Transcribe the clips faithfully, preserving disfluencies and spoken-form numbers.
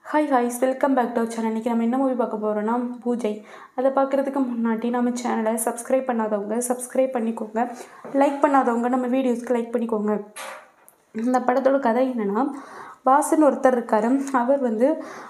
Hi ஹாய்ஸ் welcome back to our channel. இன்றைக்கி நம்ம என்ன மூவி பார்க்க போகிறோன்னா பூஜை. அதை பார்க்குறதுக்கு முன்னாடி நம்ம சேனலை சப்ஸ்கிரைப் பண்ணாதவங்க சப்ஸ்கிரைப் பண்ணிக்கோங்க, லைக் பண்ணாதவங்க நம்ம வீடியோஸ்க்கு லைக் பண்ணிக்கோங்க. இந்த படத்தோட கதை என்னென்னா, வாசுன்னு ஒருத்தர் இருக்கார். அவர் வந்து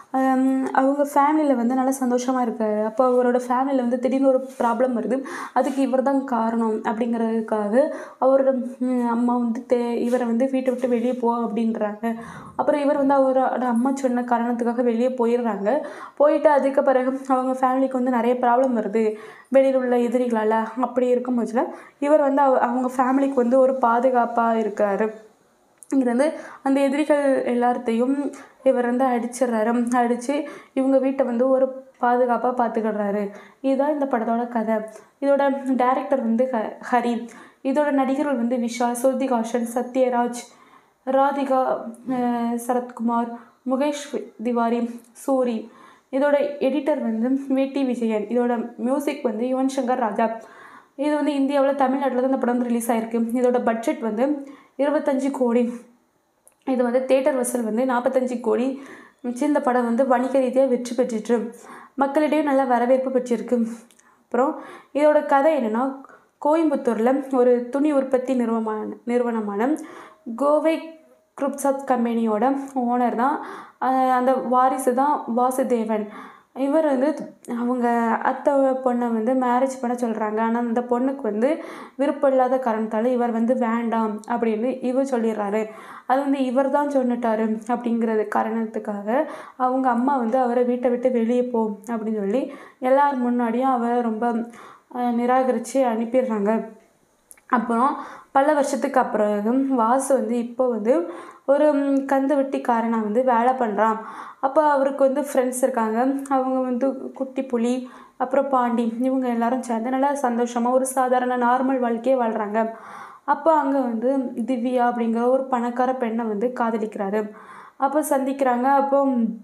அவங்க ஃபேமிலியில் வந்து நல்லா சந்தோஷமாக இருக்கார். அப்போ அவரோட ஃபேமிலியில் வந்து திடீர்னு ஒரு ப்ராப்ளம் வருது. அதுக்கு இவர் தான் காரணம் அப்படிங்கிறதுக்காக அவரோட அம்மா வந்து தே இவரை வந்து வீட்டை விட்டு வெளியே போ அப்படின்றாங்க. அப்புறம் இவர் வந்து அவரோட அம்மா சொன்ன காரணத்துக்காக வெளியே போயிடுறாங்க. போயிட்டு அதுக்கு பிறகு அவங்க ஃபேமிலிக்கு வந்து நிறைய ப்ராப்ளம் வருது வெளியில் உள்ள எதிரிகளால். அப்படி இருக்கும் பட்சத்தில் இவர் வந்து அவ அவங்க ஃபேமிலிக்கு வந்து ஒரு பாதுகாப்பாக இருக்கார். இங்கே வந்து அந்த எதிரிகள் எல்லாத்தையும் இவர் வந்து அடிச்சிடுறாரு. அடித்து இவங்க வீட்டை வந்து ஒரு பாதுகாப்பாக பார்த்துக்கிடுறாரு. இதுதான் இந்த படத்தோட கதை. இதோட டைரக்டர் வந்து ஹ ஹரி. இதோட நடிகர்கள் வந்து விஷால், ஸ்ருதிஹாசன், சத்யராஜ், ராதிகா, சரத்குமார், முகேஷ் திவாரி, சூரி. இதோட எடிட்டர் வந்து வேட்டி விஜயன். இதோட மியூசிக் வந்து யுவன் சங்கர் ராஜா. இது வந்து இந்தியாவில் தமிழ்நாட்டில் தான் இந்த படம் வந்து ரிலீஸ் ஆகிருக்கு. இதோட பட்ஜெட் வந்து இருபத்தஞ்சி கோடி. இது வந்து தேட்டர் வசூல் வந்து நாற்பத்தஞ்சி கோடி. இந்த படம் வந்து வணிக ரீதியாக வெற்றி பெற்றுட்டு மக்களிடையே நல்ல வரவேற்பு பெற்றிருக்கு. அப்புறம் இதோட கதை என்னென்னா, கோயம்புத்தூரில் ஒரு துணி உற்பத்தி நிறுவனமான நிறுவனமான கோவை குரூப்ஸ் கம்பெனியோட ஓனர் தான் அந்த வாரிசு தான் வாசுதேவன். இவர் வந்து அவங்க அத்தை பொண்ணை வந்து மேரேஜ் பண்ண சொல்கிறாங்க. ஆனால் அந்த பொண்ணுக்கு வந்து விருப்பம் இல்லாத காரணத்தால் இவர் வந்து வேண்டாம் அப்படின்னு இவர் சொல்லிடுறாரு. அது வந்து இவர் தான் சொன்னிட்டாரு அப்படிங்கிறது காரணத்துக்காக அவங்க அம்மா வந்து அவரை வீட்டை விட்டு வெளியே போ அப்படின்னு சொல்லி எல்லார் முன்னாடியும் அவரை ரொம்ப நிராகரித்து அனுப்பிடுறாங்க. அப்புறம் பல வருஷத்துக்கு அப்புறம் வாசு வந்து இப்போ வந்து ஒரு கந்து வெட்டிக்காரனாக வந்து வேலை பண்ணுறான். அப்போ அவருக்கு வந்து ஃப்ரெண்ட்ஸ் இருக்காங்க. அவங்க வந்து குட்டி புலி, அப்புறம் பாண்டி, இவங்க எல்லாரும் சேர்ந்து நல்லா சந்தோஷமாக ஒரு சாதாரண நார்மல் வாழ்க்கையே வாழ்கிறாங்க. அப்போ அங்கே வந்து திவ்யா அப்படிங்கிற ஒரு பணக்கார பெண்ணை வந்து காதலிக்கிறாரு. அப்போ சந்திக்கிறாங்க. அப்போ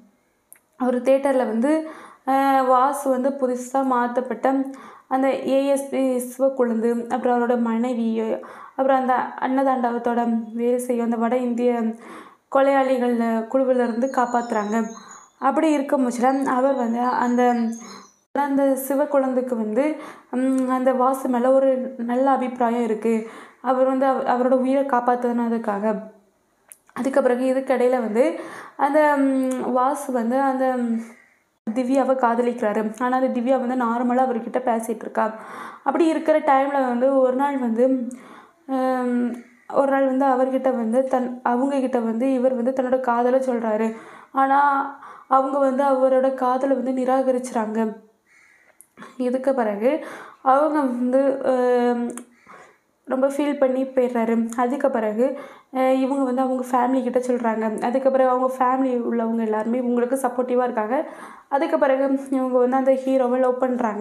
ஒரு தேட்டரில் வந்து வாசு வந்து புதுசாக மாற்றப்பட்ட அந்த ஏஎஸ்பி சிவக்குழுந்து, அப்புறம் அவரோட மனைவி, அப்புறம் அந்த அன்னதாண்டவத்தோட வேலை செய்யும் அந்த வட இந்திய கொலையாளிகள் குழுவிலிருந்து காப்பாற்றுறாங்க. அப்படி இருக்கும் பட்சத்தில் அவர் வந்து அந்த அந்த சிவக்குழந்துக்கு வந்து அந்த வாசு மேலே ஒரு நல்ல அபிப்பிராயம் இருக்குது. அவர் வந்து அவ அவரோட உயிரை காப்பாற்றினதுக்காக. அதுக்கு பிறகு இதுக்கடையில் வந்து அந்த வாசு வந்து அந்த திவ்யாவை காதலிக்கிறாரு. ஆனால் அந்த திவ்யா வந்து நார்மலாக அவர்கிட்ட பேசிகிட்டு இருக்கா. அப்படி இருக்கிற டைமில் வந்து ஒரு நாள் வந்து ஒரு நாள் வந்து அவர்கிட்ட வந்து தன் அவங்கக்கிட்ட வந்து இவர் வந்து தன்னோட காதலை சொல்கிறாரு. ஆனால் அவங்க வந்து அவரோட காதலை வந்து நிராகரிச்சுறாங்க. இதுக்கு பிறகு அவங்க வந்து ரொம்ப ஃபீல் பண்ணி போயிடுறாரு. அதுக்கு பிறகு இவங்க வந்து அவங்க ஃபேமிலிக்கிட்ட சொல்கிறாங்க. அதுக்கு பிறகு அவங்க ஃபேமிலி உள்ளவங்க எல்லாருமே இவங்களுக்கு சப்போர்ட்டிவாக இருக்காங்க. அதுக்கு பிறகு இவங்க வந்து அந்த ஹீரோவை லவ் பண்ணுறாங்க.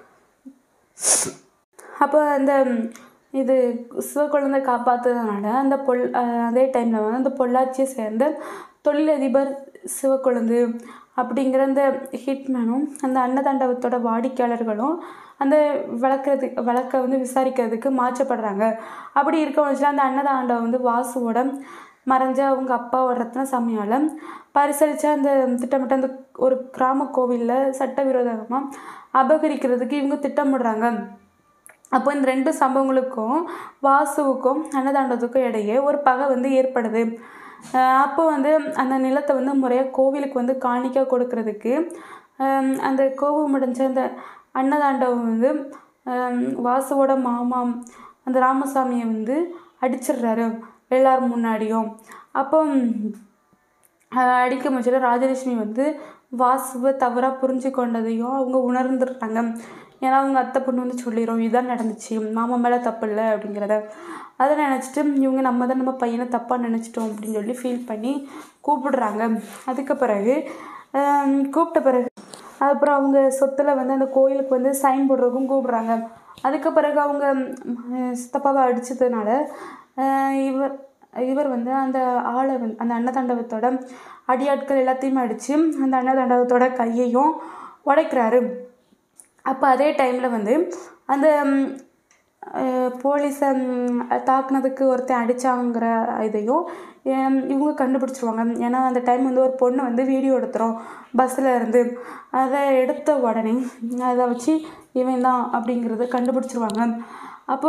அப்போ அந்த இது சிவக்குழந்தை காப்பாற்றுறதுனால அந்த பொல் அதே டைமில் வந்து அந்த பொள்ளாச்சியை சேர்ந்த தொழிலதிபர் சிவக்குழந்து அப்படிங்கிற அந்த ஹிட்மேனும் அந்த அன்னதாண்டவத்தோட வாடிக்கையாளர்களும் அந்த வளர்க்குறதுக்கு வழக்கை வந்து விசாரிக்கிறதுக்கு மாற்றப்படுறாங்க. அப்படி இருக்க வச்சுல அந்த அன்னதாண்டவம் வந்து வாசுவோட மறைஞ்ச அவங்க அப்பாவோட ரத்ன சாமியால் பரிசளித்து அந்த திட்டமிட்ட அந்த ஒரு கிராம கோவிலில் சட்டவிரோதமாக அபகரிக்கிறதுக்கு இவங்க திட்டமிடுறாங்க. அப்போ இந்த ரெண்டு சம்பவங்களுக்கும் வாசுவுக்கும் அன்னதாண்டவத்துக்கும் இடையே ஒரு பகை வந்து ஏற்படுது. அப்போ வந்து அந்த நிலத்தை வந்து முறையாக கோவிலுக்கு வந்து காணிக்க கொடுக்கறதுக்கு அந்த கோபம் முடிஞ்ச அந்த அன்னதாண்டவம் வந்து வாசுவோட மாமா அந்த ராமசாமியை வந்து அடிச்சிடுறாரு எல்லார் முன்னாடியும். அப்போ அடிக்க முச்சில ராஜலட்சுமி வந்து வாசுவை தவறாக புரிஞ்சு கொண்டதையும் அவங்க உணர்ந்துடுறாங்க. ஏன்னா அவங்க அத்தை பொண்ணு வந்து சொல்லிடும் இதுதான் நடந்துச்சு, மாமா மேலே தப்பு இல்லை அப்படிங்கிறத. அதை நினச்சிட்டு இவங்க நம்ம தான் நம்ம பையனை தப்பாக நினச்சிட்டோம் அப்படின்னு சொல்லி ஃபீல் பண்ணி கூப்பிடுறாங்க. அதுக்கு பிறகு கூப்பிட்ட பிறகு அப்புறம் அவங்க சொத்தில் வந்து அந்த கோயிலுக்கு வந்து சைன் போடுறதுக்கும் கூப்பிடுறாங்க. அதுக்கு பிறகு அவங்க சித்தப்பாவை அடித்ததுனால இவர் இவர் வந்து அந்த ஆளை வந்து அந்த அன்னதாண்டவத்தோட அடியாட்கள் எல்லாத்தையுமே அடித்து அந்த அன்னதாண்டவத்தோட கையையும் உடைக்கிறாரு. அப்போ அதே டைமில் வந்து அந்த போலீஸை தாக்குனதுக்கு ஒருத்தன் அடித்தாங்கிற இதையும் இவங்க கண்டுபிடிச்சிருவாங்க. ஏன்னா அந்த டைம் வந்து ஒரு பொண்ணு வந்து வீடியோ எடுத்துகிறோம் பஸ்ஸில் இருந்து. அதை எடுத்த உடனே அதை வச்சு இவன் தான் அப்படிங்கிறத கண்டுபிடிச்சிருவாங்க. அப்போ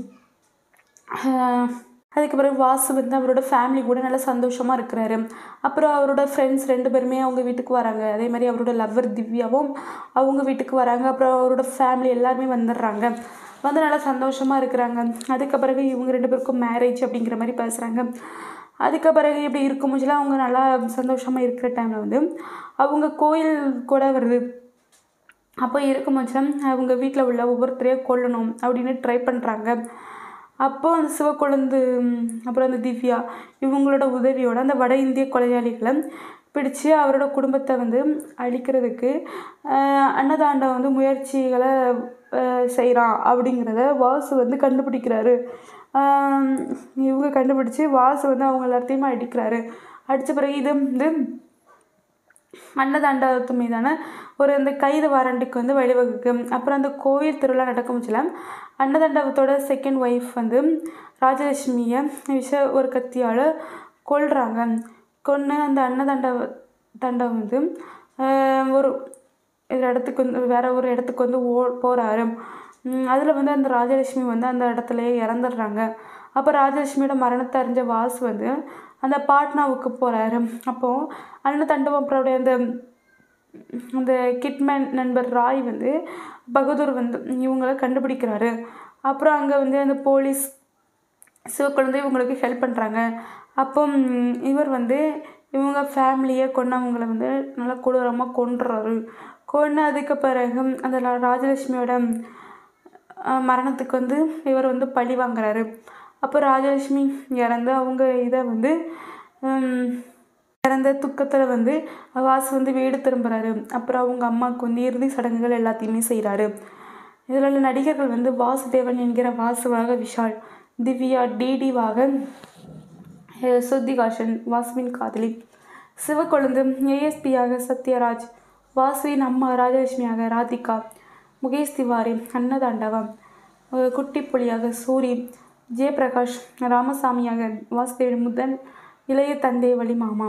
அதுக்கு பிறகு வாசு வந்து அவரோட ஃபேமிலி கூட நல்லா சந்தோஷமாக இருக்கிறாரு. அப்புறம் அவரோட ஃப்ரெண்ட்ஸ் ரெண்டு பேருமே அவங்க வீட்டுக்கு வராங்க. அதே மாதிரி அவரோட லவ்வர் திவ்யாவும் அவங்க வீட்டுக்கு வராங்க. அப்புறம் அவரோட ஃபேமிலி எல்லாருமே வந்துடுறாங்க. வந்து நல்லா சந்தோஷமாக இருக்கிறாங்க. அதுக்கு பிறகு இவங்க ரெண்டு பேருக்கும் மேரேஜ் அப்படிங்கிற மாதிரி பேசுகிறாங்க. அதுக்கு பிறகு இப்படி இருக்கும்போதுலாம் அவங்க நல்லா சந்தோஷமாக இருக்கிற டைமில் வந்து அவங்க கோயில் கூட வருது. அப்போ இருக்கும்போதுலாம் அவங்க வீட்டில் உள்ள ஒவ்வொருத்தரையும் கொல்லணும் அப்படின்னு ட்ரை பண்ணுறாங்க. அப்போது அந்த சிவக்கொழுந்து அப்புறம் அந்த திவ்யா இவங்களோட உதவியோடு அந்த வட இந்திய கொலையாளிகளை பிடிச்சி அவரோட குடும்பத்தை வந்து அழிக்கிறதுக்கு அன்னதாண்டம் வந்து முயற்சிகளை செய்கிறான் அப்படிங்கிறத வாசு வந்து கண்டுபிடிக்கிறாரு. இவங்க கண்டுபிடிச்சி வாசு வந்து அவங்க எல்லாத்தையுமே அடிக்கிறாரு. அடித்த பிறகு இது வந்து அன்னதாண்டத்து மீதான ஒரு அந்த கைது வாரண்டுக்கு வந்து வழிவகுக்கும். அப்புறம் அந்த கோயில் திருவிழா நடக்கும்ல, அன்னதாண்டவத்தோட செகண்ட் ஒய்ஃப் வந்து ராஜலட்சுமியை விஷ ஒரு கத்தியால் கொல்றாங்க. கொன்று அந்த அன்னதாண்டவ தாண்டவம் வந்து ஒரு இடத்துக்கு வந்து வேற ஒரு இடத்துக்கு வந்து ஓ போகிறாரு. அதில் வந்து அந்த ராஜலட்சுமி வந்து அந்த இடத்துலையே இறந்துடுறாங்க. அப்போ ராஜலட்சுமியோட மரணத்தை அறிஞ்ச வாசு வந்து அந்த பாட்னாவுக்கு போகிறாரு. அப்போது அன்னதாண்டவப்படைய அந்த அந்த கிட்மேன் நண்பர் ராய் வந்து பகதூர் வந்து இவங்களை கண்டுபிடிக்கிறாரு. அப்புறம் அங்கே வந்து அந்த போலீஸ் சிவக்குழந்தை இவங்களுக்கு ஹெல்ப் பண்ணுறாங்க. அப்போ இவர் வந்து இவங்க ஃபேமிலியை கொண்டவங்களை வந்து நல்லா கொடூரமாக கொன்றுறாரு. கொன்று அதுக்கு பிறகு அந்த ராஜலட்சுமியோட மரணத்துக்கு வந்து இவர் வந்து பழி வாங்குறாரு. அப்போ ராஜலட்சுமி இறந்து அவங்க இதை வந்து இறந்த துக்கத்தில் வந்து வாசு வந்து வீடு திரும்புகிறாரு. அப்புறம் அவங்க அம்மாவுக்கு வந்து இறுதி சடங்குகள் எல்லாத்தையுமே செய்கிறாரு. இதில் உள்ள நடிகர்கள் வந்து வாசுதேவன் என்கிற வாசுவாக விஷால், திவ்யா டிடிவாக ஸ்ருதிகாசன் வாசுவின் காதலி, சிவக்கொழுந்து ஏஎஸ்பியாக சத்யராஜ், வாசுவின் அம்மா ராஜலட்சுமியாக ராதிகா, முகேஷ் திவாரி அன்னதாண்டவம், குட்டி புலியாக சூரி, ஜெயபிரகாஷ் ராமசாமியாக வாசுதேவன் முதல் இளைய தந்தை வழி மாமா,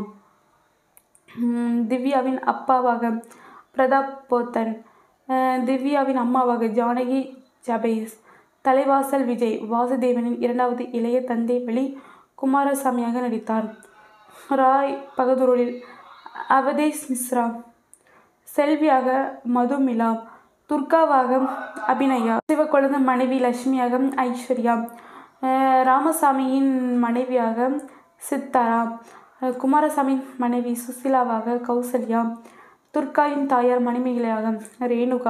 திவ்யாவின் அப்பாவாக பிரதாப் போத்தன், திவ்யாவின் அம்மாவாக ஜானகி ஜபேஸ், தலைவாசல் விஜய் வாசுதேவனின் இரண்டாவது இளைய தந்தை வழி குமாரசாமியாக நடித்தார். ராய் பகதூரில் அவதேஷ் மிஸ்ரா, செல்வியாக மதுமிலா, துர்காவாக அபிநயா, சிவக்கொழுந்து மனைவி லட்சுமியாக ஐஸ்வர்யா, ராமசாமியின் மனைவியாக சித்தாரா, குமாரசாமியின் மனைவி சுசிலாவாக கௌசல்யா, துர்காவின் தாயார் மணிமேகலையாக ரேணுகா,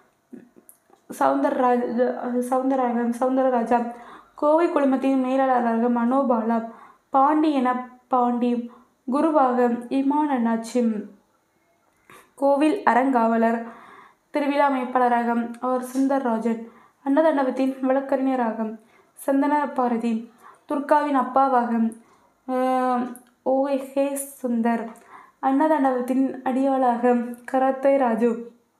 சவுந்தரராஜ சவுந்தரராஜ சவுந்தரராஜா, கோவை குழுமத்தின் மேலாளராக மனோபாலா, பாண்டி என பாண்டி, குருவாக இமான் அண்ணாச்சி, கோவில் அறங்காவலர் திருவிழா அமைப்பாளராக அவர் சுந்தர்ராஜன், அன்னதாண்டவத்தின் வழக்கறிஞராக சந்தன பாரதி, துர்காவின் அப்பாவாக ஓ ஹே சுந்தர், அன்னதாண்டவத்தின் அடியாளாக கராத்தே ராஜு,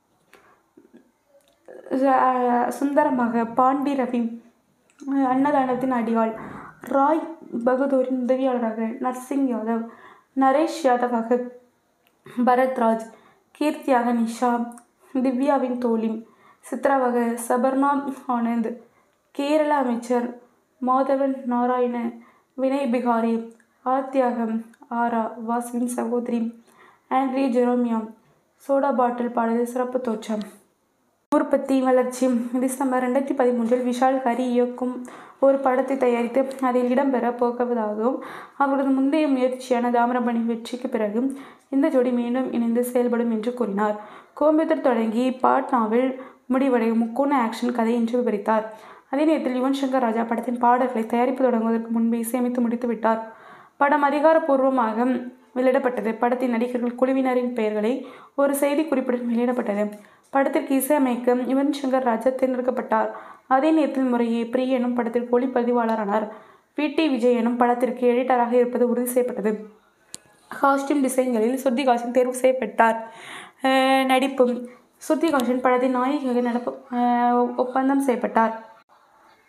சுந்தரமாக பாண்டி ரவி, அன்னதாண்டவத்தின் அடியாள் ராய் பகதூரின் உதவியாளராக நர்சிங் யாதவ், நரேஷ் யாதவாக பரத்ராஜ், கீர்த்தியாக நிஷா, திவ்யாவின் தோழி, சித்ராவாக சபர்ணா ஆனந்த், கேரள அமைச்சர் மாதவன் நாராயண, வினய் பிகாரி, ஆர்த்தியாக ஆரா வாசுவின் சகோதரி, ஆண்ட்ரி ஜெரோமியா, சோடா பாட்டில் பாடலில் சிறப்பு தோற்றம். உற்பத்தி வளர்ச்சி. டிசம்பர் ரெண்டாயிரத்தி பதிமூன்றில் விஷால் ஹரி இயக்கும் ஒரு படத்தை தயாரித்து அதில் இடம்பெற போவதாகவும் அவரது முந்தைய முயற்சியான தாமிரபரணி வெற்றிக்கு பிறகு இந்த ஜோடி மீண்டும் இணைந்து செயல்படும் என்று கூறினார். கோயம்புத்தூர் தொடங்கி பாட்னாவில் முடிவடையும் முக்கோண ஆக்ஷன் கதை என்று விவரித்தார். அதே நேரத்தில் யுவன் சங்கர் ராஜா படத்தின் பாடல்களை தயாரிப்பு தொடங்குவதற்கு முன்பே இசையமைத்து முடித்து விட்டார். படம் அதிகாரப்பூர்வமாக வெளியிடப்பட்டது. படத்தின் நடிகர்கள் குழுவினரின் பெயர்களை ஒரு செய்தி குறிப்புடன் வெளியிடப்பட்டது. படத்திற்கு இசையமைக்க யுவன் சங்கர் ராஜா தேர்ந்தெடுக்கப்பட்டார். அதே நேரத்தில் முறையே பிரி எனும் படத்திற்கு ஒளிப்பதிவாளரானார். பி டி விஜய் எனும் படத்திற்கு எடிட்டராக இருப்பது உறுதி செய்யப்பட்டது. காஸ்டியூம் டிசைன்களில் ஸ்ருதிகாசன் தேர்வு செய்யப்பட்டார். நடிப்பு. ஸ்ருதிகாசன் படத்தின் நாயகியாக நடப்பு ஒப்பந்தம் செய்யப்பட்டார்.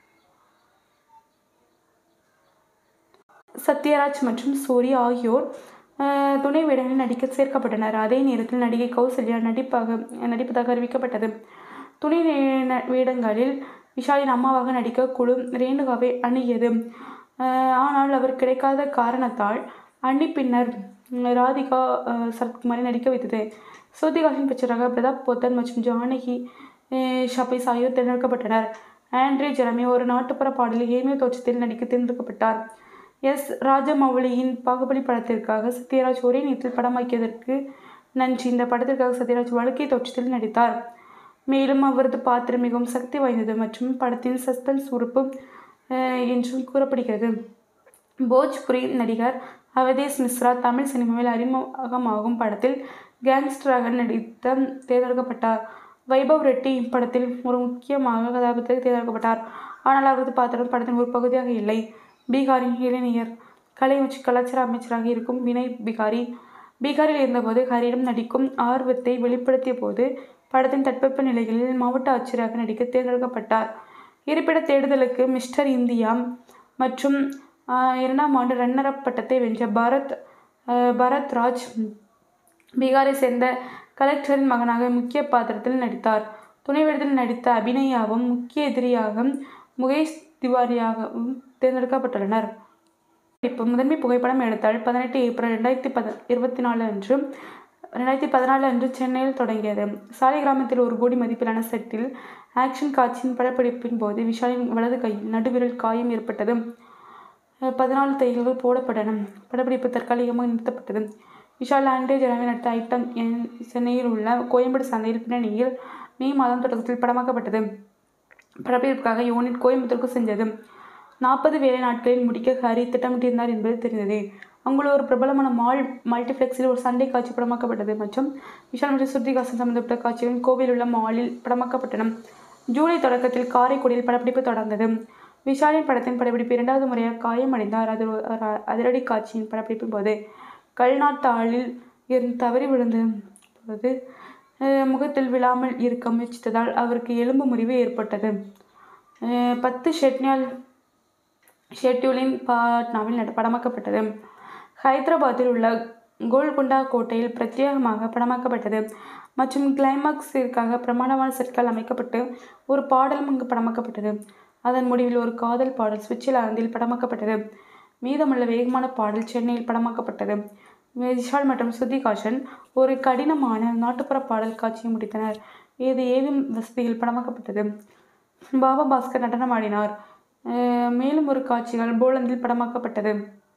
சத்யராஜ் மற்றும் சூரி ஆகியோர் துணை வேடங்களில் நடிக்க சேர்க்கப்பட்டனர். அதே நேரத்தில் நடிகை கௌசல்யா நடிப்பாக நடிப்பதாக அறிவிக்கப்பட்டது. துணை வேடங்களில் விஷாலின் அம்மாவாக நடிக்க குழு ரேணுகாவை அணுகியது. ஆனால் அவர் கிடைக்காத காரணத்தால் அண்ணி பின்னர் ராதிகா சரத்குமாரை நடிக்க வைத்தது. ஸ்ருதிஹாசன் பெற்றோராக பிரதாப் போத்தன் மற்றும் ஜானகி ஷபீஸ் ஆகியோர் தேர்ந்தெடுக்கப்பட்டனர். ஆண்ட்ரே ஜெரமி ஒரு நாட்டுப்புற பாடலில் ஏமியோ தோற்றத்தில் நடிக்க தேர்ந்தெடுக்கப்பட்டார். எஸ் ராஜமௌலியின் பாகுபலி படத்திற்காக சத்யராஜ் ஒரே நேரத்தில் படமாக்கியதற்கு நன்றி. இந்த படத்திற்காக சத்யராஜ் வழுக்கை தோற்றத்தில் நடித்தார். மேலும் அவரது பாத்திரம் மிகவும் சக்தி வாய்ந்தது மற்றும் படத்தின் சஸ்பென்ஸ் உறுப்பு என்றும் கூறப்படுகிறது. போஜ்புரி நடிகர் அவதேஷ் மிஸ்ரா தமிழ் சினிமாவில் அறிமுகமாகும் படத்தில் கேங்ஸ்டராக நடித்த தேர்ந்தெடுக்கப்பட்டார். வைபவ் ரெட்டி இப்படத்தில் ஒரு முக்கியமாக கதாபாத்திரத்தில் தேர்ந்தெடுக்கப்பட்டார். ஆனால் அவரது பாத்திரம் படத்தின் ஒரு பகுதியாக இல்லை. பீகாரின் இளைஞர் கலை மற்றும் கலாச்சார அமைச்சராக இருக்கும் வினய் பிகாரி பீகாரில் இருந்தபோது ஹரியிடம் நடிக்கும் ஆர்வத்தை வெளிப்படுத்திய போது படத்தின் தட்பவெப்ப நிலைகளில் மாவட்ட ஆட்சியராக நடிக்க தேர்ந்தெடுக்கப்பட்டார். இருப்பிட தேடுதலுக்கு மிஸ்டர் இந்தியா மற்றும் இரண்டாம் ஆண்டு ரன்னர் அப் பட்டத்தை வென்ற பரத் பரத் ராஜ் பீகாரை சேர்ந்த கலெக்டரின் மகனாக முக்கிய பாத்திரத்தில் நடித்தார். துணை வேடத்தில் நடித்த அபிநயாவும் முக்கிய எதிரியாக முகேஷ் திவாரியாகவும் தேர்ந்தெடுக்கப்பட்டுள்ளனர். இப்போ முதன்மை புகைப்படம் எடுத்தால் பதினெட்டு ஏப்ரல் ரெண்டாயிரத்தி பத இருபத்தி நாலு அன்று ரெண்டாயிரத்தி பதினாலு அன்று சென்னையில் தொடங்கியது. சாலை கிராமத்தில் ஒரு கோடி மதிப்பிலான செட்டில் ஆக்ஷன் காட்சியின் படப்பிடிப்பின் போது விஷாலின் வலது கையில் நடுவிரல் காயம் ஏற்பட்டது. பதினாலு தையல்கள் போடப்பட்டன. படப்பிடிப்பு தற்காலிகமாக நிறுத்தப்பட்டது. விஷால் ஆண்ட்ரே ஜெரமி நடித்த ஐட்டம் சென்னையில் உள்ள கோயம்பேடு சந்தையில் பின்னணியில் மே மாதம் தொடக்கத்தில் படமாக்கப்பட்டது. படப்பிடிப்புக்காக யூனிட் கோயம்புத்தூருக்கு சென்றது. நாற்பது வேலை நாட்களில் முடிக்க ஹரி திட்டமிட்டிருந்தார் என்பது தெரிந்தது. அங்குள்ள ஒரு பிரபலமான மால் மல்டிப்ளெக்ஸில் ஒரு சண்டை காட்சி படமாக்கப்பட்டது மற்றும் விஷால் மற்றும் ஸ்ருதிஹாசன் சம்பந்தப்பட்ட காட்சிகள் கோவையில் உள்ள மாலில் படமாக்கப்பட்டன. ஜூலை தொடக்கத்தில் காரைக்குடியில் படப்பிடிப்பு தொடர்ந்தது. விஷாலின் படத்தின் படப்பிடிப்பு இரண்டாவது முறையாக காயமடைந்தார். அது அதிரடி காட்சியின் படப்பிடிப்பின் போது கல்நாட்டாளில் இருந்து தவறி விழுந்த போது முகத்தில் விழாமல் இருக்க முயற்சித்ததால் அவருக்கு எலும்பு முறிவு ஏற்பட்டது. பத்து ஷெட்னியால் ஷெட்யூலின் பாட்னாவில் படமாக்கப்பட்டது. ஹைதராபாத்தில் உள்ள கோல்கொண்டா கோட்டையில் பிரத்யேகமாக படமாக்கப்பட்டது மற்றும் கிளைமாக்ஸிற்காக பிரமாண்டமான செட்கள் அமைக்கப்பட்டு ஒரு பாடலும் அங்கு படமாக்கப்பட்டது. அதன் முடிவில் ஒரு காதல் பாடல் சுவிட்சர்லாந்தில் படமாக்கப்பட்டது. மீதமுள்ள வேகமான பாடல் சென்னையில் படமாக்கப்பட்டது. விஷால் மற்றும் ஸ்ருதிஹாசன் ஒரு கடினமான நாட்டுப்புற பாடல் காட்சியை முடித்தனர். இது ஏவிஎம் வசதியில் படமாக்கப்பட்டது. பாபா பாஸ்கர் நடனம் ஆடினார். மேலும் ஒரு காட்சிகள் போலந்தில் படமாக்கப்பட்டது.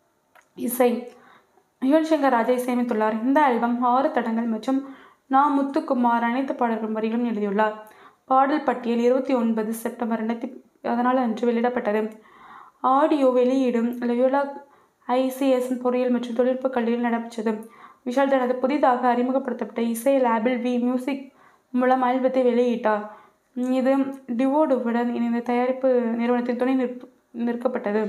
இசை யுவன் சங்கர் ராஜா இசையமைத்துள்ளார். இந்த ஆல்பம் ஆறு தடங்கள் மற்றும் நா முத்துக்குமார் அனைத்து பாடல்கள் வரிகளும் எழுதியுள்ளார். பாடல் பட்டியல் இருபத்தி ஒன்பது செப்டம்பர் ரெண்டாயிரத்தி பதினாலு அன்று வெளியிடப்பட்டது. ஆடியோ வெளியீடும் லயோலா ஐசிஎஸ் பொறியியல் மற்றும் தொழில்நுட்ப கல்லூரியில் நடைபெற்றது. விஷால் தனது புதிதாக அறிமுகப்படுத்தப்பட்ட இசை லேபிள் வி மியூசிக் மூலம் ஆல்பத்தை வெளியிட்டார். இது டிவோடுவுடன் இணைந்த தயாரிப்பு நிறுவனத்தின் துணை நிற்ப நிற்கப்பட்டது.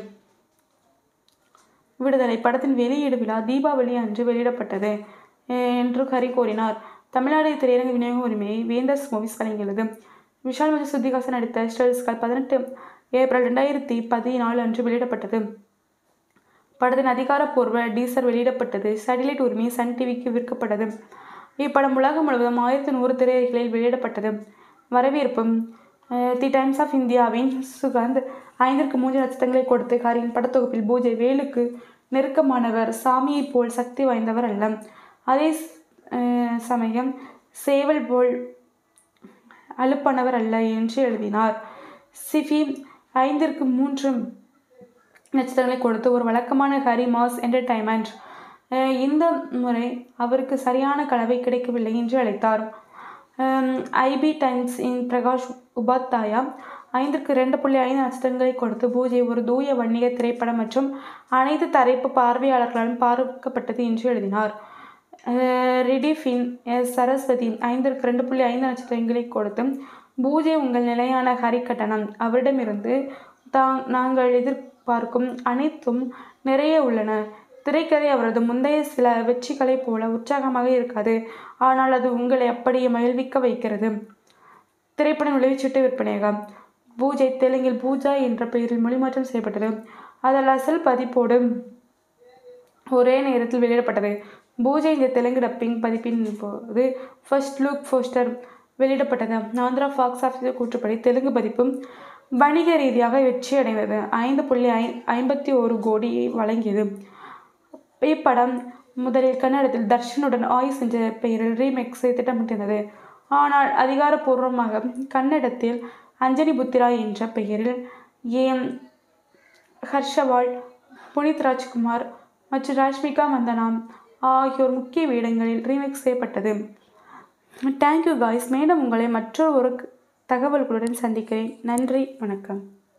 விடுதலை படத்தின் வெளியீடு விழா தீபாவளி அன்று வெளியிடப்பட்டது என்று ஹரி கூறினார். தமிழ்நாடு திரையரங்கு விநியோக உரிமையை வேந்தர்ஸ் மூவிஸ் வழங்கியுள்ளது. விஷால் மற்றும் ஸ்ருதிஹாசன் நடித்த ஸ்டெல்ஸ்கால் பதினெட்டு ஏப்ரல் ரெண்டாயிரத்தி பதினாலு அன்று வெளியிடப்பட்டது. படத்தின் அதிகாரப்பூர்வ டீசர் வெளியிடப்பட்டது. சேட்டிலைட் உரிமை சன் டிவிக்கு விற்கப்பட்டது. இப்படம் உலகம் முழுவதும் ஆயிரத்தி நூறு திரையரங்குகளில் வெளியிடப்பட்டது. வரவேற்பு தி டைம்ஸ் ஆஃப் இந்தியாவின் சுகந்த் ஐந்திற்கு மூன்று நட்சத்திரங்களை கொடுத்து ஹரியின் படத்தொகுப்பில் பூஜை வேலுக்கு நெருக்கமானவர், சாமியை போல் சக்தி வாய்ந்தவர் அல்ல, அதே சமயம் சேவல் போல் அலுப்பானவர் அல்ல என்று எழுதினார். சிஃபி ஐந்திற்கு மூன்று நட்சத்திரங்களை கொடுத்து ஒரு வழக்கமான ஹரி மாஸ் என்டர்டைன்மெண்ட், இந்த முறை அவருக்கு சரியான கலவை கிடைக்கவில்லை என்று அழைத்தார். ஐபி டைம்ஸ் இன் பிரகாஷ் உபாத்யாயா ஐந்திற்கு ரெண்டு புள்ளி ஐந்து நட்சத்திரங்களை கொடுத்து பூஜை ஒரு தூய வன்னிய திரைப்படம் மற்றும் அனைத்து தரப்பு பார்வையாளர்களாலும் பார்க்கப்பட்டது என்று எழுதினார். ரிடிஃபின் எஸ் சரஸ்வதி ஐந்திற்கு ரெண்டு புள்ளி ஐந்து நட்சத்திரங்களை கொடுத்து பூஜை உங்கள் நிலையான ஹரி கட்டணம், அவரிடமிருந்து தாங் நாங்கள் எதிர்பார்க்கும் அனைத்தும் நிறைய உள்ளன. திரைக்கதை அவரது முந்தைய சில வெற்றிகளைப் போல உற்சாகமாக இருக்காது, ஆனால் அது உங்களை அப்படியே மகிழ்விக்க வைக்கிறது. திரைப்படம் விளைவிச்சிட்டு விற்பனையாகும். பூஜை தெலுங்கில் பூஜா என்ற பெயரில் மொழிமாற்றம் செய்யப்பட்டது. அதில் அசல் பதிப்போடு ஒரே நேரத்தில் வெளியிடப்பட்டது. பூஜை இந்த தெலுங்கு டப்பிங் பதிப்பின் போது ஃபர்ஸ்ட் லுக் போஸ்டர் வெளியிடப்பட்டது. ஆந்திரா பாக்ஸ் ஆஃபீஸ் கூற்றுப்படி தெலுங்கு பதிப்பும் வணிக ரீதியாக வெற்றி அடைந்தது. ஐந்து புள்ளி ஐ ஐம்பத்தி ஒரு கோடியை வழங்கியது. இப்படம் முதலில் கன்னடத்தில் தர்ஷனுடன் ஆயுஸ் என்ற பெயரில் ரீமேக்ஸை திட்டமிட்டிருந்தது. ஆனால் அதிகாரப்பூர்வமாக கன்னடத்தில் அஞ்சனி புத்திரா என்ற பெயரில் ஏம் ஹர்ஷவால், புனித் ராஜ்குமார் மற்றும் ராஷ்மிகா மந்தனா ஆகியோர் முக்கிய வேடங்களில் ரீமேக் செய்யப்பட்டது. Thank you guys. மீண்டும் உங்களை மற்றொரு ஒரு தகவல்களுடன் சந்திக்கிறேன். நன்றி, வணக்கம்.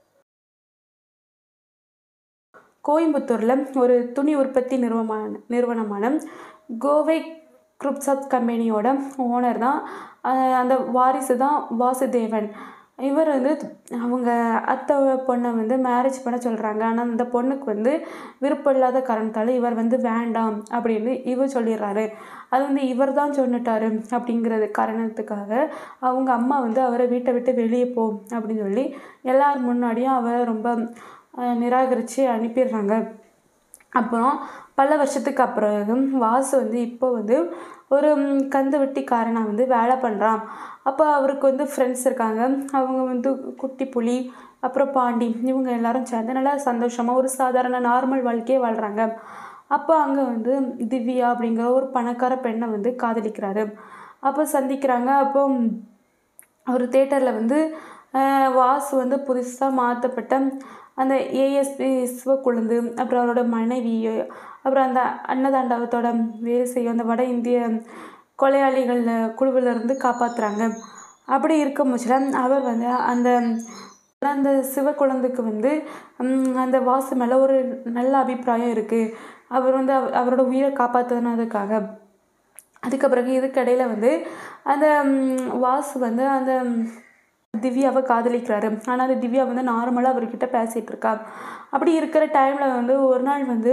கோயம்புத்தூரில் ஒரு துணி உற்பத்தி நிறுவனமான நிறுவனமான கோவை குரூப்ஸ் கம்பெனியோட ஓனர் தான் அந்த வாரிசு தான் வாசுதேவன். இவர் வந்து அவங்க அத்தை பொண்ணை வந்து மேரேஜ் பண்ண சொல்கிறாங்க. ஆனால் அந்த பொண்ணுக்கு வந்து விருப்பம் இல்லாத காரணத்தால் இவர் வந்து வேண்டாம் அப்படின்னு இவர் சொல்லிடுறாரு. அது வந்து இவர் தான் சொன்னிட்டாரு அப்படிங்கிறது காரணத்துக்காக அவங்க அம்மா வந்து அவரை வீட்டை விட்டு வெளியே போ அப்படின்னு சொல்லி எல்லார் முன்னாடியும் அவரை ரொம்ப நிராகரித்து அனுப்பிடுறாங்க. அப்புறம் பல வருஷத்துக்கு அப்புறம் வாசு வந்து இப்போ வந்து ஒரு கந்து வெட்டிக்காரனாக வந்து வேலை பண்ணுறான். அப்போ அவருக்கு வந்து ஃப்ரெண்ட்ஸ் இருக்காங்க. அவங்க வந்து குட்டி புலி, அப்புறம் பாண்டி, இவங்க எல்லாரும் சேர்ந்து நல்லா சந்தோஷமாக ஒரு சாதாரண நார்மல் வாழ்க்கையே வாழ்கிறாங்க. அப்போ அங்கே வந்து திவ்யா அப்படிங்கிற ஒரு பணக்கார பெண்ணை வந்து காதலிக்கிறாரு. அப்போ சந்திக்கிறாங்க. அப்போ ஒரு தேட்டரில் வந்து வாசு வந்து புதுசாக மாற்றப்பட்ட அந்த ஏஎஸ்பி சிவக்குழுந்து, அப்புறம் அவரோட மனைவி, அப்புறம் அந்த அன்னதாண்டவத்தோட வேலை செய்யும் அந்த வட இந்திய கொலையாளிகள் குழுவிலிருந்து காப்பாற்றுறாங்க. அப்படி இருக்கும் பட்சத்தில் அவர் வந்து அந்த அந்த சிவக்குழந்துக்கு வந்து அந்த வாசு மேலே ஒரு நல்ல அபிப்பிராயம் இருக்குது. அவர் வந்து அவ அவரோட உயிரை காப்பாற்றுனதுக்காக. அதுக்கு பிறகு இதுக்கடையில் வந்து அந்த வாசு வந்து அந்த திவ்யாவை காதலிக்கிறாரு. ஆனால் அந்த திவ்யா வந்து நார்மலாக அவர்கிட்ட பேசிகிட்டு இருக்கா. அப்படி இருக்கிற டைமில் வந்து ஒரு நாள் வந்து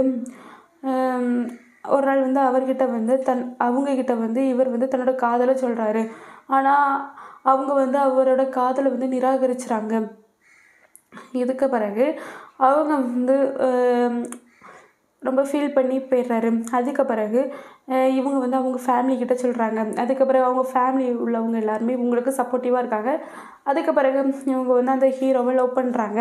ஒரு நாள் வந்து அவர்கிட்ட வந்து தன் அவங்கக்கிட்ட வந்து இவர் வந்து தன்னோட காதலை சொல்கிறாரு. ஆனால் அவங்க வந்து அவரோட காதலை வந்து நிராகரிச்சுறாங்க. இதுக்கு பிறகு அவங்க வந்து ரொம்ப ஃபீல் பண்ணி போயிடுறாரு. அதுக்கு பிறகு இவங்க வந்து அவங்க ஃபேமிலிக்கிட்ட சொல்கிறாங்க. அதுக்கு பிறகு அவங்க ஃபேமிலி உள்ளவங்க எல்லாருமே இவங்களுக்கு சப்போர்ட்டிவாக இருக்காங்க. அதுக்கு பிறகு இவங்க வந்து அந்த ஹீரோவை லவ் பண்ணுறாங்க.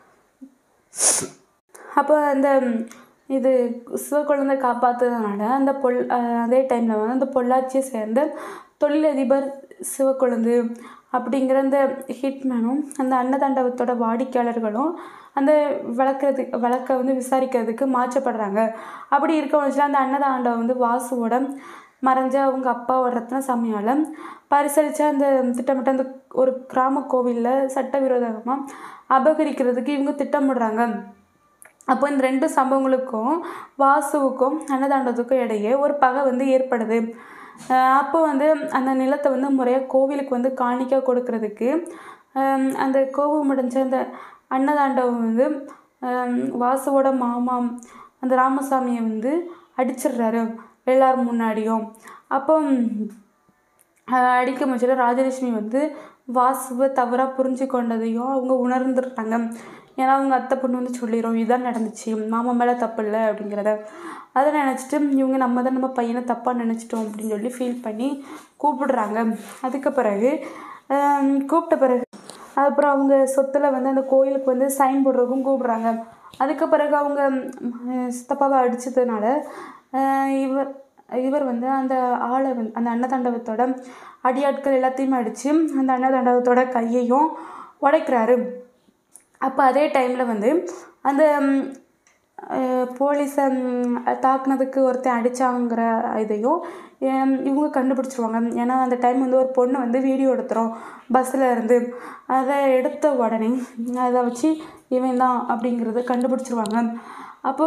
அப்போ அந்த இது சிவக்குழந்தை காப்பாற்றுறதுனால அந்த பொல் அதே டைமில் வந்து அந்த பொள்ளாச்சியை சேர்ந்த தொழிலதிபர் சிவக்குழந்து அப்படிங்கிற அந்த ஹிட்மேனும் அந்த அன்னதாண்டவத்தோட வாடிக்கையாளர்களும் அந்த வளர்க்குறதுக்கு வழக்கை வந்து விசாரிக்கிறதுக்கு மாற்றப்படுறாங்க. அப்படி இருக்க வச்சுல அந்த அன்னதாண்டவம் வந்து வாசுவோட மறைஞ்ச அவங்க அப்பாவோட ரத்ன சாமியால் பரிசளித்து அந்த திட்டமிட்ட அந்த ஒரு கிராம கோவிலில் சட்டவிரோதமாக அபகரிக்கிறதுக்கு இவங்க திட்டமிடுறாங்க. அப்போ இந்த ரெண்டு சம்பவங்களுக்கும் வாசுவுக்கும் அன்னதாண்டவத்துக்கும் இடையே ஒரு பகை வந்து ஏற்படுது. அப்போ வந்து அந்த நிலத்தை வந்து முறையாக கோவிலுக்கு வந்து காணிக்க கொடுக்கறதுக்கு அந்த கோபம் முடிஞ்ச அந்த அன்னதாண்டவம் வந்து வாசுவோட மாமா அந்த ராமசாமியை வந்து அடிச்சிடுறாரு எல்லாரும் முன்னாடியும். அப்போ அடிக்க முச்சில ராஜலட்சுமி வந்து வாசுவை தவறாக புரிஞ்சு கொண்டதையும் அவங்க உணர்ந்துடுறாங்க. ஏன்னா அவங்க அத்தை பொண்ணு வந்து சொல்லிடும் இதுதான் நடந்துச்சு, மாமா மேலே தப்பு இல்லை அப்படிங்கிறத. அதை நினச்சிட்டு இவங்க நம்ம தான் நம்ம பையனை தப்பாக நினச்சிட்டோம் அப்படின்னு சொல்லி ஃபீல் பண்ணி கூப்பிடுறாங்க. அதுக்கு பிறகு கூப்பிட்ட பிறகு அப்புறம் அவங்க சொத்தில் வந்து அந்த கோயிலுக்கு வந்து சைன் போடுறதுக்கும் கூப்பிடுறாங்க. அதுக்கு பிறகு அவங்க சித்தப்பாவை அடித்ததுனால இவர் இவர் வந்து அந்த ஆளை வந்து அந்த அன்னதாண்டவத்தோட அடியாட்கள் எல்லாத்தையுமே அடித்து அந்த அன்னதாண்டவத்தோட கையையும் உடைக்கிறாரு. அப்போ அதே டைமில் வந்து அந்த போலீஸை தாக்குனதுக்கு ஒருத்தன் அடித்தாங்கிற இதையும் இவங்க கண்டுபிடிச்சிருவாங்க. ஏன்னா அந்த டைம் வந்து ஒரு பொண்ணு வந்து வீடியோ எடுத்துகிறோம் பஸ்ஸில் இருந்து. அதை எடுத்த உடனே அதை வச்சு இவன் தான் அப்படிங்கிறத கண்டுபிடிச்சிருவாங்க. அப்போ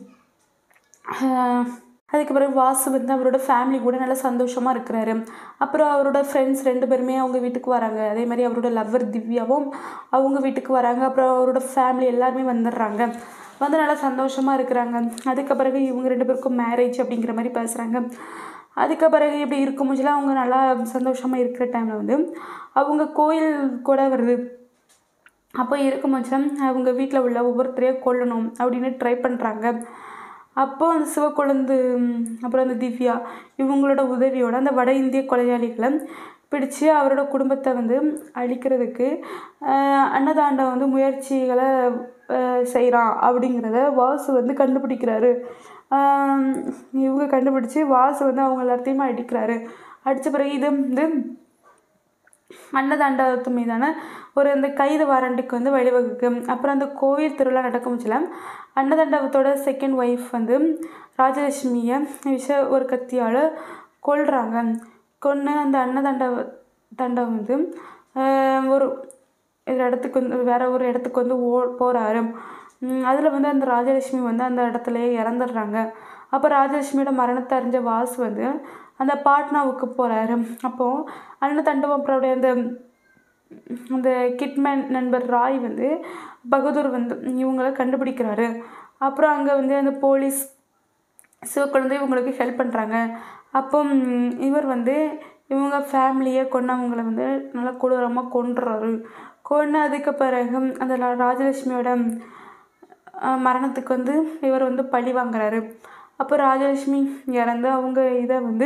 அதுக்கு பிறகு வாசு வந்து அவரோட ஃபேமிலி கூட நல்லா சந்தோஷமாக இருக்கிறாரு. அப்புறம் அவரோட ஃப்ரெண்ட்ஸ் ரெண்டு பேருமே அவங்க வீட்டுக்கு வராங்க. அதே மாதிரி அவரோட லவ்வர் திவ்யாவும் அவங்க வீட்டுக்கு வராங்க. அப்புறம் அவரோட ஃபேமிலி எல்லாருமே வந்துடுறாங்க. வந்து நல்லா சந்தோஷமாக இருக்கிறாங்க. அதுக்கு பிறகு இவங்க ரெண்டு பேருக்கும் மேரேஜ் அப்படிங்கிற மாதிரி பேசுகிறாங்க. அதுக்கு பிறகு இப்படி இருக்கும் போதுலாம் அவங்க நல்லா சந்தோஷமாக இருக்கிற டைமில் வந்து அவங்க கோயில் கூட வருது. அப்போ இருக்கும் போதுலாம் அவங்க வீட்டில் உள்ள ஒவ்வொருத்தரையும் கொல்லணும் அப்படின்னு ட்ரை பண்ணுறாங்க. அப்போ அந்த சிவக்கொழுந்து அப்புறம் அந்த திவ்யா இவங்களோட உதவியோட அந்த வட இந்திய கொலையாளிகளை பிடிச்சு அவரோட குடும்பத்தை வந்து அழிக்கிறதுக்கு அன்னதாண்டம் வந்து முயற்சிகளை செய்கிறான் அப்படிங்கிறத வாசு வந்து கண்டுபிடிக்கிறாரு. இவங்க கண்டுபிடிச்சி வாசு வந்து அவங்க எல்லாத்தையுமே அடிக்கிறாரு. அடித்த பிறகு இது வந்து அன்னதாண்டத்து மீதான ஒரு அந்த கைது வாரண்டுக்கு வந்து வழிவகுக்கும். அப்புறம் அந்த கோவில் திருவிழா நடக்கும்ச்சுல அன்னதாண்டவத்தோட செகண்ட் ஒய்ஃப் வந்து ராஜலட்சுமியை விஷ ஒரு கத்தியால் கொல்றாங்க. கொன்று அந்த அன்னதாண்டவ தாண்டவம் வந்து ஒரு இடத்துக்கு வந்து வேற ஒரு இடத்துக்கு வந்து ஓ போகிறாரு. அதில் வந்து அந்த ராஜலட்சுமி வந்து அந்த இடத்துலையே இறந்துடுறாங்க. அப்போ ராஜலட்சுமியோட மரணத்தை அறிஞ்ச வாசு வந்து அந்த பாட்னாவுக்கு போகிறாரு. அப்போது அன்னதாண்டவப்படைய அந்த அந்த கிட்மேன் நண்பர் ராய் வந்து பகதூர் வந்து இவங்களை கண்டுபிடிக்கிறாரு. அப்புறம் அங்கே வந்து அந்த போலீஸ் சிவக்கொழுந்து இவங்களுக்கு ஹெல்ப் பண்ணுறாங்க. அப்போ இவர் வந்து இவங்க ஃபேமிலியை கொண்டவங்களை வந்து நல்லா கொடூரமாக கொன்றுறாரு. கொன்று அதுக்கு பிறகு அந்த ராஜலட்சுமியோட மரணத்துக்கு வந்து இவர் வந்து பழி வாங்குறாரு. அப்போ ராஜலட்சுமி இறந்து அவங்க இதை வந்து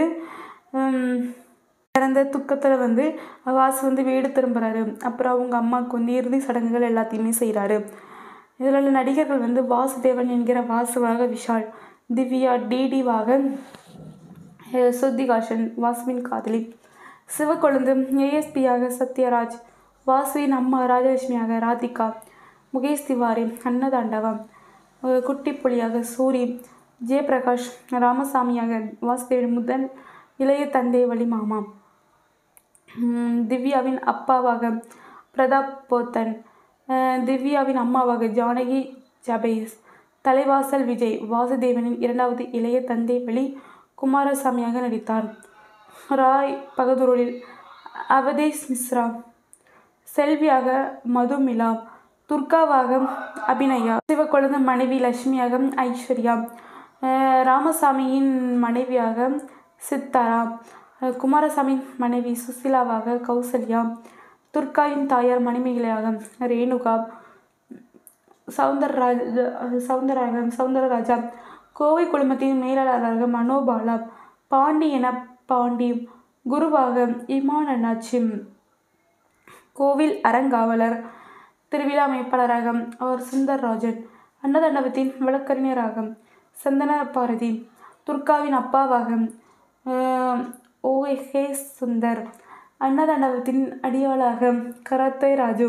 இறந்த துக்கத்தில் வந்து வாசு வந்து வீடு திரும்புகிறாரு. அப்புறம் அவங்க அம்மாவுக்கு வந்து இறுதி சடங்குகள் எல்லாத்தையுமே செய்கிறாரு. இதில் உள்ள நடிகர்கள் வந்து வாசுதேவன் என்கிற வாசுவாக விஷால், திவ்யா டிடிவாக ஸ்ருதிகாசன் வாசுவின் காதலி, சிவக்கொழுந்து ஏஎஸ்பியாக சத்யராஜ், வாசுவின் அம்மா ராஜலட்சுமியாக ராதிகா, முகேஷ் திவாரி அன்னதாண்டவம், குட்டி புலியாக சூரி, ஜெயபிரகாஷ் ராமசாமியாக வாசுதேவன் முதல் இளைய தந்தை வழி மாமா, திவ்யாவின் அப்பாவாக பிரதாப் போத்தன், திவ்யாவின் அம்மாவாக ஜானகி ஜபேஸ், தலைவாசல் விஜய் வாசுதேவனின் இரண்டாவது இளைய தந்தை வழி குமாரசாமியாக நடித்தார். ராய் பகதூரில் அவதேஷ் மிஸ்ரா, செல்வியாக மதுமிலா, துர்காவாக அபிநயா, சிவக்கொழுந்து மனைவி லட்சுமியாக ஐஸ்வர்யா, ராமசாமியின் மனைவியாக சித்தாரா, குமாரசாமியின் மனைவி சுசிலாவாக கௌசல்யா, துர்காவின் தாயார் மணிமேகலையாக ரேணுகா, சவுந்தரராஜ சவுந்தரராஜ சவுந்தரராஜா, கோவை குழுமத்தின் மேலாளராக மனோபாலா, பாண்டி என பாண்டி, குருவாக இமான் அண்ணாச்சி, கோவில் அறங்காவலர் திருவிழா அமைப்பாளராக அவர் சுந்தர்ராஜன், அன்னதாண்டவத்தின் வழக்கறிஞராக சந்தன பாரதி, துர்காவின் அப்பாவாக ஓஹே சுந்தர், அன்னதாண்டவத்தின் அடியாளாக கராத்தே ராஜு,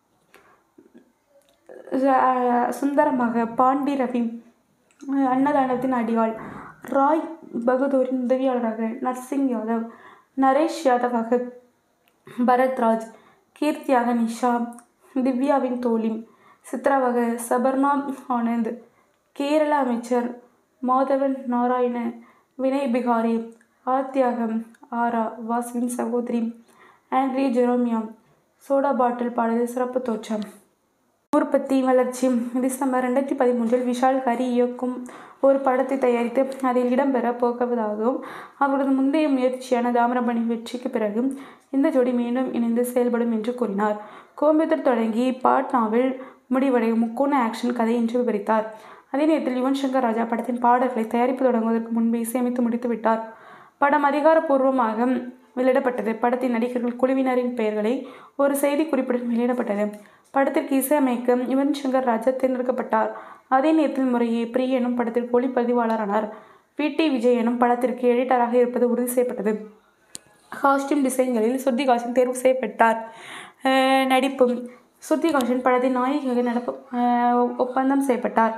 சுந்தரமாக பாண்டி ரவி, அன்னதாண்டவத்தின் அடியாள் ராய் பகதூரின் உதவியாளராக நர்சிங் யாதவ், நரேஷ் யாதவாக பரத்ராஜ், கீர்த்தியாக நிஷா, திவ்யாவின் தோழி, சித்ராவாக சபர்ணா ஆனந்த், கேரள அமைச்சர் மாதவன் நாராயண, வினய் பிகாரி, ஆர்த்தியாக ஆரா வாசுவின் சகோதரி, ஆண்ட்ரி ஜெரோமியா, சோடா பாட்டில் பாடலில் சிறப்பு தோற்றம். உற்பத்தி வளர்ச்சி டிசம்பர் ரெண்டாயிரத்தி பதிமூன்றில் விஷால் ஹரி இயக்கும் ஒரு படத்தை தயாரித்து அதில் இடம்பெற போவதாகவும் அவரது முந்தைய முயற்சியான தாமிரபரணி வெற்றிக்கு பிறகு இந்த ஜோடி மீண்டும் இணைந்து செயல்படும் என்று கூறினார். கோயம்புத்தூர் தொடங்கி பாட்னாவில் முடிவடையும் முக்கோண ஆக்ஷன் கதை என்று விவரித்தார். அதே நேரத்தில் யுவன் சங்கர் ராஜா படத்தின் பாடல்களை தயாரிப்பு தொடங்குவதற்கு முன்பே இசையமைத்து முடித்து விட்டார். படம் அதிகாரப்பூர்வமாக வெளியிடப்பட்டது. படத்தின் நடிகர்கள் குழுவினரின் பெயர்களை ஒரு செய்தி குறிப்புடன் வெளியிடப்பட்டது. படத்திற்கு இசையமைக்க யுவன் சங்கர் ராஜா தேர்ந்தெடுக்கப்பட்டார். அதே நேரத்தில் முறையே பிரி எனும் படத்திற்கு ஒளிப்பதிவாளரானார். பி டி விஜய் எனும் படத்திற்கு எடிட்டராக இருப்பது உறுதி செய்யப்பட்டது. காஸ்டியூம் டிசைன்களில் ஸ்ருதிகாசன் தேர்வு செய்யப்பட்டார். நடிப்பு ஸ்ருதிகாசன் படத்தின் நாயகியாக நடப்பு ஒப்பந்தம் செய்யப்பட்டார்.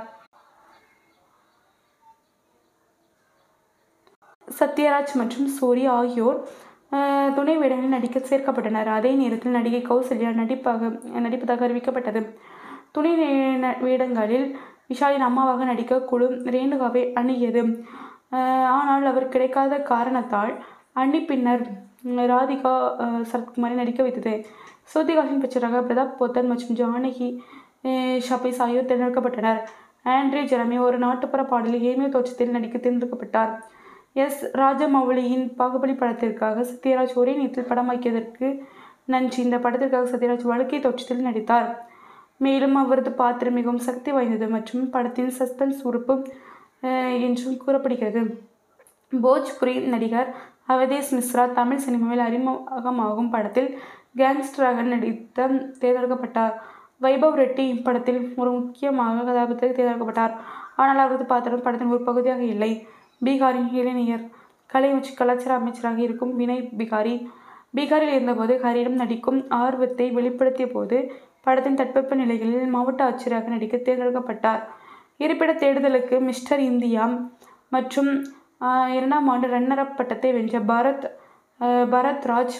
சத்யராஜ் மற்றும் சூரி ஆகியோர் துணை வேடங்களில் நடிக்க சேர்க்கப்பட்டனர். அதே நேரத்தில் நடிகை கௌசல்யா நடிப்பாக நடிப்பதாக அறிவிக்கப்பட்டது. துணை வேடங்களில் விஷாலின் அம்மாவாக நடிக்க குழு ரேணுகாவை அணுகியது. ஆனால் அவர் கிடைக்காத காரணத்தால் அண்ணி பின்னர் ராதிகா சரத்குமாரை நடிக்க வைத்தது. ஸ்ருதிகாசன் பிக்சராக பிரதாப் போத்தன் மற்றும் ஜானகி ஷபீஸ் ஆகியோர் தேர்ந்தெடுக்கப்பட்டனர். ஆண்ட்ரி ஜெரமி ஒரு நாட்டுப்புற பாடலில் ஏமிய தோற்றத்தில் நடிக்க தேர்ந்தெடுக்கப்பட்டார். எஸ் ராஜமௌலியின் பாகுபலி படத்திற்காக சத்யராஜ் ஒரே நேரத்தில் படமாக்கியதற்கு நன்றி. இந்த படத்திற்காக சத்யராஜ் வழுக்கை தோற்றத்தில் நடித்தார். மேலும் அவரது பாத்திரம் மிகவும் சக்தி வாய்ந்தது மற்றும் படத்தின் சஸ்பென்ஸ் உறுப்பு என்றும் கூறப்படுகிறது. போஜ்புரி நடிகர் அவதேஷ் மிஸ்ரா தமிழ் சினிமாவில் அறிமுகமாகும் படத்தில் கேங்ஸ்டராக நடித்த தேர்ந்தெடுக்கப்பட்டார். வைபவ் ரெட்டி இப்படத்தில் ஒரு முக்கியமாக கதாபாத்திரத்தில் தேர்ந்தெடுக்கப்பட்டார். ஆனால் அவரது பாத்திரம் படத்தின் ஒரு பகுதியாக இல்லை. பீகாரின் இளைஞர் கலை மற்றும் கலாச்சார அமைச்சராக இருக்கும் வினய் பிகாரி பீகாரில் இருந்தபோது ஹரியிடம் நடிக்கும் ஆர்வத்தை வெளிப்படுத்திய போது படத்தின் தட்பவெப்ப நிலைகளில் மாவட்ட ஆட்சியராக நடிக்க தேர்ந்தெடுக்கப்பட்டார். இருப்பிட தேடுதலுக்கு மிஸ்டர் இந்தியா மற்றும் இரண்டாம் ஆண்டு ரன்னர் அப் பட்டத்தை வென்ற பரத் பரத் ராஜ்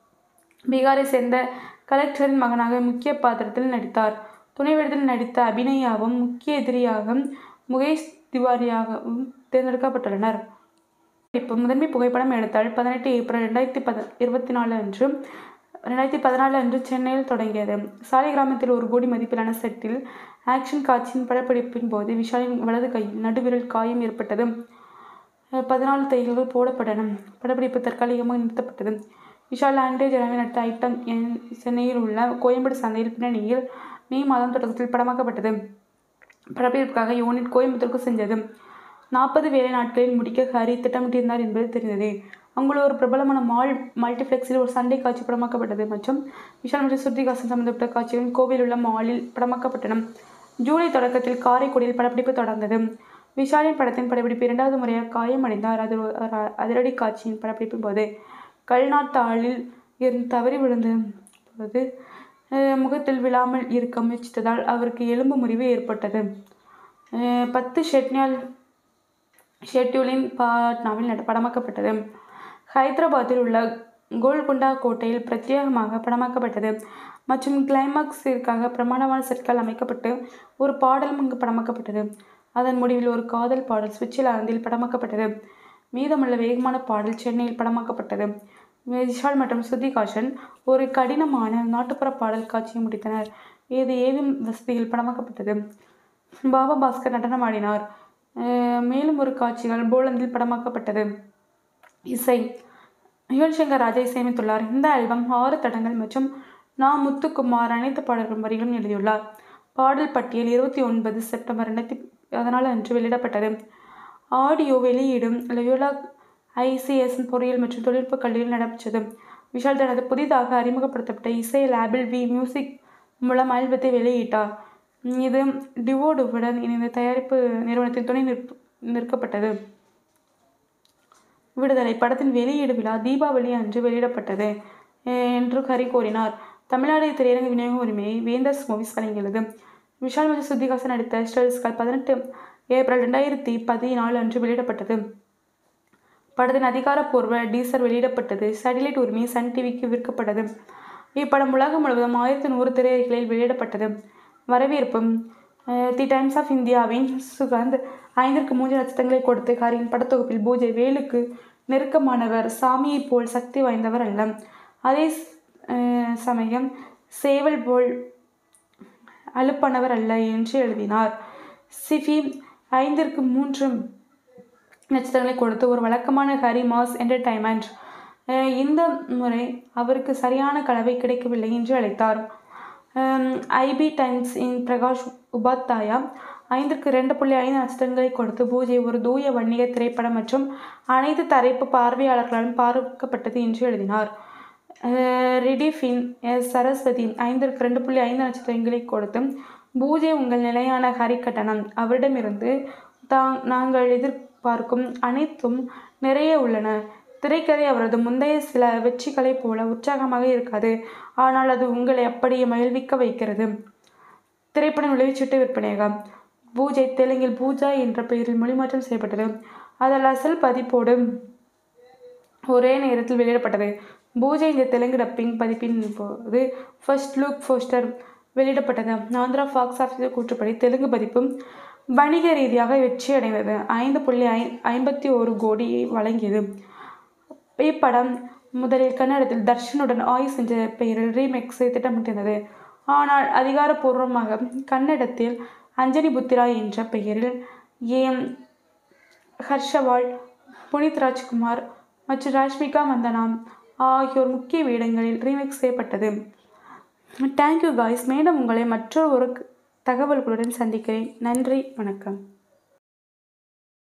பீகாரை சேர்ந்த கலெக்டரின் மகனாக முக்கிய பாத்திரத்தில் நடித்தார். துணை வேடத்தில் நடித்த அபிநயாவும் முக்கிய எதிரியாக முகேஷ் திவாரியாகவும் தேர்ந்தெடுக்கப்பட்டுள்ளனர். இப்போ முதன்மை புகைப்படம் எடுத்தால் பதினெட்டு ஏப்ரல் ரெண்டாயிரத்தி பத இருபத்தி நாலு அன்று ரெண்டாயிரத்தி பதினாலு அன்று சென்னையில் தொடங்கியது. சாலை கிராமத்தில் ஒரு கோடி மதிப்பிலான செட்டில் ஆக்ஷன் காட்சியின் படப்பிடிப்பின் போது விஷாலின் வலது கையில் நடுவிரல் காயம் ஏற்பட்டது. பதினாலு தையல்கள் போடப்பட்டன. படப்பிடிப்பு தற்காலிகமாக நிறுத்தப்பட்டது. விஷால் ஆண்டே ஜெரமி நடித்த ஐட்டம் என் சென்னையில் உள்ள கோயம்பேடு சந்தையில் பின்னணியில் மே மாதம் தொடக்கத்தில் படமாக்கப்பட்டது. படப்பிடிப்புக்காக யூனிட் கோயம்புத்தூருக்கு சென்றது. நாற்பது வேலை நாட்களில் முடிக்க ஹரி திட்டமிட்டிருந்தார் என்பது தெரிந்தது. அங்குள்ள ஒரு பிரபலமான மால் மல்டிப்ளெக்ஸில் ஒரு சண்டை காட்சி படமாக்கப்பட்டது மற்றும் விஷால் மற்றும் ஸ்ருதிஹாசன் சம்பந்தப்பட்ட காட்சிகள் கோவையில் உள்ள மாலில் படமாக்கப்பட்டன. ஜூலை தொடக்கத்தில் காரைக்குடியில் படப்பிடிப்பு தொடர்ந்தது. விஷாலின் படத்தின் படப்பிடிப்பு இரண்டாவது முறையாக காயமடைந்தார். அது அதிரடி காட்சியின் படப்பிடிப்பின் போது கல்நாட்டாளில் இருந்து தவறி விழுந்த போது முகத்தில் விழாமல் இருக்க முயற்சித்ததால் அவருக்கு எலும்பு முறிவு ஏற்பட்டது. பத்து ஷெட்னியால் ஷெட்யூலின் பாட்னாவில் படமாக்கப்பட்டது. ஹைதராபாத்தில் உள்ள கோல்கொண்டா கோட்டையில் பிரத்யேகமாக படமாக்கப்பட்டது மற்றும் கிளைமாக்ஸிற்காக பிரமாண்டமான செட்கள் அமைக்கப்பட்டு ஒரு பாடலும் அங்கு படமாக்கப்பட்டது. அதன் முடிவில் ஒரு காதல் பாடல் சுவிட்சர்லாந்தில் படமாக்கப்பட்டது. மீதமுள்ள வேகமான பாடல் சென்னையில் படமாக்கப்பட்டது. விஷால் மற்றும் ஸ்ருதிஹாசன் ஒரு கடினமான நாட்டுப்புற பாடல் காட்சியை முடித்தனர். இது ஏவிஎம் வசதியில் படமாக்கப்பட்டது. பாபா பாஸ்கர் நடனம் ஆடினார். மேலும் ஒரு காட்சிகள் போலந்தில் படமாக்கப்பட்டது. இசை யுவன் சங்கர் ராஜா இசையமைத்துள்ளார். இந்த ஆல்பம் ஆறு தடங்கள் மற்றும் நா முத்துக்குமார் அனைத்து பாடல்கள் வரிகளும் எழுதியுள்ளார். பாடல் பட்டியல் இருபத்தி ஒன்பது செப்டம்பர் ரெண்டாயிரத்தி பதினாலு அன்று வெளியிடப்பட்டது. ஆடியோ வெளியீடும் லயோலா ஐசிஎஸ் பொறியியல் மற்றும் தொழில்நுட்ப கல்லூரியில் நடைபெற்றது. விஷால் தனது புதிதாக அறிமுகப்படுத்தப்பட்ட இசை லேபிள் வி மியூசிக் மூலம் ஆல்பத்தை வெளியிட்டார். இது டிவோடுவுடன் இணைந்த தயாரிப்பு நிறுவனத்தின் துணை நிற்ப நிற்கப்பட்டது. விடுதலை படத்தின் வெளியீடு விழா தீபாவளி அன்று வெளியிடப்பட்டது என்று ஹரி கூறினார். தமிழ்நாடு திரையரங்கு விநியோக உரிமையை வேந்தர்ஸ் மூவிஸ் வழங்கியுள்ளது. விஷால் மற்றும் ஸ்ருதிஹாசன் நடித்த ஸ்டெல்ஸ்கால் பதினெட்டு ஏப்ரல் ரெண்டாயிரத்தி பதினாலு அன்று வெளியிடப்பட்டது. படத்தின் அதிகாரப்பூர்வ டீசர் வெளியிடப்பட்டது. சேட்டிலைட் உரிமை சன் டிவிக்கு விற்கப்பட்டது. இப்படம் உலகம் முழுவதும் ஆயிரத்தி நூறு திரையரங்குகளில் வெளியிடப்பட்டது. வரவேற்பு தி டைம்ஸ் ஆஃப் இந்தியாவின் சுகந்த் ஐந்திற்கு மூன்று நட்சத்திரங்களை கொடுத்து ஹரியின் படத்தொகுப்பில் பூஜை வேலுக்கு நெருக்கமானவர், சாமியை போல் சக்தி வாய்ந்தவர் அல்ல, அதே சமயம் சேவல் போல் அலுப்பானவர் அல்ல என்று எழுதினார். சிஃபி ஐந்திற்கு மூன்று நட்சத்திரங்களை கொடுத்து ஒரு வழக்கமான ஹரி மாஸ் என்டர்டைன்மெண்ட், இந்த முறை அவருக்கு சரியான கலவை கிடைக்கவில்லை என்று அழைத்தார். ஐபி டைம்ஸ் இன் பிரகாஷ் உபாத்யாயா ஐந்திற்கு ரெண்டு புள்ளி ஐந்து நட்சத்திரங்களை கொடுத்து பூஜை ஒரு தூய வன்னிய திரைப்படம் மற்றும் அனைத்து தரப்பு பார்வையாளர்களாலும் பார்க்கப்பட்டது என்று எழுதினார். ரிடிஃபின் எஸ் சரஸ்வதி ஐந்திற்கு ரெண்டு புள்ளி ஐந்து நட்சத்திரங்களை கொடுத்து பூஜை உங்கள் நிலையான ஹரி கட்டணம், அவரிடமிருந்து தாங் நாங்கள் எதிர்பார்க்கும் அனைத்தும் நிறைய உள்ளன. திரைக்கதை அவரது முந்தைய சில வெற்றிகளைப் போல உற்சாகமாக இருக்காது, ஆனால் அது உங்களை அப்படியே மகிழ்விக்க வைக்கிறது. திரைப்படம் விளைவிச்சிட்டு விற்பனையாகும். பூஜை தெலுங்கில் பூஜா என்ற பெயரில் மொழிமாற்றம் செய்யப்பட்டது. அதில் அசல் பதிப்போடு ஒரே நேரத்தில் வெளியிடப்பட்டது. பூஜை இந்த தெலுங்கு டப்பிங் பதிப்பின் போது ஃபர்ஸ்ட் லுக் போஸ்டர் வெளியிடப்பட்டது. ஆந்திரா ஃபாக்ஸ் ஆஃபீஸர் கூற்றுப்படி தெலுங்கு பதிப்பு வணிக ரீதியாக வெற்றி அடைந்தது. ஐந்து புள்ளி ஐ ஐம்பத்தி ஒரு கோடியை வழங்கியது. இப்படம் முதலில் கன்னடத்தில் தர்ஷனுடன் ஆயுஸ் என்ற பெயரில் ரீமேக்ஸை திட்டமிட்டிருந்தது. ஆனால் அதிகாரப்பூர்வமாக கன்னடத்தில் அஞ்சனி புத்திரா என்ற பெயரில் ஏம் ஹர்ஷவால், புனித் ராஜ்குமார் மற்றும் ராஷ்மிகா மந்தனாம் ஆகியோர் முக்கிய வேடங்களில் ரீமேக் செய்யப்பட்டது. Thank you guys. மேலும் உங்களை மற்றொரு ஒரு தகவல்களுடன் சந்திக்கிறேன். நன்றி, வணக்கம்.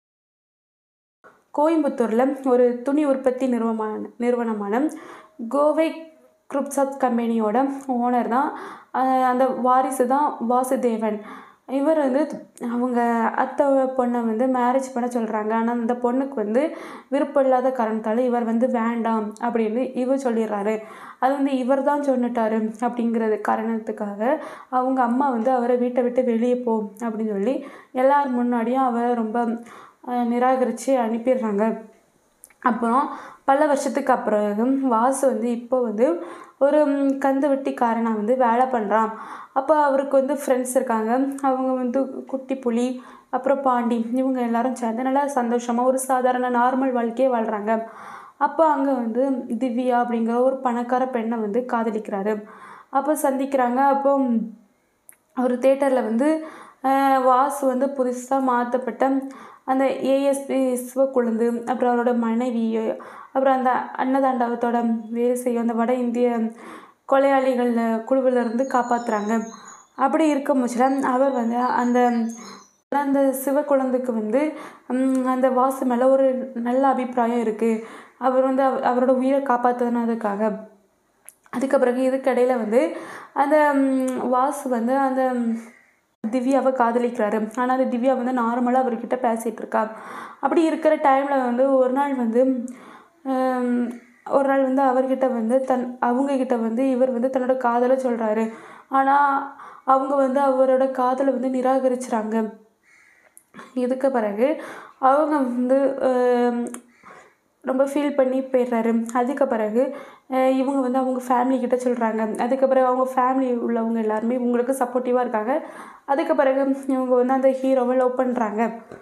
கோயம்புத்தூரில் ஒரு துணி உற்பத்தி நிறுவனமான நிறுவனமான கோவை குரூப்ஸ் கம்பெனியோட ஓனர் தான். அந்த வாரிசு தான் வாசுதேவன். இவர் வந்து அவங்க அத்தை பொண்ணை வந்து மேரேஜ் பண்ண சொல்கிறாங்க. ஆனால் அந்த பொண்ணுக்கு வந்து விருப்பம் இல்லாத காரணத்தால் இவர் வந்து வேண்டாம் அப்படின்னு இவர் சொல்லிடுறாரு. அது வந்து இவர் தான் சொன்னிட்டாரு அப்படிங்கிறது காரணத்துக்காக அவங்க அம்மா வந்து அவரை வீட்டை விட்டு வெளியே போ அப்படின்னு சொல்லி எல்லார் முன்னாடியும் அவரை ரொம்ப நிராகரித்து அனுப்பிடுறாங்க. அப்புறம் பல வருஷத்துக்கு அப்புறம் வாசு வந்து இப்போ வந்து ஒரு கந்து வெட்டிக்காரனாக வந்து வேலை பண்ணுறான். அப்போ அவருக்கு வந்து ஃப்ரெண்ட்ஸ் இருக்காங்க. அவங்க வந்து குட்டி புலி அப்புறம் பாண்டி இவங்க எல்லாரும் சேர்ந்து நல்லா சந்தோஷமாக ஒரு சாதாரண நார்மல் வாழ்க்கையே வாழ்கிறாங்க. அப்போ அங்கே வந்து திவ்யா அப்படிங்கிற ஒரு பணக்கார பெண்ணை வந்து காதலிக்கிறாரு. அப்போ சந்திக்கிறாங்க. அப்போ ஒரு தேட்டரில் வந்து வாசு வந்து புதுசாக மாற்றப்பட்ட அந்த ஏஎஸ்பி சிவக்குழுந்து அப்புறம் அவரோட மனைவி அப்புறம் அந்த அன்னதாண்டவத்தோட வேலை செய்யும் அந்த வட இந்திய கொலையாளிகள் குழுவிலிருந்து காப்பாற்றுறாங்க. அப்படி இருக்கும் பட்சத்தில் அவர் வந்து அந்த அந்த சிவக்குழந்துக்கு வந்து அந்த வாசு மேலே ஒரு நல்ல அபிப்பிராயம் இருக்குது. அவர் வந்து அவ அவரோட உயிரை காப்பாற்றுனதுக்காக. அதுக்கு பிறகு இதுக்கடையில் வந்து அந்த வாசு வந்து அந்த திவ்யாவை காதலிக்கிறாரு. ஆனால் அந்த திவ்யா வந்து நார்மலாக அவர்கிட்ட பேசிகிட்டு இருக்கா. அப்படி இருக்கிற டைமில் வந்து ஒரு நாள் வந்து ஒரு நாள் வந்து அவர்கிட்ட வந்து தன் அவங்கக்கிட்ட வந்து இவர் வந்து தன்னோட காதலை சொல்கிறாரு. ஆனால் அவங்க வந்து அவரோட காதலை வந்து நிராகரிச்சுறாங்க. இதுக்கு பிறகு அவங்க வந்து ரொம்ப ஃபீல் பண்ணி போயிடுறாரு. அதுக்கு பிறகு இவங்க வந்து அவங்க ஃபேமிலிக்கிட்ட சொல்கிறாங்க. அதுக்கு பிறகு அவங்க ஃபேமிலி உள்ளவங்க எல்லாருமே இவங்களுக்கு சப்போர்ட்டிவாக இருக்காங்க. அதுக்கு பிறகு இவங்க வந்து அந்த ஹீரோவை லவ் பண்ணுறாங்க.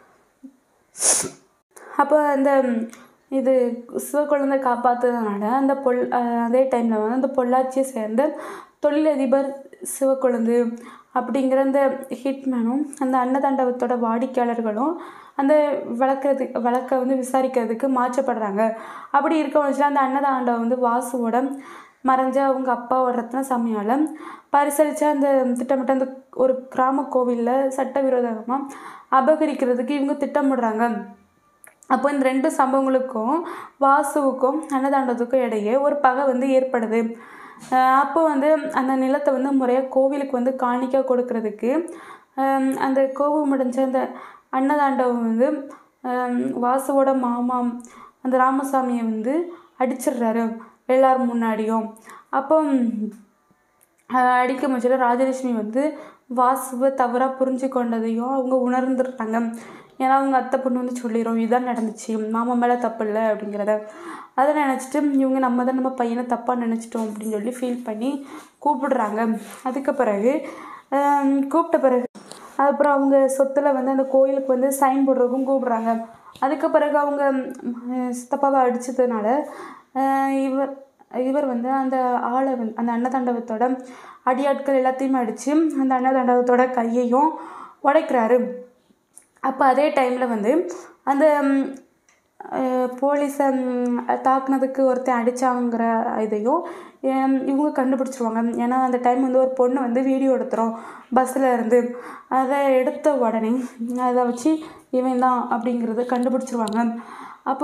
அப்போ அந்த இது சிவக்குழந்தை காப்பாற்றுறதுனால அந்த பொல் அதே டைமில் வந்து அந்த பொள்ளாச்சியை சேர்ந்த தொழிலதிபர் சிவக்குழந்து அப்படிங்கிற அந்த ஹிட்மேனும் அந்த அன்னதாண்டவத்தோட வாடிக்கையாளர்களும் அந்த வளர்க்குறதுக்கு வழக்கை வந்து விசாரிக்கிறதுக்கு மாற்றப்படுறாங்க. அப்படி இருக்க வச்சுல அந்த அன்னதாண்டவம் வந்து வாசுவோட மறைஞ்ச அவங்க அப்பாவோட ரத்ன சாமியால் பரிசளித்து அந்த திட்டமிட்ட அந்த ஒரு கிராம கோவிலில் சட்டவிரோதமாக அபகரிக்கிறதுக்கு இவங்க திட்டமிடுறாங்க. அப்போ இந்த ரெண்டு சம்பவங்களுக்கும் வாசுவுக்கும் அன்னதாண்டவத்துக்கும் இடையே ஒரு பகை வந்து ஏற்படுது. அப்போ வந்து அந்த நிலத்தை வந்து முறையாக கோவிலுக்கு வந்து காணிக்க கொடுக்கறதுக்கு அந்த கோபம் முடிஞ்ச அந்த அன்னதாண்டவம் வந்து வாசுவோட மாமா அந்த ராமசாமியை வந்து அடிச்சிடுறாரு எல்லாரும் முன்னாடியும். அப்போ அடிக்க முச்சில ராஜலட்சுமி வந்து வாசுவை தவறாக புரிஞ்சு கொண்டதையும் அவங்க உணர்ந்துடுறாங்க. ஏன்னா அவங்க அத்தை பொண்ணு வந்து சொல்லிடும் இதுதான் நடந்துச்சு, மாமா மேலே தப்பு இல்லை அப்படிங்கிறத. அதை நினச்சிட்டு இவங்க நம்ம தான் நம்ம பையனை தப்பாக நினச்சிட்டோம் அப்படின்னு சொல்லி ஃபீல் பண்ணி கூப்பிடுறாங்க. அதுக்கு பிறகு கூப்பிட்ட பிறகு அப்புறம் அவங்க சொத்தில் வந்து அந்த கோயிலுக்கு வந்து சைன் போடுறதுக்கும் கூப்பிட்றாங்க. அதுக்கு பிறகு அவங்க சித்தப்பாவை அடித்ததுனால இவர் இவர் வந்து அந்த ஆளை வந்து அந்த அன்னதாண்டவத்தோட அடியாட்கள் எல்லாத்தையுமே அடித்து அந்த அன்னதாண்டவத்தோட கையையும் உடைக்கிறாரு. அப்போ அதே டைமில் வந்து அந்த போலீஸை தாக்குனதுக்கு ஒருத்தன் அடித்தாங்கிற இதையும் இவங்க கண்டுபிடிச்சிருவாங்க. ஏன்னா அந்த டைம் வந்து ஒரு பொண்ணு வந்து வீடியோ எடுத்துகிறோம் பஸ்ஸில் இருந்து. அதை எடுத்த உடனே அதை வச்சு இவன் தான் அப்படிங்கிறத கண்டுபிடிச்சிருவாங்க. அப்போ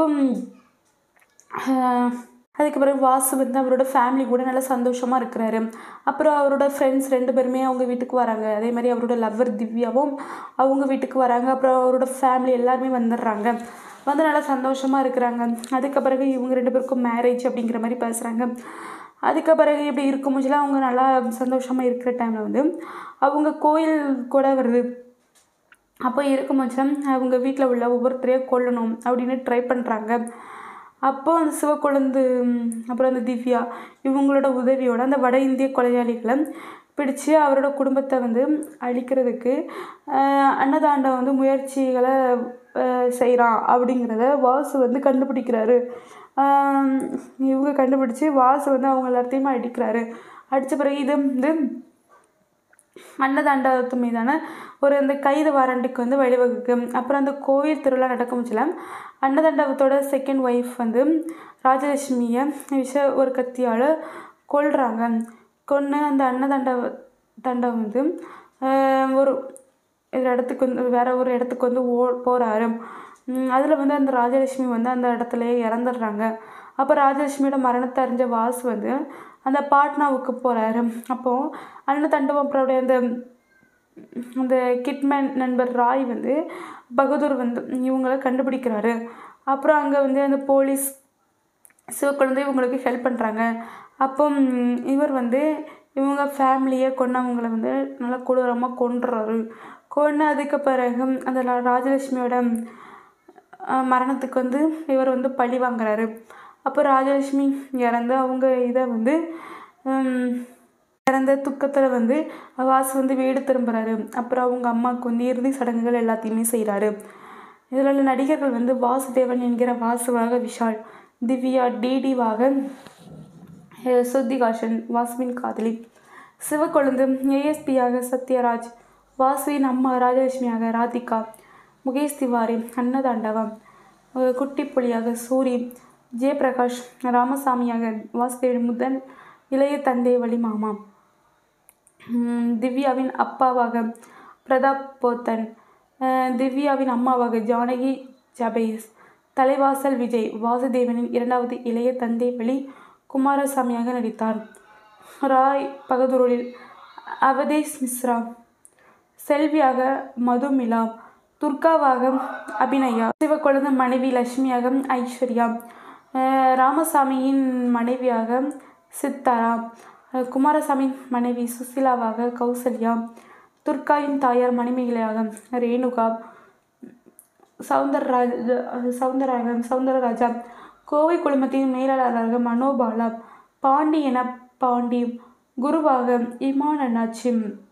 அதுக்கு பிறகு வாசு வந்து அவரோட ஃபேமிலி கூட நல்லா சந்தோஷமாக இருக்கிறாரு. அப்புறம் அவரோட ஃப்ரெண்ட்ஸ் ரெண்டு பேருமே அவங்க வீட்டுக்கு வராங்க. அதே மாதிரி அவரோட லவ்வர் திவ்யாவும் அவங்க வீட்டுக்கு வராங்க. அப்புறம் அவரோட ஃபேமிலி எல்லாருமே வந்துடுறாங்க. வந்து நல்லா சந்தோஷமாக இருக்கிறாங்க. அதுக்கு பிறகு இவங்க ரெண்டு பேருக்கும் மேரேஜ் அப்படிங்கிற மாதிரி பேசுகிறாங்க. அதுக்கு பிறகு இப்படி இருக்கும் போதுலாம் அவங்க நல்லா சந்தோஷமாக இருக்கிற டைமில் வந்து அவங்க கோயில் கூட வருது. அப்போ இருக்கும் போதுலாம் அவங்க வீட்டில் உள்ள ஒவ்வொருத்தரையும் கொல்லணும் அப்படின்னு ட்ரை பண்ணுறாங்க. அப்போ அந்த சிவக்குழந்து அப்புறம் அந்த திவ்யா இவங்களோட உதவியோட அந்த வட இந்திய கொலையாளிகளை பிடிச்சு அவரோட குடும்பத்தை வந்து அழிக்கிறதுக்கு அன்னதாண்டம் வந்து முயற்சிகளை செய்கிறான் அப்படிங்கிறத வாசு வந்து கண்டுபிடிக்கிறாரு. இவங்க கண்டுபிடிச்சி வாசு வந்து அவங்க எல்லாத்தையுமே அடிக்கிறாரு. அடித்த பிறகு இது வந்து அன்னதாண்டவத்து மீதான ஒரு அந்த கைது வாரண்டுக்கு வந்து வழிவகுக்கும். அப்புறம் அந்த கோயில் திருவிழா நடக்கும் போதுல அன்னதாண்டவத்தோட செகண்ட் ஒய்ஃப் வந்து ராஜலட்சுமியை விஷ ஒரு கத்தியால் கொல்றாங்க. கொன்று அந்த அன்னதாண்டவ தாண்டவம் வந்து ஒரு இடத்துக்கு வந்து வேற ஒரு இடத்துக்கு வந்து ஓ போகிறாரு. அதில் வந்து அந்த ராஜலட்சுமி வந்து அந்த இடத்துலையே இறந்துடுறாங்க. அப்போ ராஜலட்சுமியோட மரணத்தை அறிஞ்ச வாசு வந்து அந்த பாட்னாவுக்கு போகிறாரு. அப்போது அண்ணன் தண்டவப்பருடைய அந்த அந்த கிட்மேன் நண்பர் ராய் வந்து பகதூர் வந்து இவங்களை கண்டுபிடிக்கிறாரு. அப்புறம் அங்கே வந்து அந்த போலீஸ் சிவக்குழந்தை இவங்களுக்கு ஹெல்ப் பண்ணுறாங்க. அப்போ இவர் வந்து இவங்க ஃபேமிலியை கொண்டவங்களை வந்து நல்லா கொடூரமாக கொன்றுறாரு. கொன்று அதுக்கு பிறகு அந்த ராஜலட்சுமியோட மரணத்துக்கு வந்து இவர் வந்து பழி வாங்குறாரு. அப்போ ராஜலட்சுமி இறந்து அவங்க இதை வந்து இறந்த துக்கத்தில் வந்து வாசு வந்து வீடு திரும்புகிறாரு. அப்புறம் அவங்க அம்மாவுக்கு வந்து இறுதி சடங்குகள் எல்லாத்தையுமே செய்கிறாரு. இதில் உள்ள நடிகர்கள் வந்து வாசுதேவன் என்கிற வாசுவாக விஷால், திவ்யா டிடிவாக ஸ்ருதிகாசன் வாசுவின் காதலி, சிவக்கொழுந்து ஏஎஸ்பியாக சத்யராஜ், வாசுவின் அம்மா ராஜலட்சுமியாக ராதிகா, முகேஷ் திவாரி அன்னதாண்டவம், குட்டி புலியாக சூரி, ஜெயபிரகாஷ் ராமசாமியாக வாசுதேவன் முதன் இளைய தந்தை வழி மாமா, திவ்யாவின் அப்பாவாக பிரதாப் போத்தன், திவ்யாவின் அம்மாவாக ஜானகி ஜபேஸ், தலைவாசல் விஜய் வாசுதேவனின் இரண்டாவது இளைய தந்தை வழி குமாரசாமியாக நடித்தார். ராய் பகதூரில் அவதேஷ் மிஸ்ரா, செல்வியாக மதுமிலா, துர்காவாக அபிநயா, சிவக்கொழுந்து மனைவி லட்சுமியாக ஐஸ்வர்யா, ராமசாமியின் மனைவியாக சித்தாரா, குமாரசாமியின் மனைவி சுசிலாவாக கௌசல்யா, துர்காவின் தாயார் மணிமேகலையாக ரேணுகா, சவுந்தரராஜ சவுந்தரராஜ சவுந்தரராஜா, கோவை குழுமத்தின் மேலாளராக மனோபாலா, பாண்டி என பாண்டி, குருவாக இமான் அண்ணாச்சி,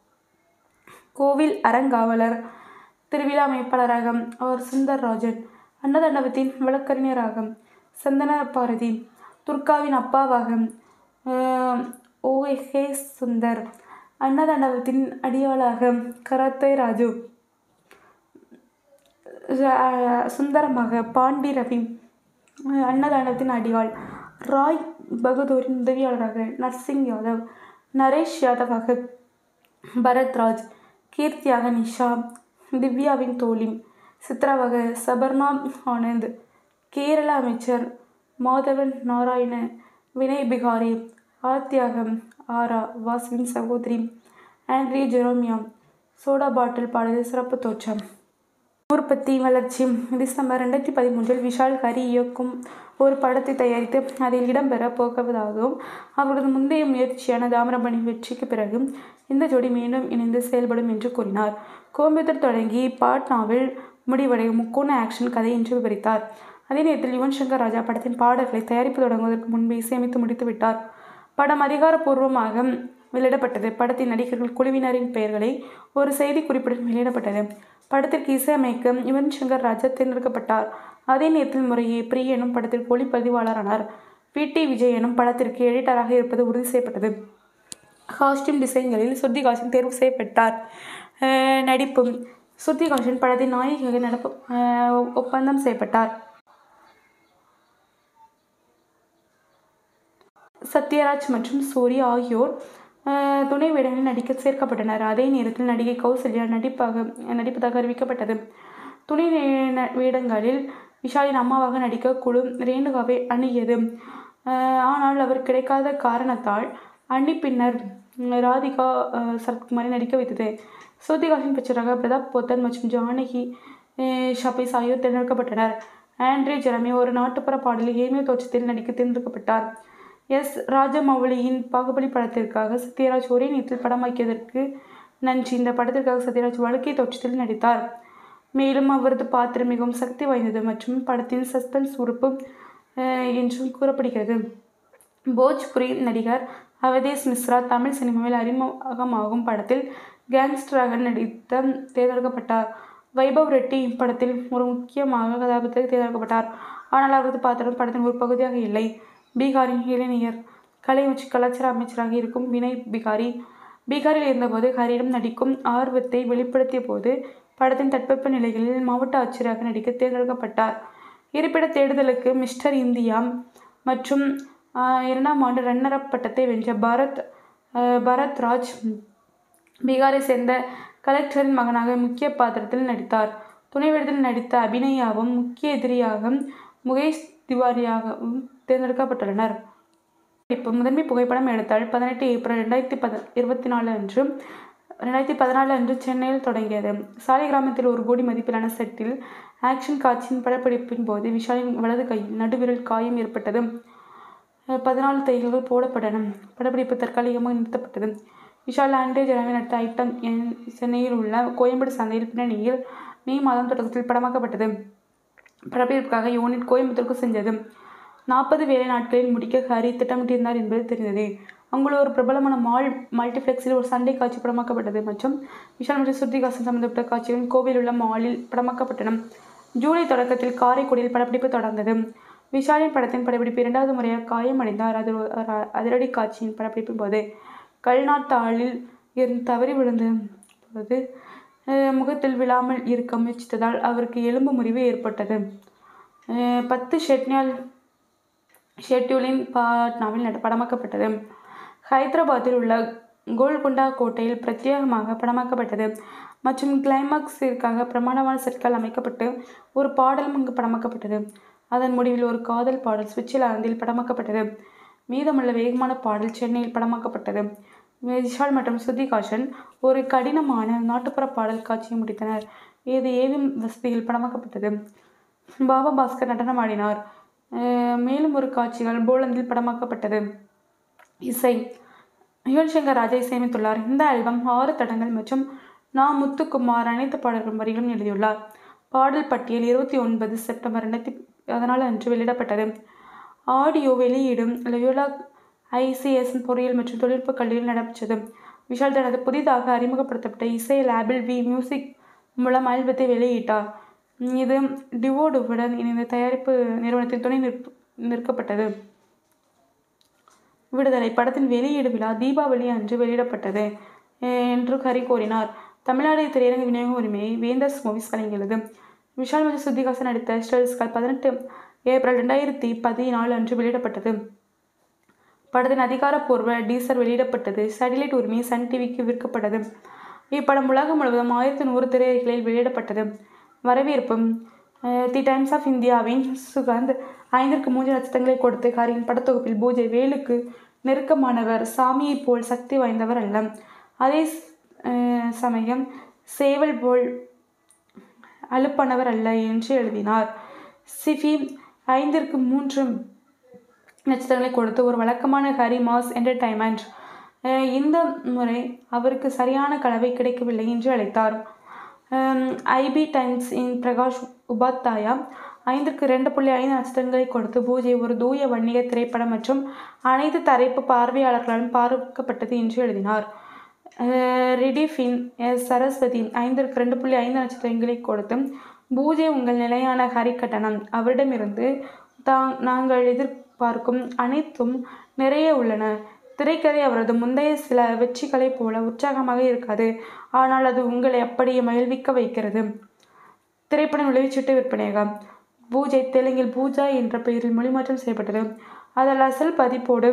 கோவில் அறங்காவலர் திருவிழா அமைப்பாளராக அவர் சுந்தர்ராஜன், அன்னதாண்டவத்தின் வழக்கறிஞராக சந்தன பாரதி, துர்காவின் அப்பாவாக ஓஹே சுந்தர், அன்னதாண்டவத்தின் அடியாளாக கராத்தே ராஜு, சுந்தரமாக பாண்டி ரவி, அன்னதாண்டவத்தின் அடியாள் ராய் பகதூரின் உதவியாளராக நர்சிங் யாதவ், நரேஷ் யாதவாக பரத்ராஜ், கீர்த்தியாக நிஷா, திவ்யாவின் தோழி, சித்ராவாக சபர்ணா ஆனந்த், கேரள அமைச்சர் மாதவன் நாராயண, வினய் பிகாரி, ஆர்த்தியாக ஆரா வாசுவின் சகோதரி, ஆண்ட்ரி ஜெரோமியா, சோடா பாட்டில் பாடலில் சிறப்பு தோற்றம். உற்பத்தி வளர்ச்சி டிசம்பர் ரெண்டாயிரத்தி பதிமூன்றில் விஷால் ஹரி இயக்கும் ஒரு படத்தை தயாரித்து அதில் இடம்பெற போவதாகவும் அவரது முந்தைய முயற்சியான தாமிரபரணி வெற்றிக்கு பிறகு இந்த ஜோடி மீண்டும் இணைந்து செயல்படும் என்று கூறினார். கோயம்புத்தூர் தொடங்கி பாட்னாவில் முடிவடையும் முக்கோண ஆக்ஷன் கதை என்று விவரித்தார். அதே நேரத்தில் யுவன் சங்கர் ராஜா படத்தின் பாடல்களை தயாரிப்பு தொடங்குவதற்கு முன்பே இசையமைத்து முடித்து விட்டார். படம் அதிகாரப்பூர்வமாக வெளியிடப்பட்டது. படத்தின் நடிகர்கள் குழுவினரின் பெயர்களை ஒரு செய்தி குறிப்புடன் வெளியிடப்பட்டது. படத்திற்கு இசையமைக்க யுவன் சங்கர் ராஜா தேர்ந்தெடுக்கப்பட்டார். அதே நேரத்தில் முறையே பிரி எனும் படத்திற்கு ஒளிப்பதிவாளரானார். பி டி விஜய் எனும் படத்திற்கு எடிட்டராக இருப்பது உறுதி செய்யப்பட்டது. காஸ்டியூம் டிசைன்களில் ஸ்ருதிகாசன் தேர்வு செய்யப்பட்டார். நடிப்பு ஸ்ருதிகாசன் படத்தின் நாயகியாக நடப்பு ஒப்பந்தம் செய்யப்பட்டார். சத்யராஜ் மற்றும் சூரி ஆகியோர் துணை வேடங்களில் நடிக்க சேர்க்கப்பட்டனர். அதே நேரத்தில் நடிகை கௌசல்யா நடிப்பாக நடிப்பதாக அறிவிக்கப்பட்டது. துணை வேடங்களில் விஷாலின் அம்மாவாக நடிக்க குழு ரேணுகாவை அணுகியது. ஆனால் அவர் கிடைக்காத காரணத்தால் அண்ணி பின்னர் ராதிகா சரத்குமாரை நடிக்க வைத்தது. ஸ்ருதிகாசன் பிக்சராக பிரதாப் போத்தன் மற்றும் ஜானகி ஷபீஸ் ஆகியோர் தேர்ந்தெடுக்கப்பட்டனர். ஆண்ட்ரி ஜெரமி ஒரு நாட்டுப்புற பாடலில் ஏமிய தோற்றத்தில் நடிக்க தேர்ந்தெடுக்கப்பட்டார். எஸ் ராஜமௌலியின் பாகுபலி படத்திற்காக சத்யராஜ் ஒரே நேரத்தில் படமாக்கியதற்கு நன்றி. இந்த படத்திற்காக சத்யராஜ் வழுக்கை தோற்றத்தில் நடித்தார். மேலும் அவரது பாத்திரம் மிகவும் சக்தி வாய்ந்தது மற்றும் படத்தின் சஸ்பென்ஸ் உறுப்பு என்றும் கூறப்படுகிறது. போஜ்புரி நடிகர் அவதேஷ் மிஸ்ரா தமிழ் சினிமாவில் அறிமுகமாகும் படத்தில் கேங்ஸ்டராக நடித்த தேர்ந்தெடுக்கப்பட்டார். வைபவ் ரெட்டி இப்படத்தில் ஒரு முக்கியமாக கதாபாத்திரத்தில் தேர்ந்தெடுக்கப்பட்டார். ஆனால் அவரது பாத்திரம் படத்தின் ஒரு பகுதியாக இல்லை. பீகாரின் இளைஞர் கலை மற்றும் கலாச்சார அமைச்சராக இருக்கும் வினய் பிகாரி பீகாரில் இருந்தபோது ஹரியிடம் நடிக்கும் ஆர்வத்தை வெளிப்படுத்திய போது படத்தின் தட்பவெப்ப நிலைகளில் மாவட்ட ஆட்சியராக நடிக்க தேர்ந்தெடுக்கப்பட்டார். இருப்பிட தேடுதலுக்கு மிஸ்டர் இந்தியா மற்றும் இரண்டாம் ஆண்டு ரன்னர் அப் பட்டத்தை வென்ற பரத் பரத்ராஜ் பீகாரை சேர்ந்த கலெக்டரின் மகனாக முக்கிய பாத்திரத்தில் நடித்தார். துணை வேடத்தில் நடித்த அபிநயாவும் முக்கிய எதிரியாக முகேஷ் திவாரியாகவும் தேர்ந்தெடுக்கப்பட்டுள்ளனர். இப்போ முதன்மை புகைப்படம் எடுத்தால் பதினெட்டு ஏப்ரல் ரெண்டாயிரத்தி பத இருபத்தி நாலு அன்று ரெண்டாயிரத்தி பதினாலு அன்று சென்னையில் தொடங்கியது. சாலை கிராமத்தில் ஒரு கோடி மதிப்பிலான செட்டில் ஆக்ஷன் காட்சியின் படப்பிடிப்பின் போது விஷாலின் வலது கையில் நடுவிரல் காயம் ஏற்பட்டது. பதினாலு தையல்கள் போடப்பட்டன. படப்பிடிப்பு தற்காலிகமாக நிறுத்தப்பட்டது. விஷால் ஆண்டே ஜெரமி நடித்த ஐட்டம் என் சென்னையில் உள்ள கோயம்பேடு சந்தையில் பின்னணியில் மே மாதம் தொடக்கத்தில் படமாக்கப்பட்டது. படப்பிடிப்புக்காக யூனிட் கோயம்புத்தூருக்கு சென்றது. நாற்பது வேலை நாட்களில் முடிக்க ஹரி திட்டமிட்டிருந்தார் என்பது தெரிந்தது. அங்குள்ள ஒரு பிரபலமான மால் மல்டிப்ளெக்ஸில் ஒரு சண்டை காட்சி படமாக்கப்பட்டது மற்றும் விஷால் மற்றும் ஸ்ருதிஹாசன் சம்பந்தப்பட்ட காட்சிகள் கோவையில் உள்ள மாலில் படமாக்கப்பட்டன. ஜூலை தொடக்கத்தில் காரைக்குடியில் படப்பிடிப்பு தொடர்ந்தது. விஷாலின் படத்தின் படப்பிடிப்பு இரண்டாவது முறையாக காயமடைந்தார். அது அதிரடி காட்சியின் படப்பிடிப்பின் போது கல்நாட்டாளில் இருந்து தவறி விழுந்த போது முகத்தில் விழாமல் இருக்க முயற்சித்ததால் அவருக்கு எலும்பு முறிவு ஏற்பட்டது. பத்து ஷெட்னியால் ஷெட்யூலின் பாட்னாவில் படமாக்கப்பட்டது. ஹைதராபாத்தில் உள்ள கோல்கொண்டா கோட்டையில் பிரத்யேகமாக படமாக்கப்பட்டது மற்றும் கிளைமாக்ஸிற்காக பிரமாண்டமான செட்கள் அமைக்கப்பட்டு ஒரு பாடலும் அங்கு படமாக்கப்பட்டது. அதன் முடிவில் ஒரு காதல் பாடல் சுவிட்சர்லாந்தில் படமாக்கப்பட்டது. மீதமுள்ள வேகமான பாடல் சென்னையில் படமாக்கப்பட்டது. விஷால் மற்றும் ஸ்ருதிஹாசன் ஒரு கடினமான நாட்டுப்புற பாடல் காட்சியை முடித்தனர். இது ஏவிஎம் வசதியில் படமாக்கப்பட்டது. பாபா பாஸ்கர் நடனம் ஆடினார். மேலும் ஒரு காட்சிகள் போலந்தில் படமாக்கப்பட்டது. இசை யுவன் சங்கர் ராஜா இசையமைத்துள்ளார். இந்த ஆல்பம் ஆறு தடங்கள் மற்றும் நா முத்துக்குமார் அனைத்து பாடல்கள் வரிகளும் எழுதியுள்ளார். பாடல் பட்டியல் இருபத்தி ஒன்பது செப்டம்பர் ரெண்டாயிரத்தி பதினாலு அன்று வெளியிடப்பட்டது. ஆடியோ வெளியீடும் லயோலா ஐசிஎஸ் பொறியியல் மற்றும் தொழில்நுட்ப கல்லூரியில் நடைபெற்றது. விஷால் தனது புதிதாக அறிமுகப்படுத்தப்பட்ட இசை லேபிள் வி மியூசிக் மூலம் ஆல்பத்தை வெளியிட்டார். இது டிவோடுவுடன் இணைந்த தயாரிப்பு நிறுவனத்தின் துணை நிற்ப நிற்கப்பட்டது. விடுதலை படத்தின் வெளியீடு விழா தீபாவளி அன்று வெளியிடப்பட்டது என்று ஹரி கூறினார். தமிழ்நாடு திரையரங்கு விநியோக உரிமையை வேந்தர்ஸ் மூவிஸ் வழங்கியுள்ளது. விஷால் மற்றும் ஸ்ருதிஹாசன் நடித்த ஸ்டெல்ஸ்கால் பதினெட்டு ஏப்ரல் ரெண்டாயிரத்தி பதினாலு அன்று வெளியிடப்பட்டது. படத்தின் அதிகாரப்பூர்வ டீசர் வெளியிடப்பட்டது. சேட்டிலைட் உரிமை சன் டிவிக்கு விற்கப்பட்டது. இப்படம் உலகம் முழுவதும் ஆயிரத்தி நூறு திரையரங்குகளில் வெளியிடப்பட்டது. வரவேற்பு தி டைம்ஸ் ஆஃப் இந்தியாவின் சுகந்த் ஐந்திற்கு மூன்று நட்சத்திரங்களை கொடுத்து ஹரியின் படத்தொகுப்பில் பூஜை வேலுக்கு நெருக்கமானவர், சாமியை போல் சக்தி வாய்ந்தவர் அல்ல, அதே சமயம் சேவல் போல் அலுப்பானவர் அல்ல என்று எழுதினார். சிஃபி ஐந்திற்கு மூன்று நட்சத்திரங்களை கொடுத்து ஒரு வழக்கமான ஹரி மாஸ் என்டர்டைன்மெண்ட், இந்த முறை அவருக்கு சரியான கலவை கிடைக்கவில்லை என்று அழைத்தார். ஐபி டைம்ஸ் இன் பிரகாஷ் உபாத்யாயா ஐந்திற்கு ரெண்டு புள்ளி ஐந்து நட்சத்திரங்களை கொடுத்து பூஜை ஒரு தூய வன்னிய திரைப்படம் மற்றும் அனைத்து தரப்பு பார்வையாளர்களாலும் பார்க்கப்பட்டது என்று எழுதினார். ரிடிஃபின் எஸ் சரஸ்வதி ஐந்திற்கு ரெண்டு புள்ளி ஐந்து நட்சத்திரங்களை கொடுத்து பூஜை உங்கள் நிலையான ஹரி கட்டணம், அவரிடமிருந்து தாங் நாங்கள் எதிர்பார்க்கும் அனைத்தும் நிறைய உள்ளன. திரைக்கதை அவரது முந்தைய சில வெற்றிகளைப் போல உற்சாகமாக இருக்காது, ஆனால் அது உங்களை அப்படியே மகிழ்விக்க வைக்கிறது. திரைப்படம் விளைவிச்சிட்டு விற்பனையாகும். பூஜை தெலுங்கில் பூஜா என்ற பெயரில் மொழிமாற்றம் செய்யப்பட்டது. அதில் அசல் பதிப்போடு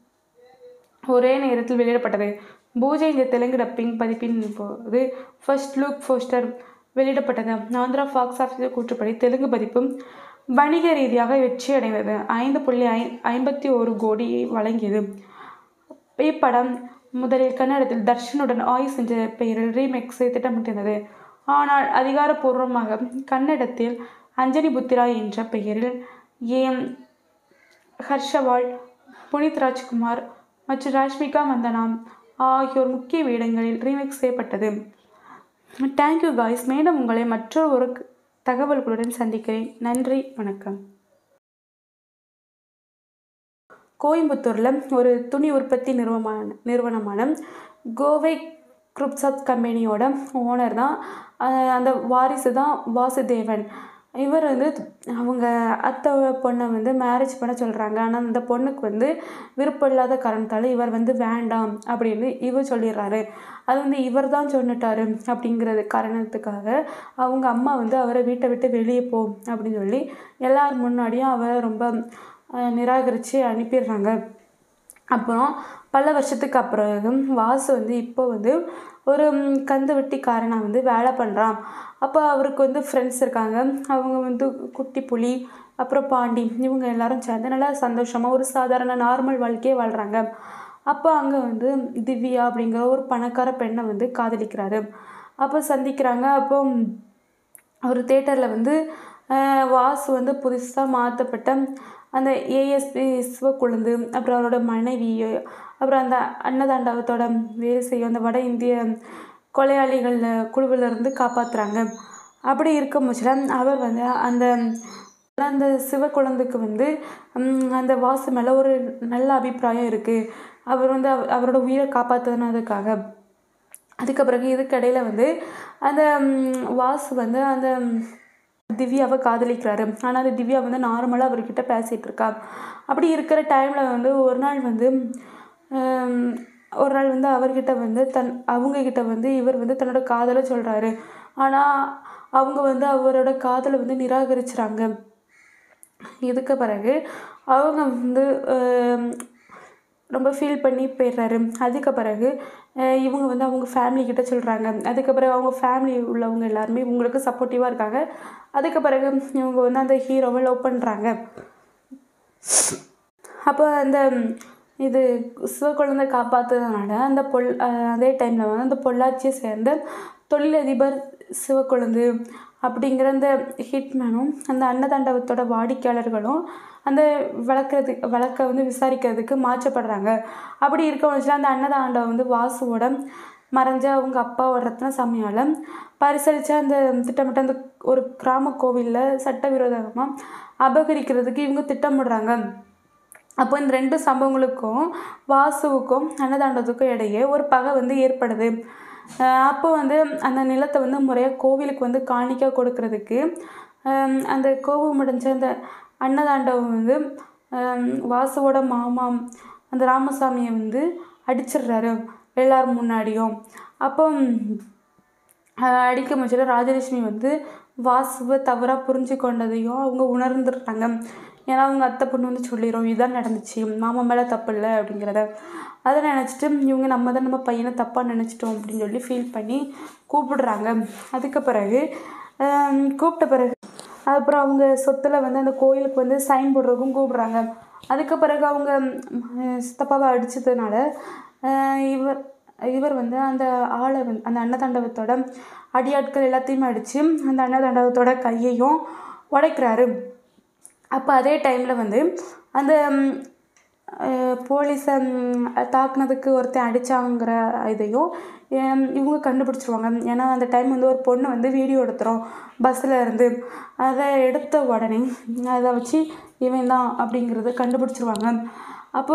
ஒரே நேரத்தில் வெளியிடப்பட்டது. பூஜை இந்த தெலுங்கு டப்பிங் பதிப்பின் போது ஃபர்ஸ்ட் லுக் போஸ்டர் வெளியிடப்பட்டது. ஆந்திரா ஃபாக்ஸ் ஆஃபீஸர் கூற்றுப்படி தெலுங்கு பதிப்பு வணிக ரீதியாக வெற்றி அடைந்தது. ஐந்து புள்ளி ஐ ஐம்பத்தி ஒரு கோடியை வழங்கியது. இப்படம் முதலில் கன்னடத்தில் தர்ஷனுடன் ஆயுஸ் என்ற பெயரில் ரீமேக்ஸை திட்டமிட்டிருந்தது. ஆனால் அதிகாரப்பூர்வமாக கன்னடத்தில் அஞ்சனி புத்திரா என்ற பெயரில் ஏம் ஹர்ஷவால், புனித் ராஜ்குமார் மற்றும் ராஷ்மிகா மந்தனாம் ஆகியோர் முக்கிய வேடங்களில் ரீமேக் செய்யப்பட்டது. Thank you guys. மேலும் உங்களை மற்றொரு ஒரு தகவல்களுடன் சந்திக்கிறேன். நன்றி, வணக்கம். கோயம்புத்தூரில் ஒரு துணி உற்பத்தி நிறுவனமான நிறுவனமான கோவை குரூப்ஸ் கம்பெனியோட ஓனர் தான் அந்த வாரிசு தான் வாசுதேவன். இவர் வந்து அவங்க அத்தை பொண்ணை வந்து மேரேஜ் பண்ண சொல்கிறாங்க. ஆனால் அந்த பொண்ணுக்கு வந்து விருப்பம் இல்லாத காரணத்தால் இவர் வந்து வேண்டாம் அப்படின்னு இவர் சொல்லிடுறாரு. அது வந்து இவர் தான் சொன்னிட்டாரு அப்படிங்கிறது காரணத்துக்காக அவங்க அம்மா வந்து அவரை வீட்டை விட்டு வெளியே போ அப்படின்னு சொல்லி எல்லார் முன்னாடியும் அவரை ரொம்ப நிராகரித்து அனுப்பிடுறாங்க. அப்புறம் பல வருஷத்துக்கு அப்புறம் வாசு வந்து இப்போ வந்து ஒரு கந்து வெட்டிக்காரனாக வந்து வேலை பண்ணுறான். அப்போ அவருக்கு வந்து ஃப்ரெண்ட்ஸ் இருக்காங்க. அவங்க வந்து குட்டி புலி, அப்புறம் பாண்டி, இவங்க எல்லாரும் சேர்ந்து நல்லா சந்தோஷமாக ஒரு சாதாரண நார்மல் வாழ்க்கையே வாழ்கிறாங்க. அப்போ அங்கே வந்து திவ்யா அப்படிங்கிற ஒரு பணக்கார பெண்ணை வந்து காதலிக்கிறாரு. அப்போ சந்திக்கிறாங்க. அப்போ ஒரு தேட்டரில் வந்து வாசு வந்து புதுசாக மாற்றப்பட்ட அந்த ஏஎஸ்பி சிவக்கொழுந்து, அப்புறம் அவரோட மனைவி, அப்புறம் அந்த அன்னதாண்டவத்தோட வேலை செய்யும் அந்த வட இந்திய கொலையாளிகள் குழுவில் இருந்து காப்பாற்றுறாங்க. அப்படி இருக்கும் பட்சத்தில் அவர் வந்து அந்த அந்த சிவக்குழந்தைக்கு வந்து அந்த வாசு மேலே ஒரு நல்ல அபிப்பிராயம் இருக்குது. அவர் வந்து அவ அவரோட உயிரை காப்பாற்றுனதுக்காக. அதுக்கு பிறகு இதுக்கடையில் வந்து அந்த வாசு வந்து அந்த திவ்யாவை காதலிக்கிறாரு. ஆனால் அந்த திவ்யா வந்து நார்மலாக அவர்கிட்ட பேசிகிட்டு இருக்கா. அப்படி இருக்கிற டைமில் வந்து ஒரு நாள் வந்து ஒரு நாள் வந்து அவர்கிட்ட வந்து தன் அவங்கக்கிட்ட வந்து இவர் வந்து தன்னோட காதலை சொல்கிறாரு. ஆனால் அவங்க வந்து அவரோட காதலை வந்து நிராகரிச்சுறாங்க. இதுக்கு பிறகு அவங்க வந்து ரொம்ப ஃபீல் பண்ணி போயிடுறாரு. அதுக்கு பிறகு இவங்க வந்து அவங்க ஃபேமிலிக்கிட்ட சொல்கிறாங்க. அதுக்கு பிறகு அவங்க ஃபேமிலி உள்ளவங்க எல்லாருமே இவங்களுக்கு சப்போர்ட்டிவாக இருக்காங்க. அதுக்கு பிறகு இவங்க வந்து அந்த ஹீரோவை லவ் பண்ணுறாங்க. அப்போ அந்த இது சிவக்குழந்தை காப்பாற்றுறதுனால அந்த பொல் அதே டைமில் வந்து அந்த பொள்ளாச்சியை சேர்ந்த தொழிலதிபர் சிவக்கொழுந்து அப்படிங்கிற அந்த ஹிட்மேனும் அந்த அன்னதாண்டவத்தோட வாடிக்கையாளர்களும் அந்த வளர்க்குறதுக்கு வழக்கை வந்து விசாரிக்கிறதுக்கு மாற்றப்படுறாங்க. அப்படி இருக்க வச்சுல அந்த அன்னதாண்டவம் வந்து வாசுவோட மறைஞ்ச அவங்க அப்பாவோட ரத்ன சாமியால் பரிசளித்த அந்த திட்டமிட்ட அந்த ஒரு கிராம கோவிலில் சட்டவிரோதமாக அபகரிக்கிறதுக்கு இவங்க திட்டமிடுறாங்க. அப்போ இந்த ரெண்டு சம்பவங்களுக்கும் வாசுவுக்கும் அன்னதாண்டவத்துக்கும் இடையே ஒரு பகை வந்து ஏற்படுது. அப்போ வந்து அந்த நிலத்தை வந்து முறையாக கோவிலுக்கு வந்து காணிக்க கொடுக்கறதுக்கு அந்த கோபம் முடிஞ்ச அந்த அன்னதாண்டவம் வந்து வாசுவோட மாமா அந்த ராமசாமியை வந்து அடிச்சிடுறாரு எல்லாரும் முன்னாடியும். அப்போ அடிக்க முச்சில ராஜலட்சுமி வந்து வாசுவை தவறாக புரிஞ்சு கொண்டதையும் அவங்க உணர்ந்துடுறாங்க. ஏன்னா அவங்க அத்தை பொண்ணு வந்து சொல்லிடும் இதுதான் நடந்துச்சு, மாமா மேலே தப்பு இல்லை அப்படிங்கிறத. அதை நினச்சிட்டு இவங்க நம்ம தான் நம்ம பையனை தப்பாக நினச்சிட்டோம் அப்படின்னு சொல்லி ஃபீல் பண்ணி கூப்பிடுறாங்க. அதுக்கு பிறகு கூப்பிட்ட பிறகு அப்புறம் அவங்க சொத்தில் வந்து அந்த கோயிலுக்கு வந்து சைன் போடுறதுக்கும் கூப்பிடுறாங்க. அதுக்கு பிறகு அவங்க சித்தப்பாவை அடித்ததுனால இவர் இவர் வந்து அந்த ஆளை வந்து அந்த அன்னதாண்டவத்தோட அடியாட்கள் எல்லாத்தையுமே அடித்து அந்த அன்னதாண்டவத்தோட கையையும் உடைக்கிறாரு. அப்போ அதே டைமில் வந்து அந்த போலீஸை தாக்குனதுக்கு ஒருத்தன் அடித்தாங்கிற இதையும் இவங்க கண்டுபிடிச்சிருவாங்க. ஏன்னா அந்த டைம் வந்து ஒரு பொண்ணு வந்து வீடியோ எடுத்துகிறோம் பஸ்ஸில் இருந்து. அதை எடுத்த உடனே அதை வச்சு இவன் தான் அப்படிங்கிறத கண்டுபிடிச்சிருவாங்க. அப்போ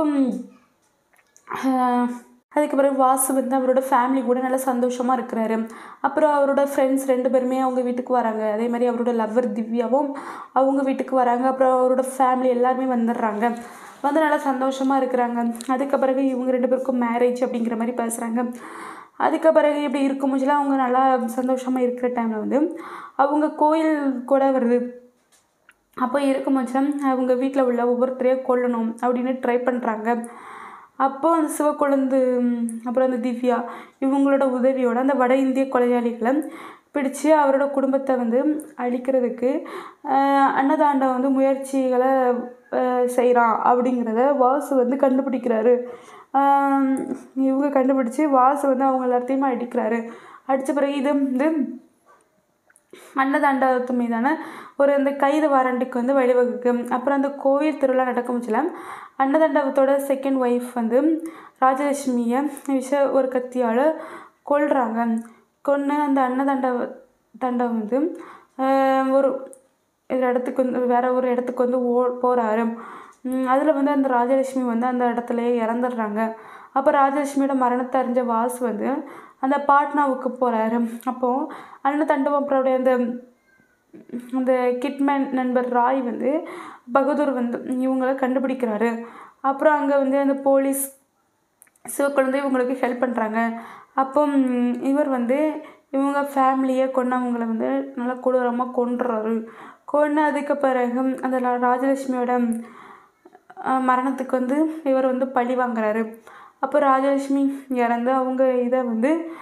அதுக்கு பிறகு வாசு வந்து அவரோட ஃபேமிலி கூட நல்லா சந்தோஷமாக இருக்கிறாரு. அப்புறம் அவரோட ஃப்ரெண்ட்ஸ் ரெண்டு பேருமே அவங்க வீட்டுக்கு வராங்க. அதே மாதிரி அவரோட லவ்வர் திவ்யாவும் அவங்க வீட்டுக்கு வராங்க. அப்புறம் அவரோட ஃபேமிலி எல்லாருமே வந்துடுறாங்க. வந்து நல்லா சந்தோஷமாக இருக்கிறாங்க. அதுக்கு பிறகு இவங்க ரெண்டு பேருக்கும் மேரேஜ் அப்படிங்கிற மாதிரி பேசுகிறாங்க. அதுக்கு பிறகு இப்படி இருக்கும் போதுலாம் அவங்க நல்லா சந்தோஷமாக இருக்கிற டைமில் வந்து அவங்க கோயில் கூட வருது. அப்போ இருக்கும் போதுலாம் அவங்க வீட்டில் உள்ள ஒவ்வொருத்தரையும் கொல்லணும் அப்படின்னு ட்ரை பண்ணுறாங்க. அப்போ அந்த சிவக்கொழுந்து அப்புறம் அந்த திவ்யா இவங்களோட உதவியோட அந்த வட இந்திய கொலையாளிகளை பிடிச்சி அவரோட குடும்பத்தை வந்து அழிக்கிறதுக்கு அன்னதாண்டம் வந்து முயற்சிகளை செய்கிறான் அப்படிங்கிறத வாசு வந்து கண்டுபிடிக்கிறாரு. இவங்க கண்டுபிடிச்சி வாசு வந்து அவங்க எல்லாத்தையுமே அடிக்கிறாரு. அடித்த பிறகு இது வந்து அன்னதாண்டவத்து மீதான ஒரு அந்த கைது வாரண்டுக்கு வந்து வழிவகுக்கு. அப்புறம் அந்த கோயில் திருவிழா நடக்கும்ச்சுல அன்னதாண்டவத்தோட செகண்ட் ஒய்ஃப் வந்து ராஜலட்சுமியை விஷ ஒரு கத்தியால் கொல்றாங்க. கொன்று அந்த அன்னதாண்டவ தாண்டவம் வந்து ஒரு இடத்துக்கு வந்து வேற ஒரு இடத்துக்கு வந்து ஓ போகிறாரு. அதில் வந்து அந்த ராஜலட்சுமி வந்து அந்த இடத்துலையே இறந்துடுறாங்க. அப்போ ராஜலட்சுமியோட மரணத்தை அறிஞ்ச வாசு வந்து அந்த பாட்னாவுக்கு போகிறாரு. அப்போது அன்னதாண்டவத்தோடைய அந்த அந்த கிட்மேன் நண்பர் ராய் வந்து பகதூர் வந்து இவங்களை கண்டுபிடிக்கிறாரு. அப்புறம் அங்கே வந்து அந்த போலீஸ் சிவக்குழந்தை இவங்களுக்கு ஹெல்ப் பண்ணுறாங்க. அப்போ இவர் வந்து இவங்க ஃபேமிலியை கொண்டவங்களை வந்து நல்லா கொடூரமாக கொன்றுறாரு. கொன்று அதுக்கு பிறகு அந்த ராஜலட்சுமியோட மரணத்துக்கு வந்து இவர் வந்து பழி வாங்குறாரு. அப்போ ராஜலட்சுமி இறந்து அவங்க இதை வந்து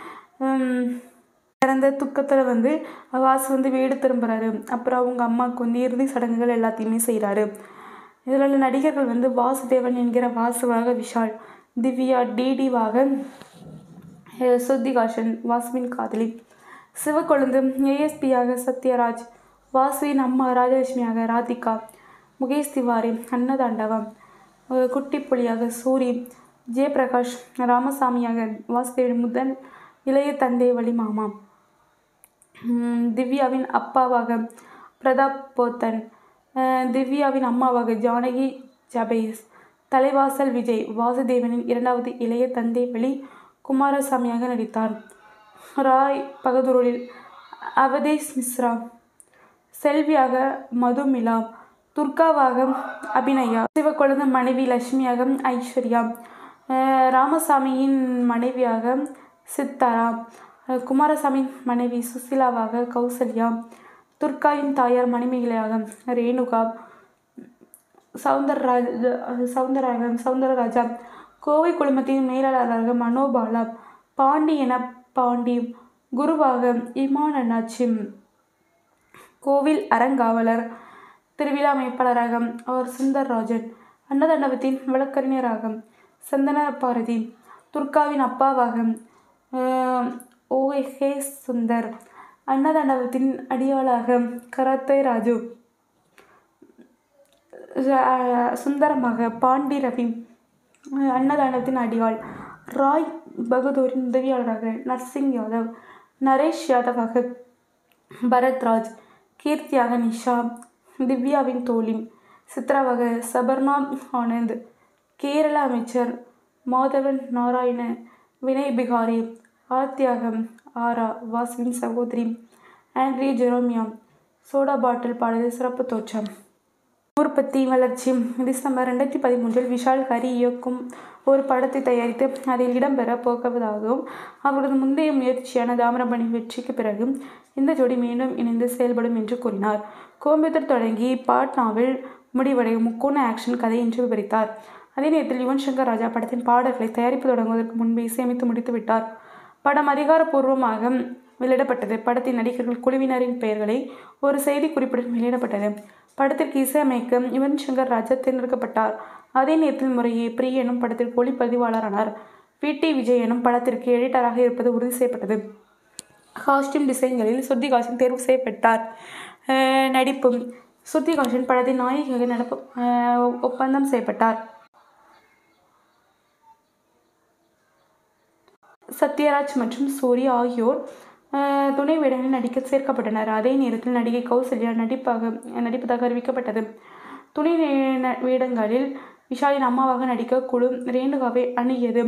இறந்த துக்கத்தில் வந்து வாசு வந்து வீடு திரும்புகிறாரு. அப்புறம் அவங்க அம்மாவுக்கு வந்து இறுதி சடங்குகள் எல்லாத்தையுமே செய்கிறாரு. இதில் உள்ள நடிகர்கள் வந்து வாசுதேவன் என்கிற வாசுவாக விஷால், திவ்யா டிடிவாக ஸ்ருதிகாசன் வாசுவின் காதலி, சிவக்கொழுந்து ஏஎஸ்பியாக சத்யராஜ், வாசுவின் அம்மா ராஜலட்சுமியாக ராதிகா, முகேஷ் திவாரி அன்னதாண்டவம், குட்டி புலியாக சூரி, ஜெயபிரகாஷ் ராமசாமியாக வாசுதேவன் முதன் இளைய தந்தை வழி மாமா, திவ்யாவின் அப்பாவாக பிரதாப் போத்தன், திவ்யாவின் அம்மாவாக ஜானகி ஜபேஸ், தலைவாசல் விஜய் வாசுதேவனின் இரண்டாவது இளைய தந்தை வழி குமாரசாமியாக நடித்தார். ராய் பகதூரில் அவதேஷ் மிஸ்ரா, செல்வியாக மதுமிலா, துர்காவாக அபிநயா, சிவக்கொழுந்து மனைவி லட்சுமியாக ஐஸ்வர்யா, ராமசாமியின் மனைவியாக சித்தாரா, குமாரசாமியின் மனைவி சுசிலாவாக கௌசல்யா, துர்காவின் தாயார் மணிமேகலையாக ரேணுகா, சவுந்தரராஜ சவுந்தரராஜ சவுந்தரராஜா, கோவை குழுமத்தின் மேலாளராக மனோபாலா, பாண்டி என பாண்டி, குருவாக இமான் அண்ணாச்சி, கோவில் அறங்காவலர் திருவிழா அமைப்பாளராக அவர் சுந்தர்ராஜன், அன்னதாண்டவத்தின் வழக்கறிஞராக சந்தன பாரதி, துர்காவின் அப்பாவாக ஓ ஹே சுந்தர், அன்னதாண்டவத்தின் அடியாளாக கராத்தே ராஜு, சுந்தரமாக பாண்டி ரவி, அன்னதாண்டவத்தின் அடியாள் ராய் பகதூரின் உதவியாளராக நர்சிங் யாதவ், நரேஷ் யாதவாக பரத்ராஜ், கீர்த்தியாக நிஷா, திவ்யாவின் தோழி, சித்ராவாக சபர்ணா ஆனந்த், கேரள அமைச்சர் மாதவன் நாராயண, வினய் பிகாரி, ஆர்த்தியாக ஆரா வாசுவின் சகோதரி, ஆண்ட்ரி ஜெரோமியா, சோடா பாட்டில் பாடலில் சிறப்பு தோற்றம். உற்பத்தி வளர்ச்சி. டிசம்பர் ரெண்டாயிரத்தி பதிமூன்றில் விஷால் ஹரி இயக்கும் ஒரு படத்தை தயாரித்து அதில் இடம்பெற போவதாகவும் அவரது முந்தைய முயற்சியான தாமிரபரணி வெற்றிக்கு பிறகு இந்த ஜோடி மீண்டும் இணைந்து செயல்படும் என்று கூறினார். கோயம்புத்தூர் தொடங்கி பாட்னாவில் முடிவடையும் முக்கோண ஆக்ஷன் கதை என்று விவரித்தார். அதே நேரத்தில் யுவன் சங்கர் ராஜா படத்தின் பாடல்களை தயாரிப்பு தொடங்குவதற்கு முன்பே இசையமைத்து முடித்து விட்டார். படம் அதிகாரப்பூர்வமாக வெளியிடப்பட்டது. படத்தின் நடிகர்கள் குழுவினரின் பெயர்களை ஒரு செய்தி குறிப்புடன் வெளியிடப்பட்டது. படத்திற்கு இசையமைக்க யுவன் சங்கர் ராஜா தேர்ந்தெடுக்கப்பட்டார். அதே நேரத்தில் முறையே பிரி எனும் படத்திற்கு ஒளிப்பதிவாளரானார். பி டி விஜய் எனும் படத்திற்கு எடிட்டராக இருப்பது உறுதி செய்யப்பட்டது. காஸ்டியூம் டிசைன்களில் ஸ்ருதிகாசன் தேர்வு செய்யப்பட்டார். நடிப்பு. ஸ்ருதிகாசன் படத்தின் நாயகியாக நடப்பு ஒப்பந்தம் செய்யப்பட்டார். சத்யராஜ் மற்றும் சூரி ஆகியோர் துணை வேடங்களில் நடிக்க சேர்க்கப்பட்டனர். அதே நேரத்தில் நடிகை கௌசல்யா நடிப்பாக நடிப்பதாக அறிவிக்கப்பட்டது. துணை வேடங்களில் விஷாலின் அம்மாவாக நடிக்க குழு ரேணுகாவை அணுகியது.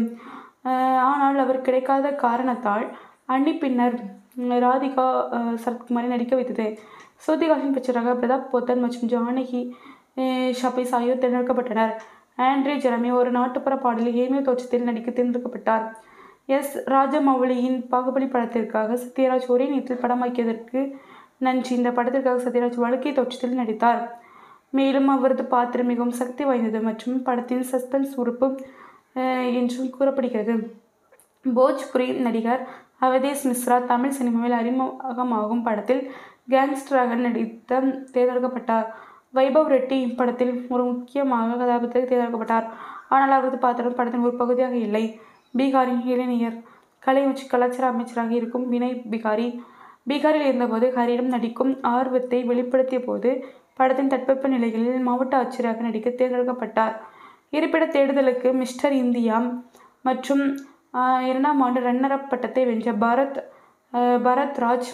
ஆனால் அவர் கிடைக்காத காரணத்தால் அண்ணி பின்னர் ராதிகா சரத்குமாரை நடிக்க வைத்தது. ஸ்ருதிகாசன் பிக்சராக பிரதாப் போத்தன் மற்றும் ஜானகி ஷபீஸ் ஆகியோர் தேர்ந்தெடுக்கப்பட்டனர். ஆண்ட்ரி ஜெரமி ஒரு நாட்டுப்புற பாடலில் ஏமிய தோற்றத்தில் நடிக்க தேர்ந்தெடுக்கப்பட்டார். எஸ் ராஜமௌலியின் பாகுபலி படத்திற்காக சத்யராஜ் ஒரே நேரத்தில் படமாக்கியதற்கு நன்றி. இந்த படத்திற்காக சத்யராஜ் வழுக்கை தோற்றத்தில் நடித்தார். மேலும் அவரது பாத்திரம் மிகவும் சக்தி வாய்ந்தது மற்றும் படத்தின் சஸ்பென்ஸ் உறுப்பு என்றும் கூறப்படுகிறது. போஜ்புரி நடிகர் அவதேஷ் மிஸ்ரா தமிழ் சினிமாவில் அறிமுகமாகும் படத்தில் கேங்ஸ்டராக நடித்த தேர்ந்தெடுக்கப்பட்டார். வைபவ் ரெட்டி இப்படத்தில் ஒரு முக்கியமாக கதாபாத்திரத்தில் தேர்ந்தெடுக்கப்பட்டார். ஆனால் அவரது பாத்திரம் படத்தின் ஒரு பகுதியாக இல்லை. பீகாரின் இளைஞர் கலை மற்றும் கலாச்சார அமைச்சராக இருக்கும் வினய் பிகாரி பீகாரில் இருந்தபோது ஹரியிடம் நடிக்கும் ஆர்வத்தை வெளிப்படுத்திய போது படத்தின் தட்பவெப்ப நிலைகளில் மாவட்ட ஆட்சியராக நடிக்க தேர்ந்தெடுக்கப்பட்டார். இருப்பிட தேடுதலுக்கு மிஸ்டர் இந்தியா மற்றும் இரண்டாம் ஆண்டு ரன்னர் அப் பட்டத்தை வென்ற பரத் பரத்ராஜ்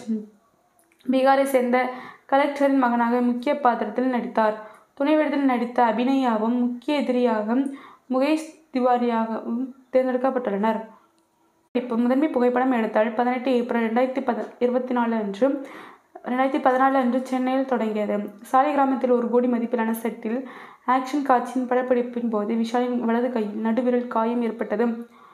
பீகாரை சேர்ந்த கலெக்டரின் மகனாக முக்கிய பாத்திரத்தில் நடித்தார். துணை வேடத்தில் நடித்த அபிநயாவும் முக்கிய எதிரியாக முகேஷ் திவாரியாகவும் தேர்ந்தெடுக்கப்பட்டுள்ளனர். இப்போ முதன்மை புகைப்படம் எடுத்தால் பதினெட்டு ஏப்ரல் ரெண்டாயிரத்தி பத இருபத்தி நாலு அன்று ரெண்டாயிரத்தி பதினாலு அன்று சென்னையில் தொடங்கியது. சாலை கிராமத்தில் ஒரு கோடி மதிப்பிலான செட்டில் ஆக்ஷன் காட்சியின் படப்பிடிப்பின் போது விஷாலின் வலது கையில் நடுவிரல் காயம் ஏற்பட்டது.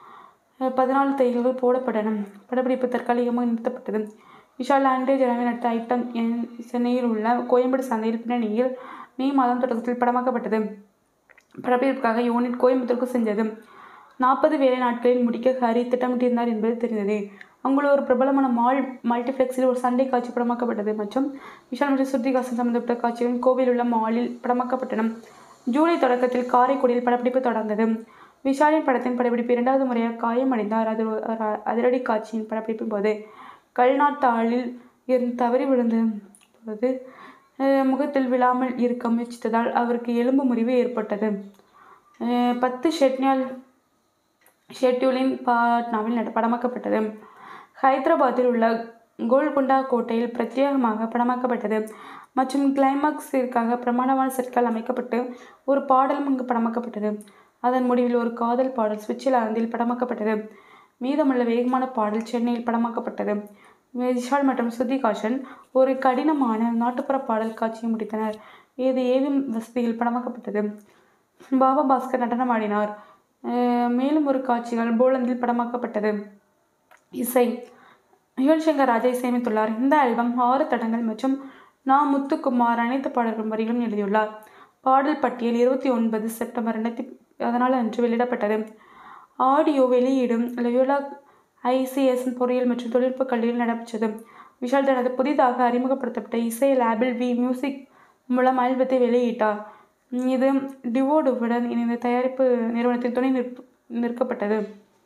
பதினாலு தையல்கள் போடப்பட்டன. படப்பிடிப்பு தற்காலிகமாக நிறுத்தப்பட்டது. விஷால் ஆண்ட்ரே ஜெரமி நடித்த ஐட்டம் என் சென்னையில் உள்ள கோயம்பேடு சந்தையில் பின்னணியில் மே மாதம் தொடக்கத்தில் படமாக்கப்பட்டது. படப்பிடிப்புக்காக யூனிட் கோயம்புத்தூருக்கு சென்றது. நாற்பது வேலை நாட்களில் முடிக்க ஹரி திட்டமிட்டிருந்தார் என்பது தெரிந்தது. அங்குள்ள ஒரு பிரபலமான மால் மல்டிப்ளெக்ஸில் ஒரு சண்டை காட்சி படமாக்கப்பட்டது மற்றும் விஷால் மற்றும் ஸ்ருதிஹாசன் சம்பந்தப்பட்ட காட்சிகள் கோவையில் உள்ள மாலில் படமாக்கப்பட்டன. ஜூலை தொடக்கத்தில் காரைக்குடியில் படப்பிடிப்பு தொடர்ந்தது. விஷாலின் படத்தின் படப்பிடிப்பு இரண்டாவது முறையாக காயமடைந்தார். அது ஒரு அதிரடி காட்சியின் படப்பிடிப்பின் போது கல்நாட்டாளில் இருந்து தவறி விழுந்த போது முகத்தில் விழாமல் இருக்க முயற்சித்ததால் அவருக்கு எலும்பு முறிவு ஏற்பட்டது. பத்து ஷெட்னியால் ஷெட்யூலின் பாட்னாவில் படமாக்கப்பட்டது. ஹைதராபாத்தில் உள்ள கோல்கொண்டா கோட்டையில் பிரத்யேகமாக படமாக்கப்பட்டது மற்றும் கிளைமாக்ஸிற்காக பிரமாண்டமான செட்கள் அமைக்கப்பட்டு ஒரு பாடலும் அங்கு படமாக்கப்பட்டது. அதன் முடிவில் ஒரு காதல் பாடல் சுவிட்சர்லாந்தில் படமாக்கப்பட்டது. மீதமுள்ள வேகமான பாடல் சென்னையில் படமாக்கப்பட்டது. விஷால் மற்றும் ஸ்ருதிஹாசன் ஒரு கடினமான நாட்டுப்புற பாடல் காட்சியை முடித்தனர். இது ஏவிஎம் வசதியில் படமாக்கப்பட்டது. பாபா பாஸ்கர் நடனம் ஆடினார். மேலும் ஒரு காட்சிகள் போலந்தில் படமாக்கப்பட்டது. இசை யுவன் சங்கர் ராஜா இசையமைத்துள்ளார். இந்த ஆல்பம் ஆறு தடங்கள் மற்றும் நா முத்துக்குமார் அனைத்து பாடல்கள் வரிகளும் எழுதியுள்ளார். பாடல் பட்டியல் இருபத்தி ஒன்பது செப்டம்பர் ரெண்டாயிரத்தி பதினாலு அன்று வெளியிடப்பட்டது. ஆடியோ வெளியீடும் லயோலா ஐசிஎஸ் பொறியியல் மற்றும் தொழில்நுட்ப கல்லூரியில் நடைபெற்றது. விஷால் தனது புதிதாக அறிமுகப்படுத்தப்பட்ட இசை லேபிள் வி மியூசிக் மூலம் ஆல்பத்தை வெளியிட்டார். இது டிவோடுவுடன் இணைந்த தயாரிப்பு நிறுவனத்தின் துணை நிற்ப நிற்கப்பட்டது.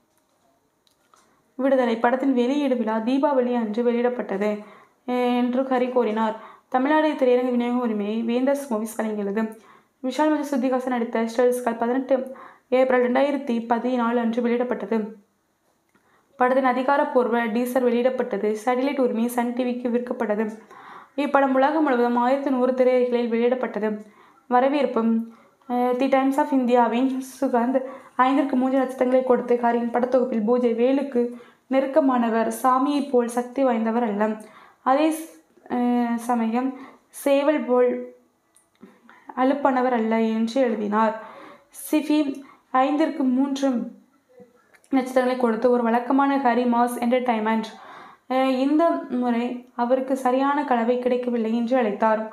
விடுதலை படத்தின் வெளியீடு விழா தீபாவளி அன்று வெளியிடப்பட்டது என்று ஹரி கூறினார். தமிழ்நாடு திரையரங்கு விநியோக உரிமையை வேந்தர்ஸ் மூவிஸ் வழங்கியுள்ளது. விஷால் மற்றும் ஸ்ருதிஹாசன் நடித்த ஸ்டெல்ஸ்கால் பதினெட்டு ஏப்ரல் ரெண்டாயிரத்தி பதினாலு அன்று வெளியிடப்பட்டது. படத்தின் அதிகாரப்பூர்வ டீசர் வெளியிடப்பட்டது. சேட்டிலைட் உரிமை சன் டிவிக்கு விற்கப்பட்டது. இப்படம் உலகம் முழுவதும் ஆயிரத்தி நூறு திரையரங்குகளில் வெளியிடப்பட்டது. வரவேற்பு தி டைம்ஸ் ஆஃப் இந்தியாவின் சுகந்த் ஐந்திற்கு மூன்று நட்சத்திரங்களை கொடுத்து ஹரியின் படத்தொகுப்பில் பூஜை வேலுக்கு நெருக்கமானவர், சாமியை போல் சக்தி வாய்ந்தவர் அல்ல, அதே சமயம் சேவல் போல் அலுப்பானவர் அல்ல என்று எழுதினார். சிஃபி ஐந்திற்கு மூன்று நட்சத்திரங்களை கொடுத்து ஒரு வழக்கமான ஹரி மாஸ் என்டர்டைன்மெண்ட், இந்த முறை அவருக்கு சரியான கலவை கிடைக்கவில்லை என்று அழைத்தார்.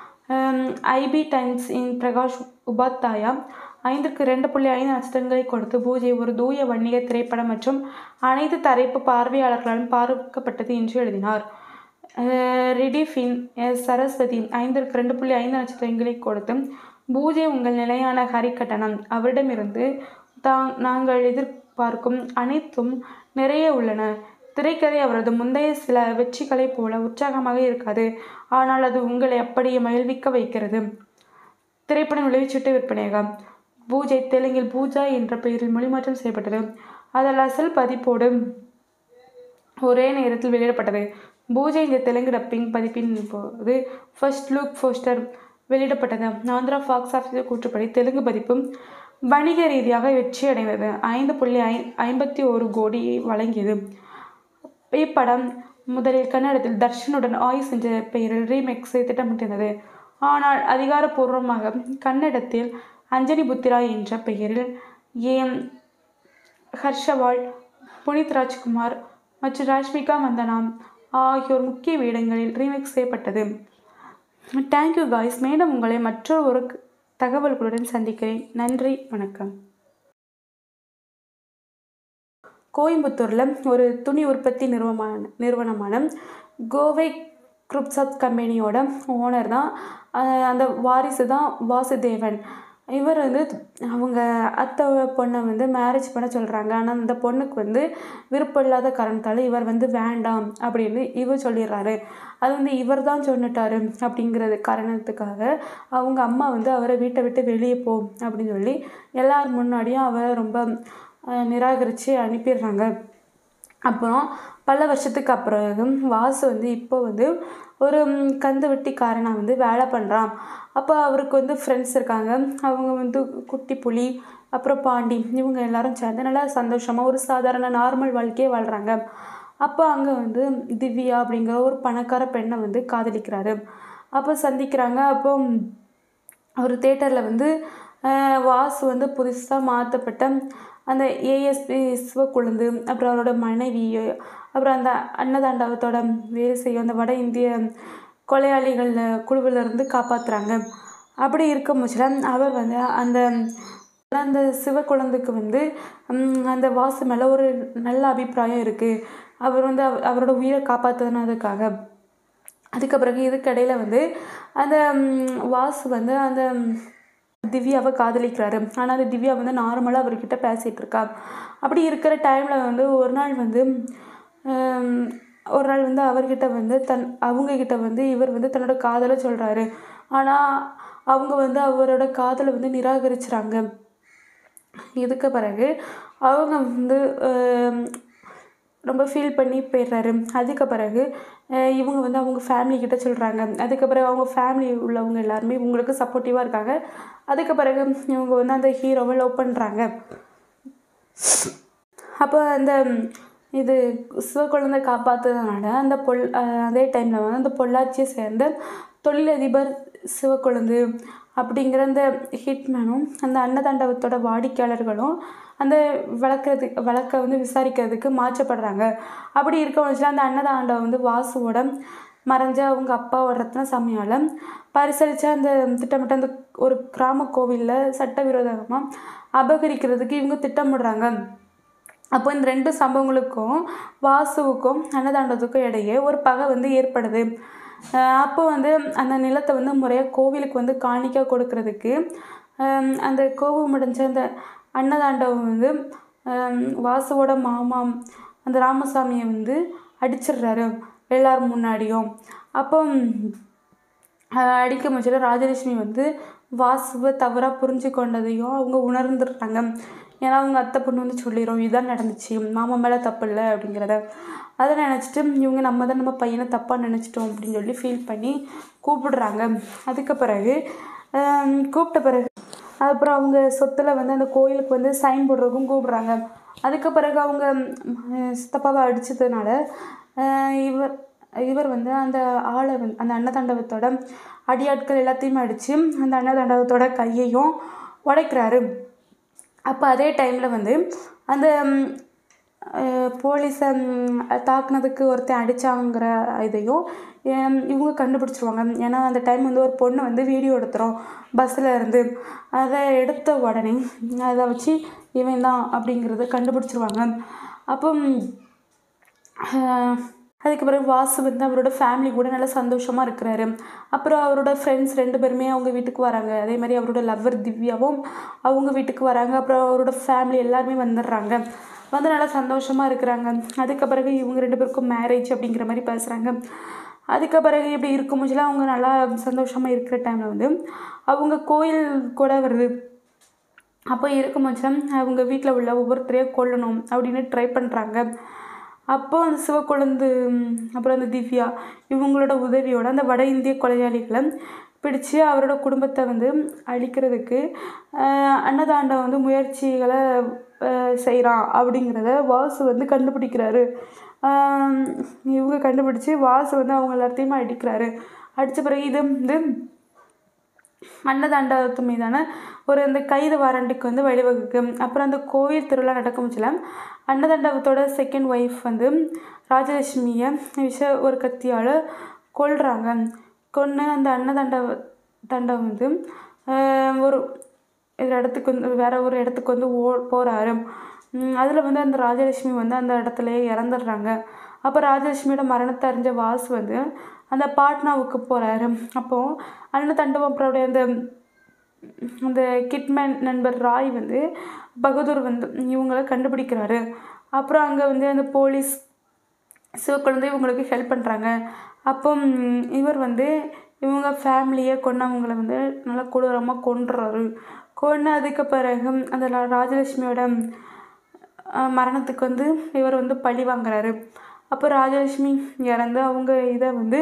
ஐபி டைம்ஸ் இன் பிரகாஷ் உபாத்யாயா ஐந்திற்கு ரெண்டு புள்ளி ஐந்து நட்சத்திரங்களை கொடுத்து பூஜை ஒரு தூய வன்னிய திரைப்படம் மற்றும் அனைத்து தரப்பு பார்வையாளர்களாலும் பார்க்கப்பட்டது என்று எழுதினார். ரிடிஃபின் எஸ் சரஸ்வதி ஐந்திற்கு ரெண்டு புள்ளி ஐந்து நட்சத்திரங்களை கொடுத்து பூஜை உங்கள் நிலையான ஹரி கட்டணம், அவரிடமிருந்து தாங் நாங்கள் எதிர்பார்க்கும் அனைத்தும் நிறைய உள்ளன. திரைக்கதை அவரது முந்தைய சில வெற்றிகளைப் போல உற்சாகமாக இருக்காது, ஆனால் அது உங்களை அப்படியே மகிழ்விக்க வைக்கிறது. திரைப்படம் விளைவிச்சிட்டு விற்பனையாகும். பூஜை தெலுங்கில் பூஜா என்ற பெயரில் மொழிமாற்றம் செய்யப்பட்டது. அதில் அசல் பதிப்போடு ஒரே நேரத்தில் வெளியிடப்பட்டது. பூஜை இந்த தெலுங்கு டப்பிங் பதிப்பின் போது ஃபர்ஸ்ட் லுக் போஸ்டர் வெளியிடப்பட்டது. ஆந்திரா ஃபாக்ஸ் ஆஃபீஸர் கூற்றுப்படி தெலுங்கு பதிப்பு வணிக ரீதியாக வெற்றி அடைந்தது. ஐந்து புள்ளி ஐ ஐம்பத்தி ஒரு கோடியை வழங்கியது. இப்படம் முதலில் கன்னடத்தில் தர்ஷனுடன் ஆயுஸ் என்ற பெயரில் ரீமேக்ஸை திட்டமிட்டிருந்தது. ஆனால் அதிகாரப்பூர்வமாக கன்னடத்தில் அஞ்சனி புத்திரா என்ற பெயரில் ஏம் ஹர்ஷவால், புனித் ராஜ்குமார் மற்றும் ராஷ்மிகா மந்தனாம் ஆகியோர் முக்கிய வேடங்களில் ரீமேக் செய்யப்பட்டது. Thank you guys. மேலும் உங்களை மற்றொரு ஒரு தகவல்களுடன் சந்திக்கிறேன். நன்றி, வணக்கம். கோயம்புத்தூரில் ஒரு துணி உற்பத்தி நிறுவனமான நிறுவனமான கோவை குரூப்ஸ் கம்பெனியோட ஓனர் தான் அந்த வாரிசு தான் வாசுதேவன். இவர் வந்து அவங்க அத்தை பொண்ணை வந்து மேரேஜ் பண்ண சொல்கிறாங்க. ஆனால் அந்த பொண்ணுக்கு வந்து விருப்பம் இல்லாத காரணத்தால் இவர் வந்து வேண்டாம் அப்படின்னு இவர் சொல்லிடுறாரு. அது வந்து இவர் தான் சொன்னிட்டாரு அப்படிங்கிறது காரணத்துக்காக அவங்க அம்மா வந்து அவரை வீட்டை விட்டு வெளியே போ அப்படின்னு சொல்லி எல்லார் முன்னாடியும் அவரை ரொம்ப நிராகரித்து அனுப்பிடுறாங்க. அப்புறம் பல வருஷத்துக்கு அப்புறம் வாசு வந்து இப்போ வந்து ஒரு கந்து வெட்டிக்காரனாக வந்து வேலை பண்ணுறான். அப்போ அவருக்கு வந்து ஃப்ரெண்ட்ஸ் இருக்காங்க. அவங்க வந்து குட்டி புலி, அப்புறம் பாண்டி, இவங்க எல்லாரும் சேர்ந்து நல்லா சந்தோஷமாக ஒரு சாதாரண நார்மல் வாழ்க்கையே வாழ்கிறாங்க. அப்போ அங்கே வந்து திவ்யா அப்படிங்கிற ஒரு பணக்கார பெண்ணை வந்து காதலிக்கிறாரு. அப்போ சந்திக்கிறாங்க. அப்போ ஒரு தேட்டரில் வந்து வாசு வந்து புதுசாக மாற்றப்பட்ட அந்த ஏஎஸ்பி சிவக்குழுந்து, அப்புறம் அவரோட மனைவி, அப்புறம் அந்த அன்னதாண்டவத்தோட வேலை செய்யும் அந்த வட இந்திய கொலையாளிகள் குழுவிலிருந்து காப்பாற்றுறாங்க. அப்படி இருக்கும் பட்சத்தில் அவர் வந்து அந்த அந்த சிவக்குழந்துக்கு வந்து அந்த வாசு மேலே ஒரு நல்ல அபிப்பிராயம் இருக்குது. அவர் வந்து அவ அவரோட உயிரை காப்பாற்றினதுக்காக. அதுக்கு பிறகு இதுக்கிடையில் வந்து அந்த வாசு வந்து அந்த திவ்யாவை காதலிக்கிறாரு. ஆனால் அந்த திவ்யா வந்து நார்மலாக அவர்கிட்ட பேசிகிட்டு இருக்கா. அப்படி இருக்கிற டைமில் வந்து ஒரு நாள் வந்து ஒரு நாள் வந்து அவர்கிட்ட வந்து தன் அவங்கக்கிட்ட வந்து இவர் வந்து தன்னோட காதலை சொல்கிறாரு. ஆனால் அவங்க வந்து அவரோட காதலை வந்து நிராகரிச்சுறாங்க. இதுக்கு பிறகு அவங்க வந்து ரொம்ப ஃபீல் பண்ணி போயிடுறாரு. அதுக்கு பிறகு இவங்க வந்து அவங்க ஃபேமிலிக்கிட்ட சொல்கிறாங்க. அதுக்கு பிறகு அவங்க ஃபேமிலி உள்ளவங்க எல்லாருமே இவங்களுக்கு சப்போர்ட்டிவாக இருக்காங்க. அதுக்கு பிறகு இவங்க வந்து அந்த ஹீரோவை லவ் பண்ணுறாங்க. அப்போ அந்த இது சிவக்குழந்தை காப்பாற்றுறதுனால அந்த பொல் அதே டைமில் வந்து அந்த பொள்ளாச்சியை சேர்ந்த தொழிலதிபர் சிவக்குழந்தை அப்படிங்கிற அந்த ஹிட்மேனும் அந்த அன்னதாண்டவத்தோட வாடிக்கையாளர்களும் அந்த வளர்க்குறதுக்கு வழக்கை வந்து விசாரிக்கிறதுக்கு மாற்றப்படுறாங்க. அப்படி இருக்க வச்சுல அந்த அன்னதாண்டவம் வந்து வாசுவோட மறைஞ்ச அவங்க அப்பாவோட ரத்னசாமியால் பரிசளித்த அந்த திட்டமிட்ட அந்த ஒரு கிராம கோவிலில் சட்டவிரோதமாக அபகரிக்கிறதுக்கு இவங்க திட்டமிடுறாங்க. அப்போ இந்த ரெண்டு சம்பவங்களுக்கும் வாசுவுக்கும் அன்னதாண்டவத்துக்கும் இடையே ஒரு பகை வந்து ஏற்படுது. அப்போ வந்து அந்த நிலத்தை வந்து முறையாக கோவிலுக்கு வந்து காணிக்க கொடுக்கறதுக்கு அந்த கோபம் முடிஞ்ச அந்த அன்னதாண்டவம் வந்து வாசுவோட மாமா அந்த ராமசாமியை வந்து அடிச்சிடுறாரு எல்லாரும் முன்னாடியும். அப்போ அடிக்க முச்சில ராஜலட்சுமி வந்து வாசுவை தவறாக புரிஞ்சு கொண்டதையும் அவங்க உணர்ந்துடுறாங்க. ஏன்னா அவங்க அத்தை பொண்ணு வந்து சொல்லிடும் இதுதான் நடந்துச்சு, மாமா மேலே தப்பு இல்லை அப்படிங்கிறத. அதை நினச்சிட்டு இவங்க நம்ம தான் நம்ம பையனை தப்பாக நினச்சிட்டோம் அப்படின்னு சொல்லி ஃபீல் பண்ணி கூப்பிடுறாங்க. அதுக்கு பிறகு கூப்பிட்ட பிறகு அப்புறம் அவங்க சொத்தில் வந்து அந்த கோயிலுக்கு வந்து சைன் போடுறதுக்கும் கூப்பிட்றாங்க. அதுக்கு பிறகு அவங்க சித்தப்பாவை அடித்ததுனால இவர் இவர் வந்து அந்த ஆளை வந்து அந்த அன்னதாண்டவத்தோட அடியாட்கள் எல்லாத்தையுமே அடித்து அந்த அன்னதாண்டவத்தோட கையையும் உடைக்கிறாரு. அப்போ அதே டைமில் வந்து அந்த போலீஸை தாக்குனதுக்கு ஒருத்தன் அடித்தாங்கிற இதையும் இவங்க கண்டுபிடிச்சிருவாங்க. ஏன்னா அந்த டைம் வந்து ஒரு பொண்ணு வந்து வீடியோ எடுத்துகிறோம் பஸ்ஸில் இருந்து. அதை எடுத்த உடனே அதை வச்சு இவன் தான் அப்படிங்கிறத கண்டுபிடிச்சிருவாங்க. அப்போ அதுக்கு பிறகு வாசு வந்து அவரோட ஃபேமிலி கூட நல்லா சந்தோஷமாக இருக்கிறாரு. அப்புறம் அவரோட ஃப்ரெண்ட்ஸ் ரெண்டு பேருமே அவங்க வீட்டுக்கு வராங்க. அதே மாதிரி அவரோட லவ்வர் திவ்யாவும் அவங்க வீட்டுக்கு வராங்க. அப்புறம் அவரோட ஃபேமிலி எல்லாருமே வந்துடுறாங்க. வந்து நல்லா சந்தோஷமாக இருக்கிறாங்க. அதுக்கு பிறகு இவங்க ரெண்டு பேருக்கும் மேரேஜ் அப்படிங்கிற மாதிரி பேசுகிறாங்க. அதுக்கு பிறகு இப்படி இருக்கும்போதுலாம் அவங்க நல்லா சந்தோஷமாக இருக்கிற டைமில் வந்து அவங்க கோயில் கூட வருது. அப்போ இருக்கும்போதுலாம் அவங்க வீட்டில் உள்ள ஒவ்வொருத்தரையும் கொல்லணும் அப்படின்னு ட்ரை பண்ணுறாங்க. அப்போ அந்த சிவக்குழந்து அப்புறம் அந்த திவ்யா இவங்களோட உதவியோட அந்த வட இந்திய கொலையாளிகளை பிடிச்சி அவரோட குடும்பத்தை வந்து அழிக்கிறதுக்கு அன்னதாண்டம் வந்து முயற்சிகளை செய்கிறான் அப்படிங்கிறத வாசு வந்து கண்டுபிடிக்கிறாரு. இவங்க கண்டுபிடிச்சி வாசு வந்து அவங்க எல்லாத்தையுமே அடிக்கிறாரு. அடித்த பிறகு இது வந்து அன்னதாண்டவத்து மீதான ஒரு அந்த கைது வாரண்டுக்கு வந்து வழிவகுக்கு. அப்புறம் அந்த கோயில் திருவிழா நடக்கும்ச்சுல அன்னதாண்டவத்தோட செகண்ட் ஒய்ஃப் வந்து ராஜலட்சுமியை விஷ ஒரு கத்தியால் கொல்றாங்க. கொன்று அந்த அன்னதாண்டவ தாண்டவம் வந்து ஒரு இடத்துக்கு வந்து வேற ஒரு இடத்துக்கு வந்து ஓ போகிறாரு. அதில் வந்து அந்த ராஜலட்சுமி வந்து அந்த இடத்துலையே இறந்துடுறாங்க. அப்போ ராஜலட்சுமியோட மரணத்தை அறிஞ்ச வாசு வந்து அந்த பாட்னாவுக்கு போகிறாரு. அப்போது அன்னதாண்டவத்தோடைய அந்த அந்த கிட்மேன் நண்பர் ராய் வந்து பகதூர் வந்து இவங்களை கண்டுபிடிக்கிறாரு. அப்புறம் அங்கே வந்து அந்த போலீஸ் சிவக்குழந்தை இவங்களுக்கு ஹெல்ப் பண்ணுறாங்க. அப்போ இவர் வந்து இவங்க ஃபேமிலியை கொண்டவங்களை வந்து நல்லா கொடூரமாக கொன்றுறாரு. கொன்று அதுக்கு பிறகு அந்த ராஜலட்சுமியோட மரணத்துக்கு வந்து இவர் வந்து பழி வாங்குறாரு. அப்போ ராஜலட்சுமி இறந்து அவங்க இதை வந்து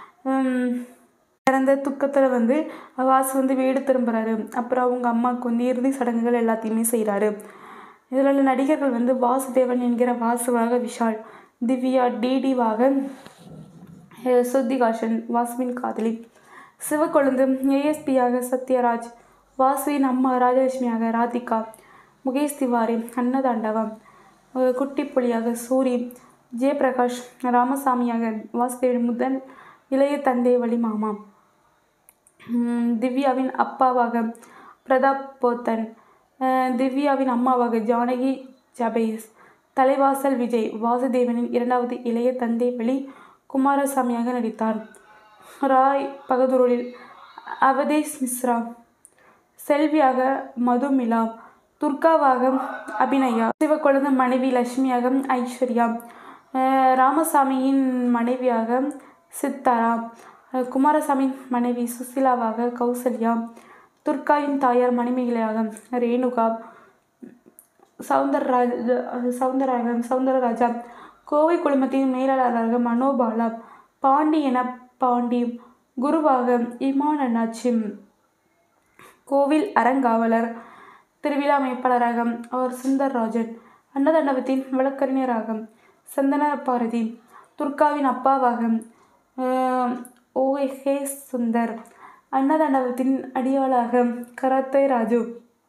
இறந்த துக்கத்தில் வந்து வாசு வந்து வீடு திரும்புகிறாரு. அப்புறம் அவங்க அம்மாவுக்கு வந்து இறுதி சடங்குகள் எல்லாத்தையுமே செய்கிறாரு. இதில் உள்ள நடிகர்கள் வந்து வாசுதேவன் என்கிற வாசுவாக விஷால், திவ்யா டிடிவாக ஸ்ருதிகாசன் வாசுவின் காதலி, சிவக்கொழுந்து ஏஎஸ்பியாக சத்யராஜ், வாசுவின் அம்மா ராஜலட்சுமியாக ராதிகா, முகேஷ் திவாரி அன்னதாண்டவம், குட்டி புலியாக சூரி, ஜெயபிரகாஷ் ராமசாமியாக வாசுதேவன் முதன் இளைய தந்தை வழி மாமா, திவ்யாவின் அப்பாவாக பிரதாப் போத்தன், திவ்யாவின் அம்மாவாக ஜானகி ஜபேஸ், தலைவாசல் விஜய் வாசுதேவனின் இரண்டாவது இளைய தந்தை வழி குமாரசாமியாக நடித்தார். ராய் பகதூரில் அவதேஷ் மிஸ்ரா, செல்வியாக மதுமிலா, துர்காவாக அபிநயா, சிவக்கொழுந்து மனைவி லட்சுமியாக ஐஸ்வர்யா, ராமசாமியின் மனைவியாக சித்தாரா, குமாரசாமியின் மனைவி சுசிலாவாக கௌசல்யா, துர்காவின் தாயார் மணிமேகலையாக ரேணுகா, சவுந்தரராஜ சவுந்தரராஜ சவுந்தரராஜா, கோவை குழுமத்தின் மேலாளராக மனோபாலா, பாண்டி என பாண்டி, குருவாக இமான் அண்ணாச்சி, கோவில் அறங்காவலர் திருவிழா அமைப்பாளராக அவர் சுந்தர்ராஜன், அன்னதாண்டவத்தின் வழக்கறிஞராக சந்தன பாரதி, துர்காவின் அப்பாவாக ஓ ஹே சுந்தர், அன்னதாண்டவத்தின் அடியாளாக கராத்தே ராஜு,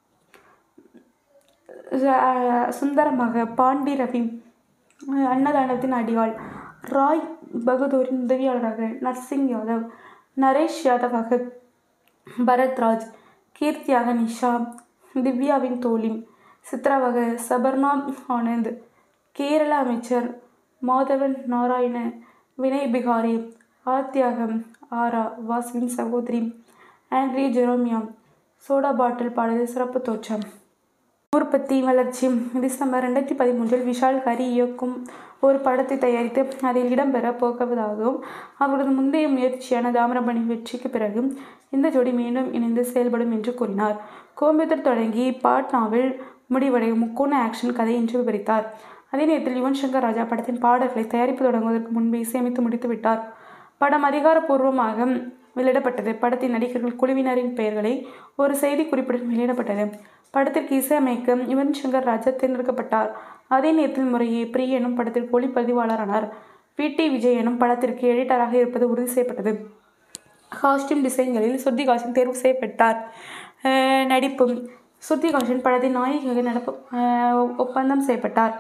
சுந்தரமாக பாண்டி ரவி, அன்னதாண்டவத்தின் அடியாள் ராய் பகதூரின் உதவியாளராக நர்சிங் யாதவ், நரேஷ் யாதவாக பரத்ராஜ், கீர்த்தியாக நிஷா, திவ்யாவின் தோழி, சித்ராவாக சபர்ணா ஆனந்த், கேரள அமைச்சர் மாதவன் நாராயண, வினய் பிகாரி, ஆர்த்தியாக ஆரா வாசுவின் சகோதரி, ஆண்ட்ரி ஜெரோமியா, சோடா பாட்டில் பாடலில் சிறப்பு தோற்றம். உற்பத்தி வளர்ச்சி. டிசம்பர் ரெண்டாயிரத்தி பதிமூன்றில் விஷால் ஹரி இயக்கும் ஒரு படத்தை தயாரித்து அதில் இடம்பெற போவதாகவும் அவரது முந்தைய முயற்சியான தாமிரபரணி வெற்றிக்கு பிறகு இந்த ஜோடி மீண்டும் இணைந்து செயல்படும் என்று கூறினார். கோயம்புத்தூர் தொடங்கி பாட்னாவில் முடிவடையும் முக்கோண ஆக்ஷன் கதை என்று விவரித்தார். அதே நேரத்தில் யுவன் சங்கர் ராஜா படத்தின் பாடல்களை தயாரிப்பு தொடங்குவதற்கு முன்பே இசையமைத்து முடித்து விட்டார். படம் அதிகாரப்பூர்வமாக வெளியிடப்பட்டது. படத்தின் நடிகர்கள் குழுவினரின் பெயர்களை ஒரு செய்தி குறிப்புடன் வெளியிடப்பட்டது. படத்திற்கு இசையமைக்க யுவன் சங்கர் ராஜா தேர்ந்தெடுக்கப்பட்டார். அதே நேரத்தில் முறையே பிரிய எனும் படத்திற்கு ஒளிப்பதிவாளரானார். பி டி விஜய் எனும் படத்திற்கு எடிட்டராக இருப்பது உறுதி செய்யப்பட்டது. காஸ்டியூம் டிசைன்களில் ஸ்ருதிஹாசன் தேர்வு செய்யப்பட்டார். நடிப்பு. ஸ்ருதிஹாசன் படத்தின் நாயகியாக நடப்பு ஒப்பந்தம் செய்யப்பட்டார்.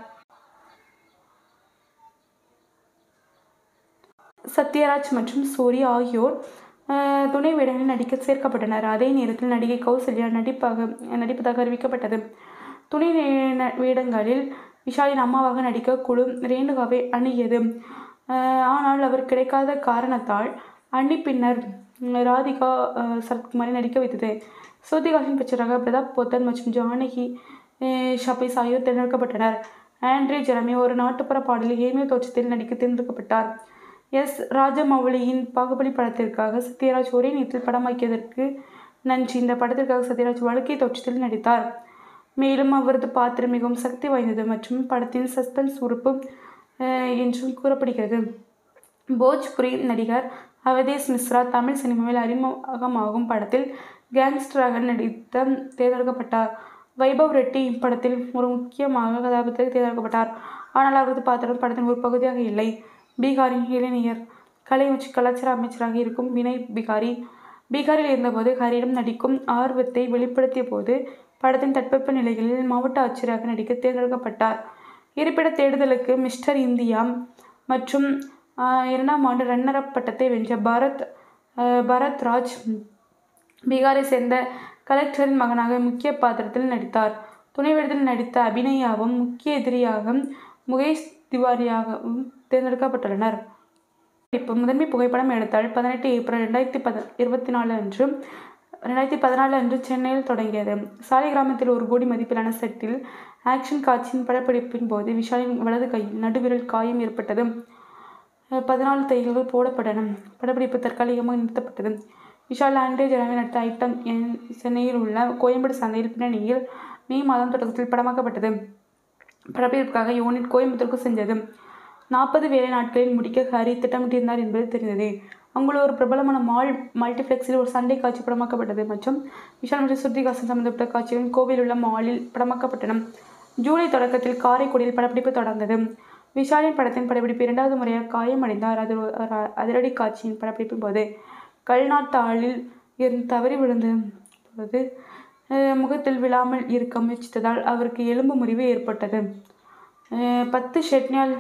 சத்யராஜ் மற்றும் சூரி ஆகியோர் துணை வேடங்களில் நடிக்க சேர்க்கப்பட்டனர். அதே நேரத்தில் நடிகை கௌசல்யா நடிப்பாக நடிப்பதாக அறிவிக்கப்பட்டது. துணை வேடங்களில் விஷாலின் அம்மாவாக நடிக்க குழு ரேணுகாவை அணுகியது. ஆனால் அவர் கிடைக்காத காரணத்தால் அண்ணி பின்னர் ராதிகா சரத்குமாரை நடிக்க வைத்தது. ஸ்ருதிஹாசன் பிக்சராக பிரதாப் போத்தன் மற்றும் ஜானகி ஷபீஸ் ஆகியோர் தேர்ந்தெடுக்கப்பட்டனர். ஆண்ட்ரி ஜெரமி ஒரு நாட்டுப்புற பாடலில் ஏமிய தோற்றத்தில் நடிக்க தேர்ந்தெடுக்கப்பட்டார். எஸ் ராஜமௌலியின் பாகுபலி படத்திற்காக சத்யராஜ் ஒரே நேரத்தில் படமாக்கியதற்கு நன்றி. இந்த படத்திற்காக சத்யராஜ் வழுக்கை தோற்றத்தில் நடித்தார். மேலும் அவரது பாத்திரம் மிகவும் சக்தி வாய்ந்தது மற்றும் படத்தின் சஸ்பென்ஸ் உறுப்பு என்றும் கூறப்படுகிறது. போஜ்புரி நடிகர் அவதேஷ் மிஸ்ரா தமிழ் சினிமாவில் அறிமுகமாகும் படத்தில் கேங்ஸ்டராக நடித்த தேர்ந்தெடுக்கப்பட்டார். வைபவ் ரெட்டி இப்படத்தில் ஒரு முக்கியமாக கதாபாத்திரத்தில் தேர்ந்தெடுக்கப்பட்டார். ஆனால் அவரது பாத்திரம் படத்தின் ஒரு பகுதியாக இல்லை. பீகாரின் இளைஞர் கலை மற்றும் கலாச்சார அமைச்சராக இருக்கும் வினய் பிகாரி பீகாரில் இருந்தபோது ஹரியிடம் நடிக்கும் ஆர்வத்தை வெளிப்படுத்திய போது படத்தின் தட்பவெப்ப நிலைகளில் மாவட்ட ஆட்சியராக நடிக்க தேர்ந்தெடுக்கப்பட்டார். இருப்பிட தேடுதலுக்கு மிஸ்டர் இந்தியா மற்றும் இரண்டாம் ஆண்டு ரன்னர் அப் பட்டத்தை வென்ற பரத் பரத்ராஜ் பீகாரை சேர்ந்த கலெக்டரின் மகனாக முக்கிய பாத்திரத்தில் நடித்தார். துணை வேடத்தில் நடித்த அபிநயாவும் முக்கிய எதிரியாக முகேஷ் திவாரியாகவும் தேர்ந்தெடுக்கப்பட்டுள்ளனர். இப்போ முதன்மை புகைப்படம் எடுத்தால் பதினெட்டு ஏப்ரல் ரெண்டாயிரத்தி பத இருபத்தி நாலு அன்று ரெண்டாயிரத்தி பதினாலு அன்று சென்னையில் தொடங்கியது. சாலை கிராமத்தில் ஒரு கோடி மதிப்பிலான செட்டில் ஆக்ஷன் காட்சியின் படப்பிடிப்பின் போது விஷாலின் வலது கையில் நடுவிரல் காயம் ஏற்பட்டது. பதினாலு தையல்கள் போடப்பட்டன. படப்பிடிப்பு தற்காலிகமாக நிறுத்தப்பட்டது. விஷால் ஆண்ட்ரே ஜெரமி நடித்த ஐட்டம் என் சென்னையில் உள்ள கோயம்பேடு சந்தையில் பின்னணியில் மே மாதம் தொடக்கத்தில் படமாக்கப்பட்டது. படப்பிடிப்புக்காக யூனிட் கோயம்புத்தூருக்கு சென்றது. நாற்பது வேலை நாட்களில் முடிக்க ஹரி திட்டமிட்டிருந்தார் என்பது தெரிந்தது. அங்குள்ள ஒரு பிரபலமான மால் மல்டிப்ளெக்ஸில் ஒரு சண்டை காட்சி படமாக்கப்பட்டது மற்றும் விஷால் மற்றும் ஸ்ருதிஹாசன் சம்பந்தப்பட்ட காட்சிகள் கோவையில் உள்ள மாலில் படமாக்கப்பட்டன. ஜூலை தொடக்கத்தில் காரைக்குடியில் படப்பிடிப்பு தொடர்ந்தது. விஷாலின் படத்தின் படப்பிடிப்பு இரண்டாவது முறையாக காயமடைந்தார். அது அதிரடி காட்சியின் படப்பிடிப்பின் போது கல்நாட்டாளில் இருந்து தவறி விழுந்த போது முகத்தில் விழாமல் இருக்க முயற்சித்ததால் அவருக்கு எலும்பு முறிவு ஏற்பட்டது. பத்து ஷெட்னியால்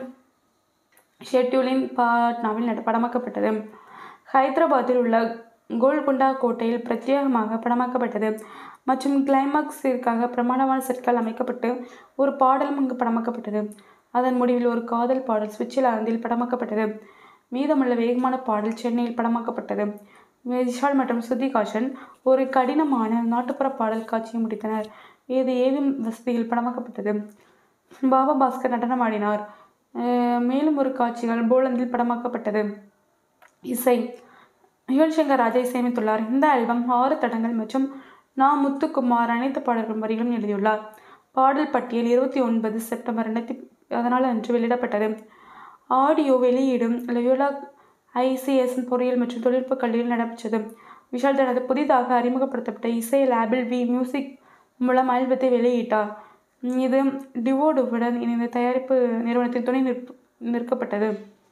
ஷெட்யூலின் பாட்னாவில் படமாக்கப்பட்டது. ஹைதராபாத்தில் உள்ள கோல்கொண்டா கோட்டையில் பிரத்யேகமாக படமாக்கப்பட்டது மற்றும் கிளைமாக்ஸிற்காக பிரமாண்டமான செட்கள் அமைக்கப்பட்டு ஒரு பாடலும் அங்கு படமாக்கப்பட்டது. அதன் முடிவில் ஒரு காதல் பாடல் சுவிட்சர்லாந்தில் படமாக்கப்பட்டது. மீதமுள்ள வேகமான பாடல் சென்னையில் படமாக்கப்பட்டது. விஷால் மற்றும் ஸ்ருதிஹாசன் ஒரு கடினமான நாட்டுப்புற பாடல் காட்சியை முடித்தனர். இது ஏவிஎம் வசதியில் படமாக்கப்பட்டது. பாபா பாஸ்கர் நடனம் ஆடினார். மேலும் ஒரு காட்சிகள் போலந்தில் படமாக்கப்பட்டது. இசை யுவன் சங்கர் ராஜா இசையமைத்துள்ளார். இந்த ஆல்பம் ஆறு தடங்கள் மற்றும் நா. முத்துக்குமார் அனைத்து பாடல்கள் வரிகளும் எழுதியுள்ளார். பாடல் பட்டியல் இருபத்தி ஒன்பது செப்டம்பர் ரெண்டாயிரத்தி பதினாலு அன்று வெளியிடப்பட்டது. ஆடியோ வெளியீடும் லயோலா ஐசிஎஸ் பொறியியல் மற்றும் தொழில்நுட்ப கல்லூரியில் நடைபெற்றது. விஷால் தனது புதிதாக அறிமுகப்படுத்தப்பட்ட இசை லேபிள் வி மியூசிக் மூலம் ஆல்பத்தை வெளியிட்டார். இது டிவோடுவுடன் இணைந்த தயாரிப்பு நிறுவனத்தின் துணை நிற்ப நிற்கப்பட்டது.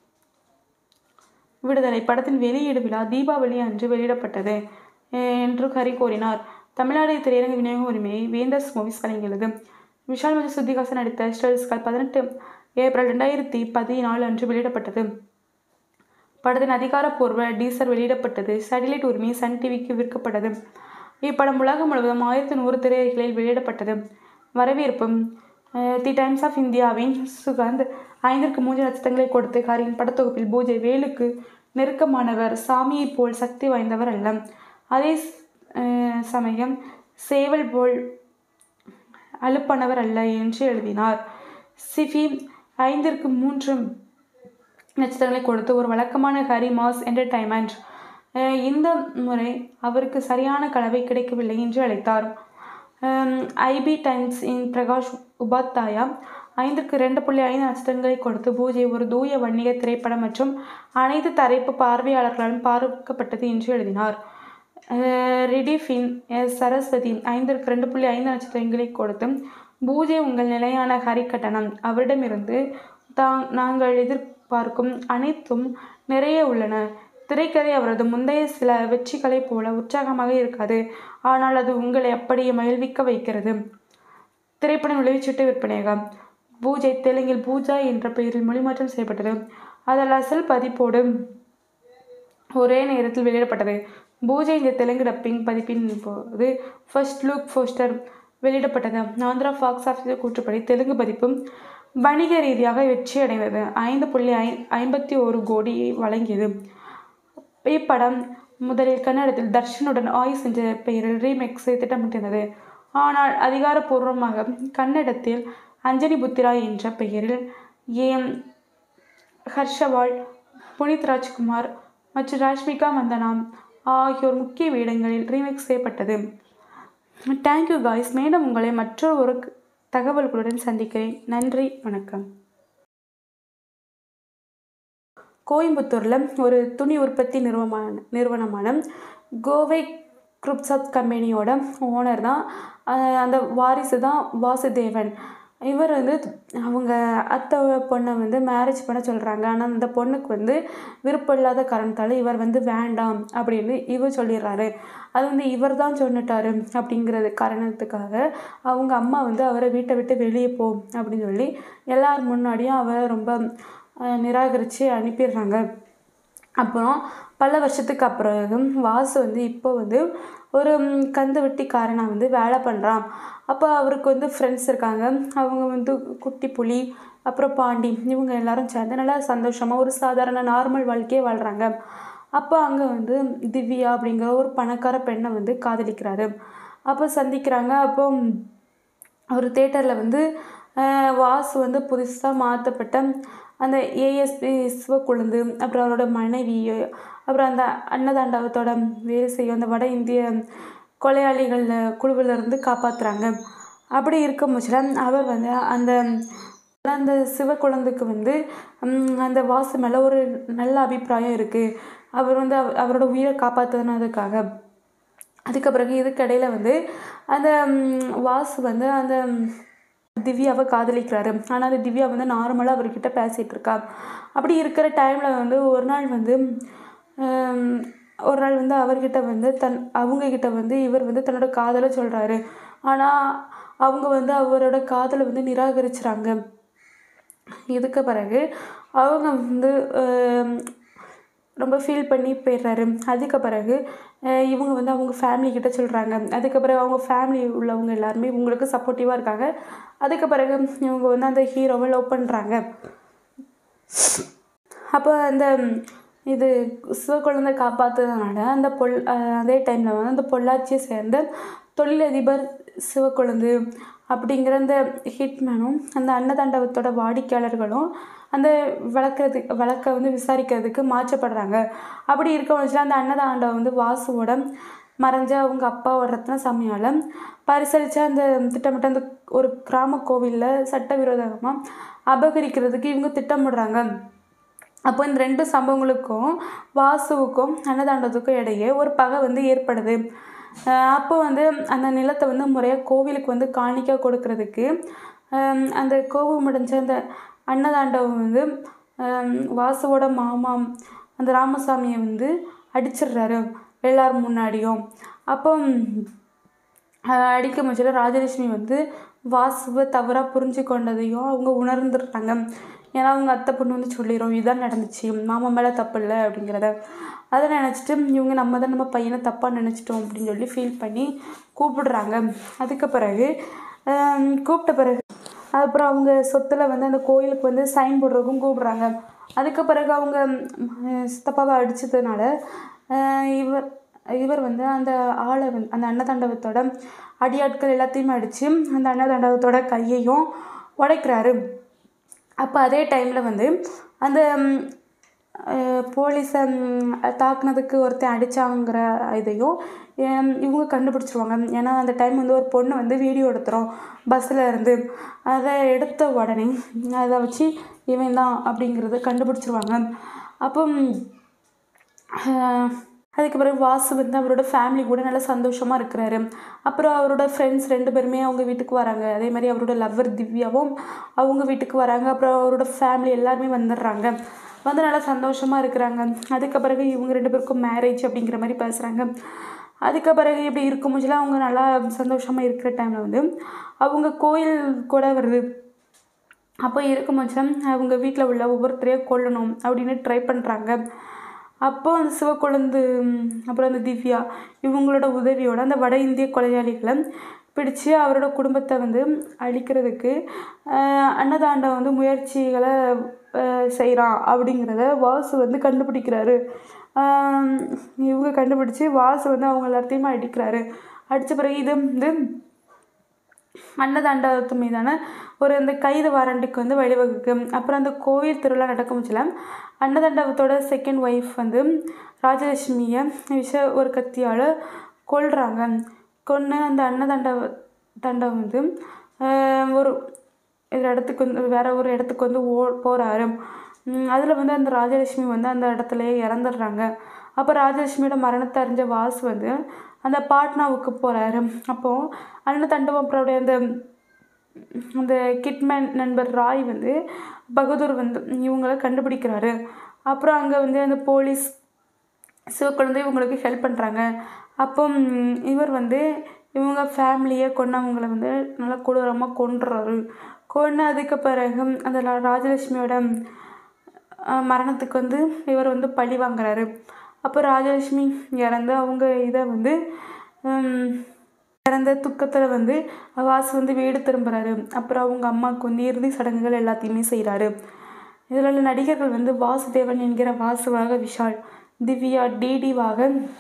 விடுதலை படத்தின் வெளியீடு விழா தீபாவளி அன்று வெளியிடப்பட்டது என்று ஹரி கூறினார். தமிழ்நாடு திரையரங்கு விநியோக உரிமையை வேந்தர்ஸ் மூவிஸ் வழங்கியுள்ளது. விஷால் மற்றும் ஸ்ருதிஹாசன் நடித்த ஸ்டெல்ஸ்கால் பதினெட்டு ஏப்ரல் ரெண்டாயிரத்தி பதினாலு அன்று வெளியிடப்பட்டது. படத்தின் அதிகாரப்பூர்வ டீசர் வெளியிடப்பட்டது. சேட்டலைட் உரிமை சன் டிவிக்கு விற்கப்பட்டது. இப்படம் உலகம் முழுவதும் ஆயிரத்தி நூறு திரையரங்குகளில் வெளியிடப்பட்டது. வரவேற்பு தி டைம்ஸ் ஆஃப் இந்தியாவின் சுகந்த் ஐந்திற்கு மூன்று நட்சத்திரங்களை கொடுத்து ஹரியின் படத்தொகுப்பில் பூஜை வேலுக்கு நெருக்கமானவர், சாமியை போல் சக்தி வாய்ந்தவர் அல்ல, அதே சமயம் சேவல் போல் அலுப்பானவர் அல்ல என்று எழுதினார். சிஃபி ஐந்திற்கு மூன்று நட்சத்திரங்களை கொடுத்து ஒரு வழக்கமான ஹரி மாஸ் என்டர்டைன்மெண்ட், இந்த முறை அவருக்கு சரியான கலவை கிடைக்கவில்லை என்று அழைத்தார். ஐபி டைம்ஸ் இன் பிரகாஷ் உபாத்யாயா ஐந்திற்கு ரெண்டு புள்ளி ஐந்து நட்சத்திரங்களை கொடுத்து பூஜை ஒரு தூய வன்னிய திரைப்படம் மற்றும் அனைத்து தரப்பு பார்வையாளர்களாலும் பார்க்கப்பட்டது என்று எழுதினார். ரிடிஃபின் எஸ் சரஸ்வதி ஐந்திற்கு ரெண்டு புள்ளி ஐந்து நட்சத்திரங்களை கொடுத்து பூஜை உங்கள் நிலையான ஹரி கட்டணம், அவரிடமிருந்து தாங் நாங்கள் எதிர்பார்க்கும் அனைத்தும் நிறைய உள்ளன. திரைக்கதை அவரது முந்தைய சில வெற்றிகளைப் போல உற்சாகமாக இருக்காது, ஆனால் அது உங்களை அப்படியே மகிழ்விக்க வைக்கிறது. திரைப்படம் விளைவிச்சிட்டு விற்பனையாகும். பூஜை தெலுங்கில் பூஜா என்ற பெயரில் மொழிமாற்றம் செய்யப்பட்டது. அதில் அசல் பதிப்போடு ஒரே நேரத்தில் வெளியிடப்பட்டது. பூஜை இந்த தெலுங்கு டப்பிங் பதிப்பின் போது ஃபர்ஸ்ட் லுக் போஸ்டர் வெளியிடப்பட்டது. ஆந்திரா ஃபாக்ஸ் ஆஃபீஸர் கூற்றுப்படி தெலுங்கு பதிப்பு வணிக ரீதியாக வெற்றி அடைந்தது. ஐந்து புள்ளி ஐ ஐம்பத்தி ஒரு கோடியை வழங்கியது. இப்படம் முதலில் கன்னடத்தில் தர்ஷனுடன் ஆயுஸ் என்ற பெயரில் ரீமேக்ஸை திட்டமிட்டிருந்தது. ஆனால் அதிகாரப்பூர்வமாக கன்னடத்தில் அஞ்சனி புத்திரா என்ற பெயரில் ஏம் ஹர்ஷவால், புனித் ராஜ்குமார் மற்றும் ராஷ்மிகா மந்தனா ஆகியோர் முக்கிய வேடங்களில் ரீமேக் செய்யப்பட்டது. Thank you guys. மேலும் உங்களை மற்றொரு ஒரு தகவல்களுடன் சந்திக்கிறேன். நன்றி, வணக்கம். கோயம்புத்தூரில் ஒரு துணி உற்பத்தி நிறுவனமான நிறுவனமான கோவை குரூப்ஸ் கம்பெனியோட ஓனர் தான் அந்த வாரிசு தான் வாசுதேவன். இவர் வந்து அவங்க அத்தை பொண்ணை வந்து மேரேஜ் பண்ண சொல்கிறாங்க. ஆனால் அந்த பொண்ணுக்கு வந்து விருப்பம் இல்லாத காரணத்தால் இவர் வந்து வேண்டாம் அப்படின்னு இவர் சொல்லிடுறாரு. அது வந்து இவர் தான் சொன்னிட்டாரு அப்படிங்கிறது காரணத்துக்காக அவங்க அம்மா வந்து அவரை வீட்டை விட்டு வெளியே போ அப்படின்னு சொல்லி எல்லார் முன்னாடியும் அவரை ரொம்ப நிராகரித்து அனுப்பிடுறாங்க. அப்புறம் பல வருஷத்துக்கு அப்புறம் வாசு வந்து இப்போ வந்து ஒரு கந்து வெட்டிக்காரனாக வந்து வேலை பண்ணுறான். அப்போ அவருக்கு வந்து ஃப்ரெண்ட்ஸ் இருக்காங்க. அவங்க வந்து குட்டி புலி, அப்புறம் பாண்டி, இவங்க எல்லாரும் சேர்ந்து நல்லா சந்தோஷமாக ஒரு சாதாரண நார்மல் வாழ்க்கையே வாழ்கிறாங்க. அப்போ அங்கே வந்து திவ்யா அப்படிங்கிற ஒரு பணக்கார பெண்ணை வந்து காதலிக்கிறாரு. அப்போ சந்திக்கிறாங்க. அப்போ ஒரு தேட்டரில் வந்து வாசு வந்து புதுசாக மாற்றப்பட்ட அந்த ஏஎஸ்பி சிவக்குழுந்து, அப்புறம் அவரோட மனைவி, அப்புறம் அந்த அன்னதாண்டவத்தோட வேலை செய்யும் அந்த வட இந்திய கொலையாளிகள் குழுவிலிருந்து காப்பாற்றுறாங்க. அப்படி இருக்கும் பட்சத்தில் அவர் வந்து அந்த அந்த சிவக்குழந்துக்கு வந்து அந்த வாசு மேலே ஒரு நல்ல அபிப்பிராயம் இருக்குது. அவர் வந்து அவ அவரோட உயிரை காப்பாற்றினதுக்காக. அதுக்கு பிறகு இதுக்கடையில் வந்து அந்த வாசு வந்து அந்த திவ்யாவை காதலிக்கிறாரு. ஆனால் அந்த திவ்யா வந்து நார்மலாக அவர்கிட்ட பேசிகிட்டு இருக்கா. அப்படி இருக்கிற டைமில் வந்து ஒரு நாள் வந்து ஒரு நாள் வந்து அவர்கிட்ட வந்து தன் அவங்கக்கிட்ட வந்து இவர் வந்து தன்னோட காதலை சொல்கிறாரு. ஆனால் அவங்க வந்து அவரோட காதலை வந்து நிராகரிச்சுறாங்க. இதுக்கு பிறகு அவங்க வந்து ரொம்ப ஃபீல் பண்ணி போயிடுறாரு. அதுக்கு பிறகு இவங்க வந்து அவங்க ஃபேமிலி கிட்ட சொல்கிறாங்க. அதுக்கு பிறகு அவங்க ஃபேமிலி உள்ளவங்க எல்லாருமே இவங்களுக்கு சப்போர்ட்டிவாக இருக்காங்க. அதுக்கு பிறகு இவங்க வந்து அந்த ஹீரோவை லவ் பண்ணுறாங்க. அப்போ அந்த இது சிவக்குழந்தை காப்பாற்றுறதுனால அந்த பொல் அதே டைமில் வந்து அந்த பொள்ளாச்சியை சேர்ந்த தொழிலதிபர் சிவக்குழந்தை அப்படிங்கிற அந்த ஹிட்மேனும் அந்த அன்னதாண்டவத்தோட வாடிக்கையாளர்களும் அந்த வளர்க்குறதுக்கு வழக்கை வந்து விசாரிக்கிறதுக்கு மாற்றப்படுறாங்க. அப்படி இருக்க வச்சுல அந்த அன்னதாண்டவம் வந்து வாசுவோட மறைஞ்ச அவங்க அப்பாவோட ரத்னசாமியால் பரிசளித்த அந்த திட்டமிட்ட அந்த ஒரு கிராம கோவிலில் சட்டவிரோதமாக அபகரிக்கிறதுக்கு இவங்க திட்டமிடுறாங்க. அப்போ இந்த ரெண்டு சம்பவங்களுக்கும் வாசுவுக்கும் அன்னதாண்டவத்துக்கும் இடையே ஒரு பகை வந்து ஏற்படுது. அப்போ வந்து அந்த நிலத்தை வந்து முறையாக கோவிலுக்கு வந்து காணிக்க கொடுக்கறதுக்கு அந்த கோபம் முடிஞ்ச அந்த அன்னதாண்டவம் வந்து வாசுவோட மாமா அந்த ராமசாமியை வந்து அடிச்சிடுறாரு எல்லாரும் முன்னாடியும். அப்போ அடிக்க முச்சில ராஜலட்சுமி வந்து வாசுவை தவறாக புரிஞ்சு கொண்டதையும் அவங்க உணர்ந்துடுறாங்க. ஏன்னா அவங்க அத்தை பொண்ணு வந்து சொல்லிடும் இதுதான் நடந்துச்சு, மாமா மேலே தப்பு இல்லை அப்படிங்கிறத. அதை நினச்சிட்டு இவங்க நம்ம தான் நம்ம பையனை தப்பாக நினச்சிட்டோம் அப்படின்னு சொல்லி ஃபீல் பண்ணி கூப்பிடுறாங்க. அதுக்கு பிறகு கூப்பிட்ட பிறகு அப்புறம் அவங்க சொத்தில் வந்து அந்த கோயிலுக்கு வந்து சைன் போடுறதுக்கும் கூப்பிட்றாங்க. அதுக்கு பிறகு அவங்க சித்தப்பாவை அடித்ததுனால இவர் இவர் வந்து அந்த ஆளை வந்து அந்த அன்னதாண்டவத்தோட அடியாட்கள் எல்லாத்தையுமே அடித்து அந்த அன்னதாண்டவத்தோட கையையும் உடைக்கிறாரு. அப்போ அதே டைமில் வந்து அந்த போலீஸை தாக்குனதுக்கு ஒருத்தன் அடித்தாங்கிற இதையும் இவங்க கண்டுபிடிச்சிருவாங்க. ஏன்னா அந்த டைம் வந்து ஒரு பொண்ணு வந்து வீடியோ எடுத்துகிறோம் பஸ்ஸில் இருந்து. அதை எடுத்த உடனே அதை வச்சு இவன் தான் அப்படிங்கிறத கண்டுபிடிச்சிருவாங்க. அப்போ அதுக்கு பிறகு வாசு வந்து அவரோட ஃபேமிலி கூட நல்லா சந்தோஷமாக இருக்கிறாரு. அப்புறம் அவரோட ஃப்ரெண்ட்ஸ் ரெண்டு பேருமே அவங்க வீட்டுக்கு வராங்க. அதே மாதிரி அவரோட லவ்வர் திவ்யாவும் அவங்க வீட்டுக்கு வராங்க. அப்புறம் அவரோட ஃபேமிலி எல்லாருமே வந்துடுறாங்க. வந்து நல்லா சந்தோஷமாக இருக்கிறாங்க. அதுக்கு பிறகு இவங்க ரெண்டு பேருக்கும் மேரேஜ் அப்படிங்கிற மாதிரி பேசுகிறாங்க. அதுக்கு பிறகு இப்படி இருக்கும் போதுலாம் அவங்க நல்லா சந்தோஷமாக இருக்கிற டைமில் வந்து அவங்க கோயில் கூட வருது. அப்போ இருக்கும் போதுலாம் அவங்க வீட்டில் உள்ள ஒவ்வொருத்தரையும் கொல்லணும் அப்படின்னு ட்ரை பண்ணுறாங்க. அப்போ அந்த சிவக்குழந்து அப்புறம் அந்த திவ்யா இவங்களோட உதவியோட அந்த வட இந்திய கொலையாளிகளை பிடிச்சி அவரோட குடும்பத்தை வந்து அழிக்கிறதுக்கு அன்னதாண்டம் வந்து முயற்சிகளை செய்கிறான் அப்படிங்கிறத வாசு வந்து கண்டுபிடிக்கிறாரு. இவங்க கண்டுபிடிச்சி வாசு வந்து அவங்க எல்லாத்தையுமே அடிக்கிறாரு. அடித்த பிறகு இது வந்து அன்னதாண்டவத்து மீதான ஒரு அந்த கைது வாரண்டுக்கு வந்து வழிவகுக்கும். அப்புறம் அந்த கோவில் திருவிழா நடக்கும் போதுல அன்னதாண்டவத்தோட செகண்ட் ஒய்ஃப் வந்து ராஜலட்சுமியை விஷ ஒரு கத்தியால் கொல்றாங்க. கொன்று அந்த அன்னதாண்டவ தாண்டவம் வந்து ஒரு இடத்துக்கு வந்து வேற ஒரு இடத்துக்கு வந்து ஓ போகிறாரு. அதில் வந்து அந்த ராஜலட்சுமி வந்து அந்த இடத்துலையே இறந்துடுறாங்க. அப்போ ராஜலட்சுமியோட மரணத்தை அறிஞ்ச வாசு வந்து அந்த பாட்னாவுக்கு போகிறாரு. அப்போது அன்னதாண்டவத்தோடைய அந்த அந்த கிட்மேன் நண்பர் ராய் வந்து பகதூர் வந்து இவங்களை கண்டுபிடிக்கிறாரு. அப்புறம் அங்கே வந்து அந்த போலீஸ் சிவக்குழந்தை இவங்களுக்கு ஹெல்ப் பண்ணுறாங்க. அப்போ இவர் வந்து இவங்க ஃபேமிலியை கொண்டவங்களை வந்து நல்லா கொடூரமாக கொன்றுறாரு. கொன்று அதுக்கு பிறகு அந்த ராஜலட்சுமியோட மரணத்துக்கு வந்து இவர் வந்து பழி வாங்குறாரு. அப்போ ராஜலட்சுமி இறந்து அவங்க இதை வந்து இறந்த துக்கத்தில் வந்து வாசு வந்து வீடு திரும்புகிறாரு. அப்புறம் அவங்க அம்மாவுக்கு வந்து இறுதி சடங்குகள் எல்லாத்தையுமே செய்கிறாரு. இதில் உள்ள நடிகர்கள் வந்து வாசுதேவன் என்கிற வாசுவாக விஷால், திவ்யா டிடிவாக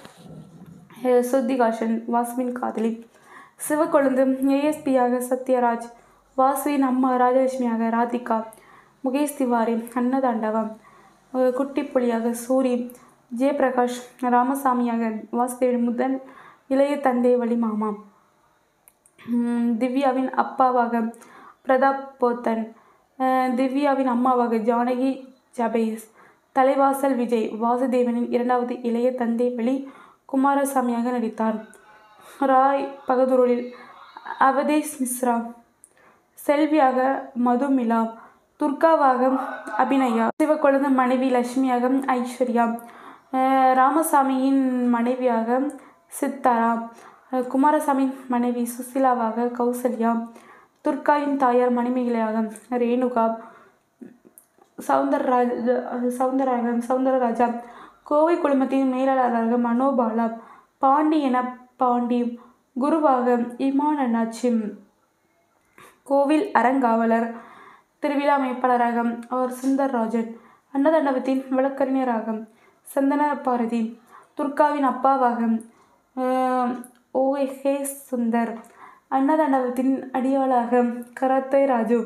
ஸ்ருதிகாசன் வாசுவின் காதலி, சிவக்கொழுந்து ஏஎஸ்பியாக சத்யராஜ், வாசுவின் அம்மா ராஜலட்சுமியாக ராதிகா, முகேஷ் திவாரி அன்னதாண்டவம், குட்டி புலியாக சூரி, ஜெயபிரகாஷ் ராமசாமியாக வாசுதேவன் முதல் இளைய தந்தை வழி மாமா, திவ்யாவின் அப்பாவாக பிரதாப் போத்தன், திவ்யாவின் அம்மாவாக ஜானகி ஜபேஸ், தலைவாசல் விஜய் வாசுதேவனின் இரண்டாவது இளைய தந்தை வழி குமாரசாமியாக நடித்தார். ராய் பகதூரில் அவதேஷ் மிஸ்ரா, செல்வியாக மதுமிலா, துர்காவாக அபிநயா, சிவக்கொழுந்து மனைவி லட்சுமியாக ஐஸ்வர்யா, ராமசாமியின் மனைவியாக சித்தாரா, குமாரசாமியின் மனைவி சுசிலாவாக கௌசல்யா, துர்காவின் தாயார் மணிமேகலையாக ரேணுகா, சவுந்தரராஜ சவுந்தரராஜ சவுந்தரராஜா, கோவை குழுமத்தின் மேலாளராக மனோபாலா, பாண்டி என பாண்டி, குருவாக இமான் அண்ணாச்சி, கோவில் அறங்காவலர் திருவிழா அமைப்பாளராக அவர் சுந்தர்ராஜன், அன்னதாண்டவத்தின் வழக்கறிஞராக சந்தன பாரதி, துர்காவின் அப்பாவாக ஓ ஹே சுந்தர், அன்னதாண்டவத்தின் அடியாளாக கராத்தே ராஜு,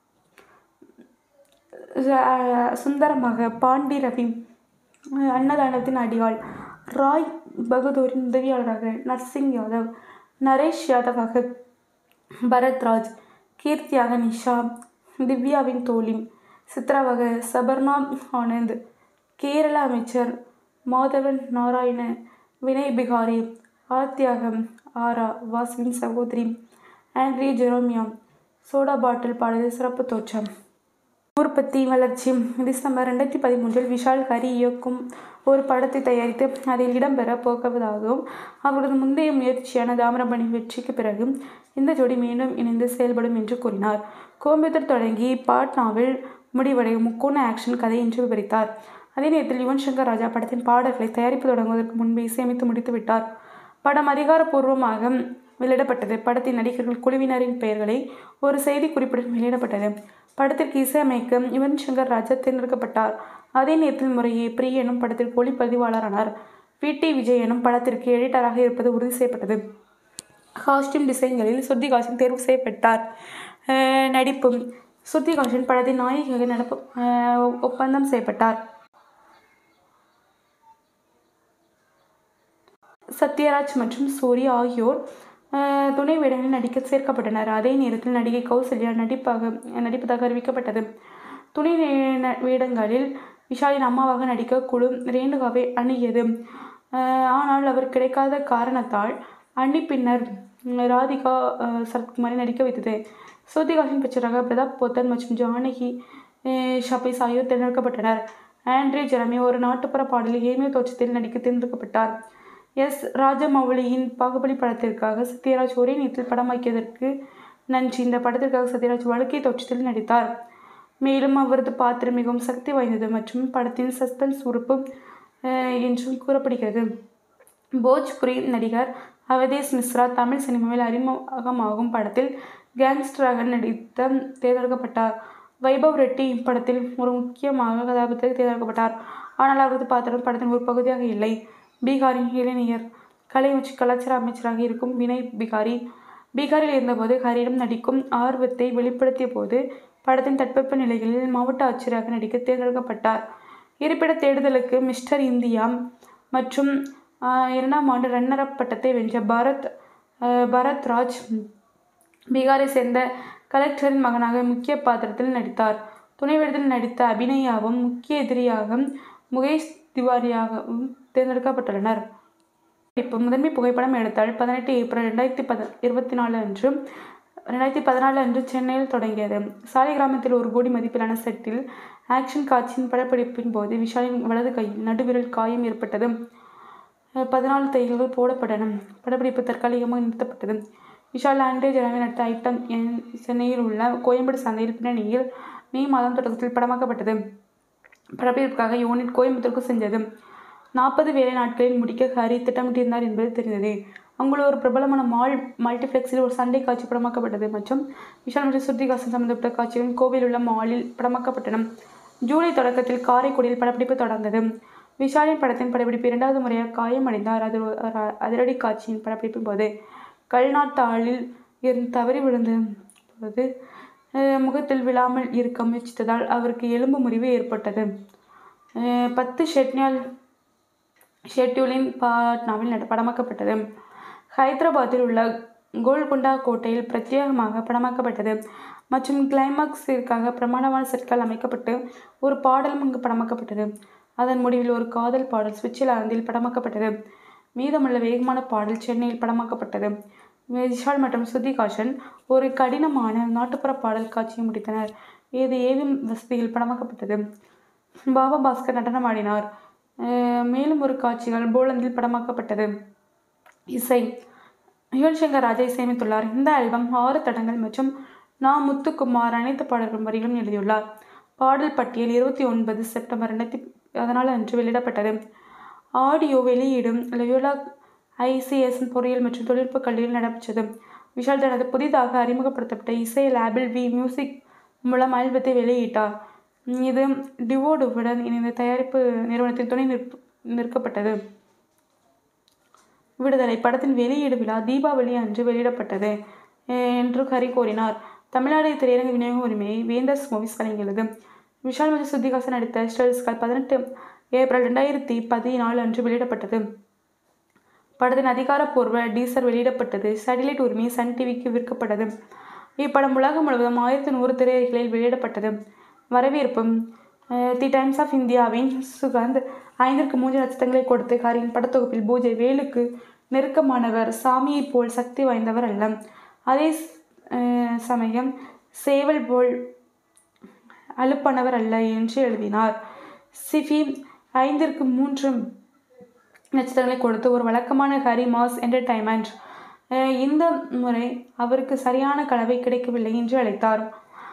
சுந்தரமாக பாண்டி ரவி, அன்னதாண்டவத்தின் அடியாள் ராய் பகதூரின் உதவியாளராக நர்சிங் யாதவ், நரேஷ் யாதவாக பரத்ராஜ், கீர்த்தியாக நிஷா, திவ்யாவின் தோழி, சித்ராவாக சபர்ணா ஆனந்த், கேரள அமைச்சர் மாதவன் நாராயண, வினய் பிகாரி, ஆர்த்தியாக ஆரா, வாசுவின் சகோதரி ஆண்ட்ரி ஜெரோமியா, சோடா பாட்டில் பாடலில் சிறப்பு தோற்றம். உற்பத்தி வளர்ச்சி. டிசம்பர் ரெண்டாயிரத்தி பதிமூன்றில் விஷால் ஹரி இயக்கும் ஒரு படத்தை தயாரித்து அதில் இடம்பெற போவதாகவும் அவரது முந்தைய முயற்சியான தாமிரபரணி வெற்றிக்கு பிறகு இந்த ஜோடி மீண்டும் இணைந்து செயல்படும் என்று கூறினார். கோயம்புத்தூர் தொடங்கி பாட்னாவில் முடிவடையும் முக்கோண ஆக்ஷன் கதை என்று விவரித்தார். அதே நேரத்தில் யுவன் சங்கர் ராஜா படத்தின் பாடல்களை தயாரிப்பு தொடங்குவதற்கு முன்பே இசையமைத்து முடித்து விட்டார். படம் அதிகாரப்பூர்வமாக வெளியிடப்பட்டது. படத்தின் நடிகர்கள் குழுவினரின் பெயர்களை ஒரு செய்தி குறிப்புடன் வெளியிடப்பட்டது. படத்திற்கு இசையமைக்க யுவன் சங்கர் ராஜா தேர்ந்தெடுக்கப்பட்டார். அதே நேரத்தில் முறையே பிரிய எனும் படத்திற்கு ஒளிப்பதிவாளரானார். வி டி விஜய் எனும் படத்திற்கு எடிட்டராக இருப்பது உறுதி செய்யப்பட்டது. காஸ்டியூம் டிசைன்களில் ஸ்ருதிஹாசன் தேர்வு செய்யப்பட்டார். நடிப்பு. ஸ்ருதிஹாசன் படத்தின் நாயகியாக நடப்பு ஒப்பந்தம் செய்யப்பட்டார். சத்யராஜ் மற்றும் சூரி ஆகியோர் துணை வேடங்களில் நடிக்க சேர்க்கப்பட்டனர். அதே நேரத்தில் நடிகை கௌசல்யா நடிப்பாக நடிப்பதாக அறிவிக்கப்பட்டது. துணை வேடங்களில் விஷாலின் அம்மாவாக நடிக்க குழு ரேணுகாவை அணுகியது. ஆனால் அவர் கிடைக்காத காரணத்தால் அண்ணி பின்னர் ராதிகா சரத்குமாரை நடிக்க வைத்தது. ஸ்ருதிஹாசன் பிக்சராக பிரதாப் போத்தன் மற்றும் ஜானகி ஷபீஸ் ஆகியோர் தேர்ந்தெடுக்கப்பட்டனர். ஆண்ட்ரி ஜெரமி ஒரு நாட்டுப்புற பாடலில் ஏமிய தோற்றத்தில் நடிக்க தேர்ந்தெடுக்கப்பட்டார். எஸ் ராஜமௌலியின் பாகுபலி படத்திற்காக சத்யராஜ் ஒரே நேரத்தில் படமாக்கியதற்கு நன்றி. இந்த படத்திற்காக சத்யராஜ் வழுக்கை தோற்றத்தில் நடித்தார். மேலும் அவரது பாத்திரம் மிகவும் சக்தி வாய்ந்தது மற்றும் படத்தின் சஸ்பென்ஸ் உறுப்பு என்றும் கூறப்படுகிறது. போஜ்புரி நடிகர் அவதேஷ் மிஸ்ரா தமிழ் சினிமாவில் அறிமுகமாகும் படத்தில் கேங்ஸ்டராக நடித்த தேர்ந்தெடுக்கப்பட்டார். வைபவ் ரெட்டி இப்படத்தில் ஒரு முக்கியமாக கதாபாத்திரத்தில் தேர்ந்தெடுக்கப்பட்டார். ஆனால் அவரது பாத்திரம் படத்தின் ஒரு பகுதியாக இல்லை. பீகாரின் இளைஞர் கலை மற்றும் கலாச்சார அமைச்சராக இருக்கும் வினய் பிகாரி பீகாரில் இருந்தபோது ஹரியிடம் நடிக்கும் ஆர்வத்தை வெளிப்படுத்திய போது படத்தின் தட்பவெப்ப நிலைகளில் மாவட்ட ஆட்சியராக நடிக்க தேர்ந்தெடுக்கப்பட்டார். இருப்பிட தேடுதலுக்கு மிஸ்டர் இந்தியா மற்றும் இரண்டாம் ஆண்டு ரன்னர் அப் பட்டத்தை வென்ற பரத் பரத்ராஜ் பீகாரை சேர்ந்த கலெக்டரின் மகனாக முக்கிய பாத்திரத்தில் நடித்தார். துணை வேடத்தில் நடித்த அபிநயாவும் முக்கிய எதிரியாக முகேஷ் திவாரியாகவும் தேர்ந்தெடுக்கப்பட்டுள்ளனர். இப்போ முதன்மை புகைப்படம் எடுத்தால் பதினெட்டு ஏப்ரல் ரெண்டாயிரத்தி பத இருபத்தி நாலு அன்று ரெண்டாயிரத்தி பதினாலு அன்று சென்னையில் தொடங்கியது. சாலை கிராமத்தில் ஒரு கோடி மதிப்பிலான செட்டில் ஆக்ஷன் காட்சியின் படப்பிடிப்பின் போது விஷாலின் வலது கையில் நடுவிரல் காயம் ஏற்பட்டது. பதினாலு தையல்கள் போடப்பட்டன. படப்பிடிப்பு தற்காலிகமாக நிறுத்தப்பட்டது. விஷால் ஆண்ட்ரே ஜெரமி நடித்த ஐட்டம் என் சென்னையில் உள்ள கோயம்பேடு சந்தையில் பின்னணியில் மே மாதம் தொடக்கத்தில் படமாக்கப்பட்டது. படப்பிடிப்புக்காக யூனிட் கோயம்புத்தூருக்கு சென்றது. நாற்பது வேலை நாட்களில் முடிக்க ஹரி திட்டமிட்டிருந்தார் என்பது தெரிந்தது. அங்குள்ள ஒரு பிரபலமான மால் மல்டிப்ளெக்ஸில் ஒரு சண்டை காட்சி படமாக்கப்பட்டது மற்றும் விஷால் மற்றும் ஸ்ருதிஹாசன் சம்பந்தப்பட்ட காட்சிகள் கோவையில் உள்ள மாலில் படமாக்கப்பட்டன. ஜூலை தொடக்கத்தில் காரைக்குடியில் படப்பிடிப்பு தொடர்ந்தது. விஷாலின் படத்தின் படப்பிடிப்பு இரண்டாவது முறையாக காயமடைந்தார். அது அதிரடி காட்சியின் படப்பிடிப்பின் போது கல்நாட்டாளில் இருந்து தவறி விழுந்த போது முகத்தில் விழாமல் இருக்க முயற்சித்ததால் அவருக்கு எலும்பு முறிவு ஏற்பட்டது. பத்து ஷெட்னியால் ஷெட்யூலின் பாட்னாவில் படமாக்கப்பட்டது. ஹைதராபாத்தில் உள்ள கோல்கொண்டா கோட்டையில் பிரத்யேகமாக படமாக்கப்பட்டது மற்றும் கிளைமாக்ஸிற்காக பிரமாண்டமான செட்கள் அமைக்கப்பட்டு ஒரு பாடலும் அங்கு படமாக்கப்பட்டது. அதன் முடிவில் ஒரு காதல் பாடல் சுவிட்சர்லாந்தில் படமாக்கப்பட்டது. மீதமுள்ள வேகமான பாடல் சென்னையில் படமாக்கப்பட்டது. விஷால் மற்றும் ஸ்ருதிஹாசன் ஒரு கடினமான நாட்டுப்புற பாடல் காட்சியை முடித்தனர். இது ஏவிஎம் வசதியில் படமாக்கப்பட்டது. பாபா பாஸ்கர் நடனம் ஆடினார். மேலும் ஒரு காட்சிகள் போலந்தில் படமாக்கப்பட்டது. இசை யுவன் சங்கர் ராஜா இசையமைத்துள்ளார். இந்த ஆல்பம் ஆறு தடங்கள் மற்றும் நா முத்துக்குமார் அனைத்து பாடல்கள் வரிகளும் எழுதியுள்ளார். பாடல் பட்டியல் இருபத்தி ஒன்பது செப்டம்பர் ரெண்டாயிரத்தி பதினாலு அன்று வெளியிடப்பட்டது. ஆடியோ வெளியீடும் லயோலா ஐசிஎஸ் பொறியியல் மற்றும் தொழில்நுட்ப கல்லூரியில் நடைபெற்றது. விஷால் தனது புதிதாக அறிமுகப்படுத்தப்பட்ட இசை லேபிள் வி மியூசிக் மூலம் ஆல்பத்தை வெளியிட்டார். இது டிவோடுவுடன் இணைந்த தயாரிப்பு நிறுவனத்தின் துணை நிற்ப நிற்கப்பட்டது. விடுதலை படத்தின் வெளியீடு விழா தீபாவளி அன்று வெளியிடப்பட்டது என்று ஹரி கூறினார். தமிழ்நாடு திரையரங்கு விநியோக உரிமையை வேந்தர்ஸ் மூவிஸ் வழங்கியுள்ளது. விஷால் மற்றும் ஸ்ருதிஹாசன் நடித்த ஸ்டெல்ஸ்கால் பதினெட்டு ஏப்ரல் ரெண்டாயிரத்தி பதினாலு அன்று வெளியிடப்பட்டது. படத்தின் அதிகாரப்பூர்வ டீசர் வெளியிடப்பட்டது. சேட்டிலைட் உரிமை சன் டிவிக்கு விற்கப்பட்டது. இப்படம் உலகம் முழுவதும் ஆயிரத்தி நூறு திரையரங்குகளில் வெளியிடப்பட்டது. வரவேற்பு தி டைம்ஸ் ஆஃப் இந்தியாவின் சுகந்த் ஐந்திற்கு மூன்று நட்சத்திரங்களை கொடுத்து ஹரியின் படத்தொகுப்பில் பூஜை வேலுக்கு நெருக்கமானவர், சாமியை போல் சக்தி வாய்ந்தவர் அல்ல, அதே சமயம் சேவல் போல் அலுப்பானவர் அல்ல என்று எழுதினார். சிஃபி ஐந்திற்கு மூன்று நட்சத்திரங்களை கொடுத்து ஒரு வழக்கமான ஹரி மாஸ் என்டர்டைன்மெண்ட், இந்த முறை அவருக்கு சரியான கலவை கிடைக்கவில்லை என்று அழைத்தார்.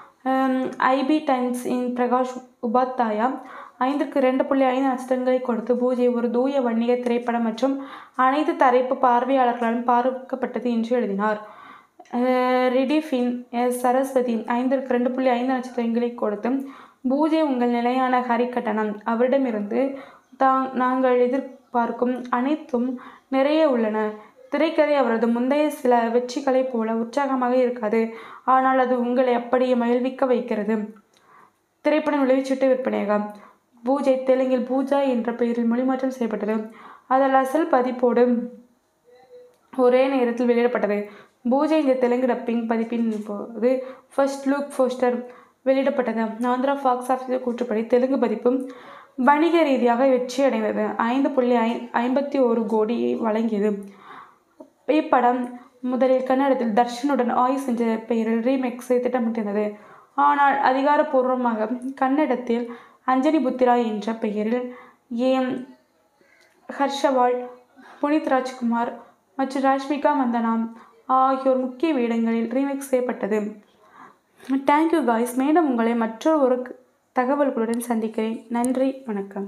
ஐபி டைம்ஸ் இன் பிரகாஷ் உபாத்யாயா ஐந்திற்கு ரெண்டு புள்ளி ஐந்து நட்சத்திரங்களை கொடுத்து பூஜை ஒரு தூய வன்னிய திரைப்படம் மற்றும் அனைத்து தரப்பு பார்வையாளர்களாலும் பார்க்கப்பட்டது என்று எழுதினார். ரிடிஃபின் எஸ் சரஸ்வதி ஐந்திற்கு ரெண்டு புள்ளி ஐந்து நட்சத்திரங்களை கொடுத்து பூஜை உங்கள் நிலையான ஹரி கட்டணம், அவரிடமிருந்து தாங் நாங்கள் எதிர்பார்க்கும் அனைத்தும் நிறைய உள்ளன. திரைக்கதை அவரது முந்தைய சில வெற்றிகளைப் போல உற்சாகமாக இருக்காது, ஆனால் அது உங்களை அப்படியே மகிழ்விக்க வைக்கிறது. திரைப்படம் விளைவிச்சிட்டு விற்பனையாகும். பூஜை தெலுங்கில் பூஜா என்ற பெயரில் மொழிமாற்றம் செய்யப்பட்டது. அதில் அசல் பதிப்போடு ஒரே நேரத்தில் வெளியிடப்பட்டது. பூஜை இந்த தெலுங்கு டப்பிங் பதிப்பின் போது ஃபர்ஸ்ட் லுக் போஸ்டர் வெளியிடப்பட்டது. ஆந்திரா ஃபாக்ஸ் ஆஃபீஸர் கூற்றுப்படி தெலுங்கு பதிப்பும் வணிக ரீதியாக வெற்றி அடைந்தது. ஐந்து புள்ளி ஐ ஐம்பத்தி ஒரு கோடியை வழங்கியது. இப்படம் முதலில் கன்னடத்தில் தர்ஷனுடன் ஆயுஸ் என்ற பெயரில் ரீமேக்ஸை திட்டமிட்டிருந்தது. ஆனால் அதிகாரப்பூர்வமாக கன்னடத்தில் அஞ்சனி புத்திரா என்ற பெயரில் ஏம் ஹர்ஷவால், புனித் ராஜ்குமார் மற்றும் ராஷ்மிகா மந்தனா ஆகியோர் முக்கிய வேடங்களில் ரீமேக் செய்யப்பட்டது. Thank you guys. மேலும் உங்களை மற்றொரு ஒரு தகவல்களுடன் சந்திக்கிறேன். நன்றி, வணக்கம்.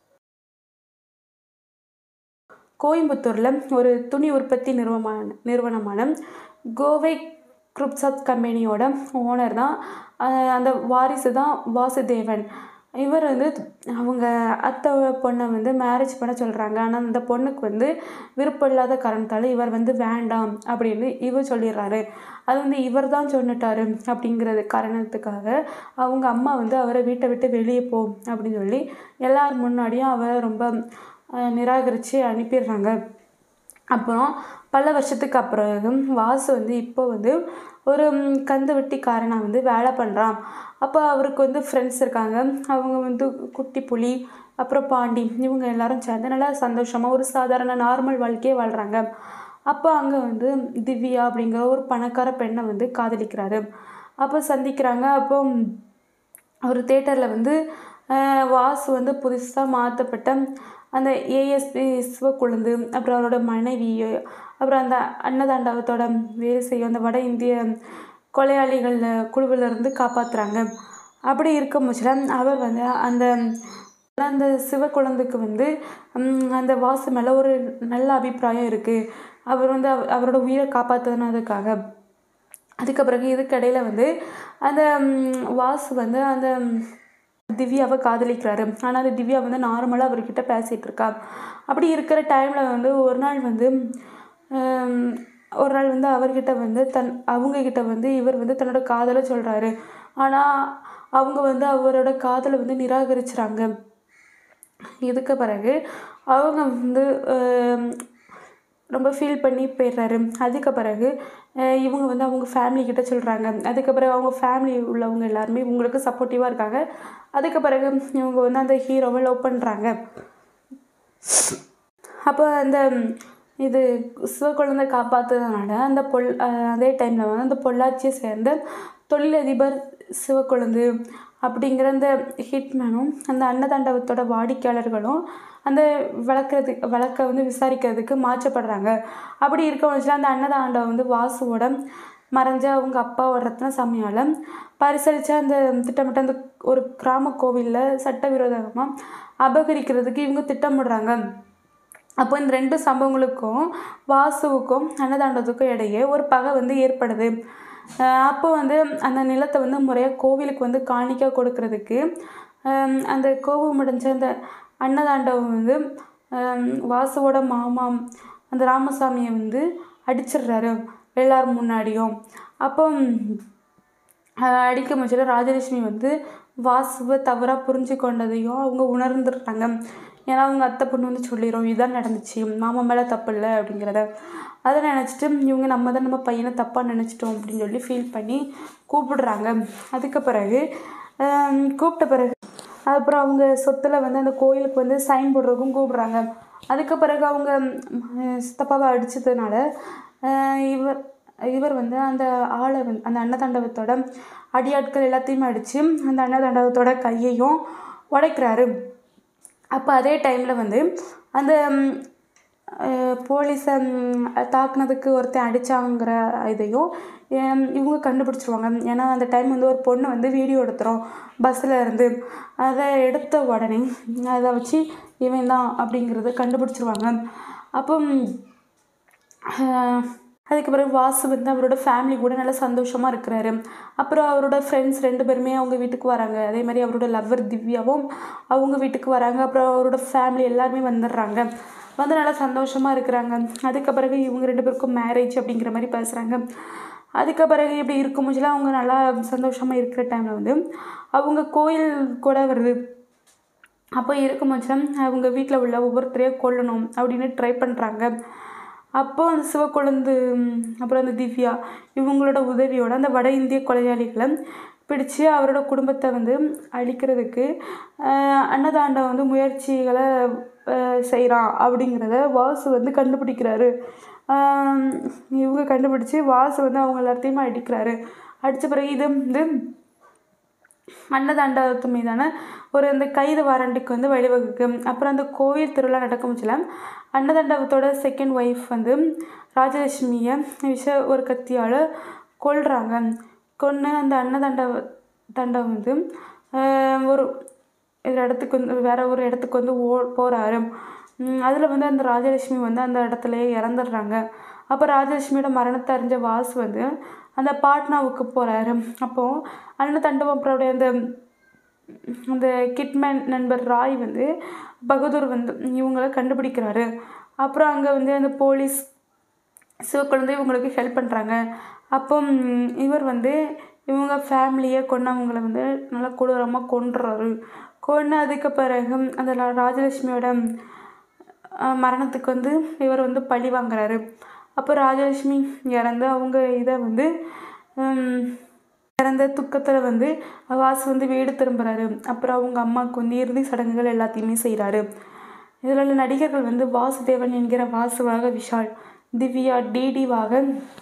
கோயம்புத்தூரில் ஒரு துணி உற்பத்தி நிறுவனமான நிறுவனமான கோவை குரூப்ஸ் கம்பெனியோட ஓனர் தான் அந்த வாரிசு தான் வாசுதேவன். இவர் வந்து அவங்க அத்தை பொண்ணை வந்து மேரேஜ் பண்ண சொல்கிறாங்க. ஆனால் அந்த பொண்ணுக்கு வந்து விருப்பம் இல்லாத காரணத்தால் இவர் வந்து வேண்டாம் அப்படின்னு இவர் சொல்லிடுறாரு. அது வந்து இவர் தான் சொன்னிட்டாரு அப்படிங்கிறது காரணத்துக்காக அவங்க அம்மா வந்து அவரை வீட்டை விட்டு வெளியே போ அப்படின்னு சொல்லி எல்லார் முன்னாடியும் அவரை ரொம்ப நிராகரித்து அனுப்பிடுறாங்க. அப்புறம் பல வருஷத்துக்கு அப்புறம் வாசு வந்து இப்போ வந்து ஒரு கந்து வெட்டிக்காரனாக வந்து வேலை பண்ணுறான். அப்போ அவருக்கு வந்து ஃப்ரெண்ட்ஸ் இருக்காங்க. அவங்க வந்து குட்டி புலி, அப்புறம் பாண்டி, இவங்க எல்லாரும் சேர்ந்து நல்லா சந்தோஷமாக ஒரு சாதாரண நார்மல் வாழ்க்கையே வாழ்கிறாங்க. அப்போ அங்கே வந்து திவ்யா அப்படிங்கிற ஒரு பணக்கார பெண்ணை வந்து காதலிக்கிறாரு. அப்போ சந்திக்கிறாங்க. அப்போ ஒரு தேட்டரில் வந்து வாசு வந்து புதுசாக மாற்றப்பட்ட அந்த ஏஎஸ்பி சிவக்குழுந்து, அப்புறம் அவரோட மனைவி, அப்புறம் அந்த அன்னதாண்டவத்தோட வேலை செய்யும் அந்த வட இந்திய கொலையாளிகள் குழுவிலிருந்து காப்பாற்றுறாங்க. அப்படி இருக்கும் பட்சத்தில் அவர் வந்து அந்த அந்த சிவக்குழந்துக்கு வந்து அந்த வாசு மேலே ஒரு நல்ல அபிப்பிராயம் இருக்குது. அவர் வந்து அவ அவரோட உயிரை காப்பாற்றுனதுக்காக. அதுக்கு பிறகு இதுக்கடையில் வந்து அந்த வாசு வந்து அந்த திவ்யாவை காதலிக்கிறாரு. ஆனால் அந்த திவ்யா வந்து நார்மலாக அவர்கிட்ட பேசிகிட்டு இருக்கா. அப்படி இருக்கிற டைமில் வந்து ஒரு நாள் வந்து ஒரு நாள் வந்து அவர்கிட்ட வந்து தன் அவங்கக்கிட்ட வந்து இவர் வந்து தன்னோட காதலை சொல்கிறாரு. ஆனால் அவங்க வந்து அவரோட காதலை வந்து நிராகரிச்சுறாங்க. இதுக்கு பிறகு அவங்க வந்து ரொம்ப ஃபீல் பண்ணி போயிடுறாரு. அதுக்கு பிறகு இவங்க வந்து அவங்க ஃபேமிலிக்கிட்ட சொல்கிறாங்க. அதுக்கு பிறகு அவங்க ஃபேமிலி உள்ளவங்க எல்லாருமே இவங்களுக்கு சப்போர்ட்டிவாக இருக்காங்க. அதுக்கு பிறகு இவங்க வந்து அந்த ஹீரோவை லவ் பண்ணுறாங்க. அப்போ அந்த இது சிவக்குழந்தை காப்பாற்றுறதுனால அந்த பொல் அதே டைமில் வந்து அந்த பொள்ளாச்சியை சேர்ந்த தொழிலதிபர் சிவக்குழந்து அப்படிங்கிற அந்த ஹிட்மேனும் அந்த அன்னதாண்டவத்தோட வாடிக்கையாளர்களும் அந்த வளர்க்குறதுக்கு வழக்கை வந்து விசாரிக்கிறதுக்கு மாற்றப்படுறாங்க. அப்படி இருக்க வச்சுல அந்த அன்னதாண்டவம் வந்து வாசுவோட மறைஞ்ச அவங்க அப்பாவோட ரத்ன சாமியால் பரிசளித்து அந்த திட்டமிட்ட அந்த ஒரு கிராம கோவிலில் சட்டவிரோதமாக அபகரிக்கிறதுக்கு இவங்க திட்டமிடுறாங்க. அப்போ இந்த ரெண்டு சம்பவங்களுக்கும் வாசுவுக்கும் அன்னதாண்டத்துக்கும் இடையே ஒரு பகை வந்து ஏற்படுது. அப்போ வந்து அந்த நிலத்தை வந்து முறையாக கோவிலுக்கு வந்து காணிக்க கொடுக்கறதுக்கு அந்த கோபம் அடைஞ்ச அந்த அன்னதாண்டவம் வந்து வாசுவோட மாமா அந்த ராமசாமியை வந்து அடிச்சிடுறாரு எல்லாரும் முன்னாடியும். அப்போ அடிக்க முச்சில ராஜலட்சுமி வந்து வாசுவை தவறாக புரிஞ்சு கொண்டதையும் அவங்க உணர்ந்துடுறாங்க. ஏன்னா அவங்க அத்தை பொண்ணு வந்து சொல்லிடும் இதுதான் நடந்துச்சு, மாமா மேலே தப்பு இல்லை அப்படிங்கிறத. அதை நினச்சிட்டு இவங்க நம்ம தான் நம்ம பையனை தப்பாக நினச்சிட்டோம் அப்படின்னு சொல்லி ஃபீல் பண்ணி கூப்பிடுறாங்க. அதுக்கு பிறகு கூப்பிட்ட பிறகு அப்புறம் அவங்க சொத்தில் வந்து அந்த கோயிலுக்கு வந்து சைன் போடுறதுக்கும் கூப்பிடுறாங்க. அதுக்கு பிறகு அவங்க சித்தப்பாவை அடித்ததுனால இவர் இவர் வந்து அந்த ஆளை வந்து அந்த அன்னதாண்டவத்தோட அடியாட்கள் எல்லாத்தையுமே அடித்து அந்த அன்னதாண்டவத்தோட கையையும் உடைக்கிறாரு. அப்போ அதே டைமில் வந்து அந்த போலீஸை தாக்குனதுக்கு ஒருத்தன் அடித்தாங்கிற இதையும் இவங்க கண்டுபிடிச்சிருவாங்க. ஏன்னா அந்த டைம் வந்து ஒரு பொண்ணு வந்து வீடியோ எடுத்துகிறோம் பஸ்ஸில் இருந்து. அதை எடுத்த உடனே அதை வச்சு இவன் தான் அப்படிங்கிறத கண்டுபிடிச்சிருவாங்க. அப்போ அதுக்கு பிறகு வாசு வந்து அவரோட ஃபேமிலி கூட நல்லா சந்தோஷமாக இருக்கிறாரு. அப்புறம் அவரோட ஃப்ரெண்ட்ஸ் ரெண்டு பேருமே அவங்க வீட்டுக்கு வராங்க. அதே மாதிரி அவரோட லவ்வர் திவ்யாவும் அவங்க வீட்டுக்கு வராங்க. அப்புறம் அவரோட ஃபேமிலி எல்லாருமே வந்துடுறாங்க. வந்து நல்லா சந்தோஷமாக இருக்கிறாங்க. அதுக்கு பிறகு இவங்க ரெண்டு பேருக்கும் மேரேஜ் அப்படிங்கிற மாதிரி பேசுகிறாங்க. அதுக்கு பிறகு இப்படி இருக்கும் போதுலாம் அவங்க நல்லா சந்தோஷமாக இருக்கிற டைமில் வந்து அவங்க கோயில் கூட வருது. அப்போ இருக்கும் போதுலாம் அவங்க வீட்டில் உள்ள ஒவ்வொருத்தரையும் கொல்லணும் அப்படின்னு ட்ரை பண்ணுறாங்க. அப்போ அந்த சிவக்கொழுந்து அப்புறம் அந்த திவ்யா இவங்களோட உதவியோட அந்த வட இந்திய கொலையாளிகளை பிடிச்சி அவரோட குடும்பத்தை வந்து அழிக்கிறதுக்கு அன்னதாண்டம் வந்து முயற்சிகளை செய்கிறான் அப்படிங்கிறத வாசு வந்து கண்டுபிடிக்கிறாரு. இவங்க கண்டுபிடிச்சி வாசு வந்து அவங்க எல்லாத்தையுமே அடிக்கிறாரு. அடித்த பிறகு இது வந்து அன்னதாண்டத்து மீதான ஒரு அந்த கைது வாரண்டுக்கு வந்து வழிவகுக்கும். அப்புறம் அந்த கோவில் திருவிழா நடக்கும் போதுல அன்னதாண்டவத்தோட செகண்ட் ஒய்ஃப் வந்து ராஜலட்சுமியை விஷ ஒரு கத்தியால் கொல்றாங்க. கொன்று அந்த அன்னதாண்டவ தாண்டவம் வந்து ஒரு இடத்துக்கு வந்து வேற ஒரு இடத்துக்கு வந்து ஓ போகிறாரு. அதில் வந்து அந்த ராஜலட்சுமி வந்து அந்த இடத்துலையே இறந்துடுறாங்க. அப்போ ராஜலட்சுமியோட மரணத்தை அறிஞ்ச வாசு வந்து அந்த பாட்னாவுக்கு போகிறாரு. அப்போது அன்னதாண்டவம் அப்புறம் அந்த அந்த கிட்மேன் நண்பர் ராய் வந்து பகதூர் வந்து இவங்களை கண்டுபிடிக்கிறாரு. அப்புறம் அங்கே வந்து அந்த போலீஸ் சிவக்குழந்தை இவங்களுக்கு ஹெல்ப் பண்ணுறாங்க. அப்போ இவர் வந்து இவங்க ஃபேமிலியை கொண்டவங்களை வந்து நல்லா கொடூரமாக கொன்றுறாரு. கொன்று அதுக்கு பிறகு அந்த ராஜலட்சுமியோட மரணத்துக்கு வந்து இவர் வந்து பழி வாங்குறாரு. அப்போ ராஜலட்சுமி இறந்து அவங்க இதை வந்து இறந்த துக்கத்தில் வந்து வாசு வந்து வீடு திரும்புகிறாரு. அப்புறம் அவங்க அம்மாவுக்கு வந்து இறுதி சடங்குகள் எல்லாத்தையுமே செய்கிறாரு. இதில் உள்ள நடிகர்கள் வந்து வாசுதேவன் என்கிற வாசுவாக விஷால், திவ்யா டிடிவாக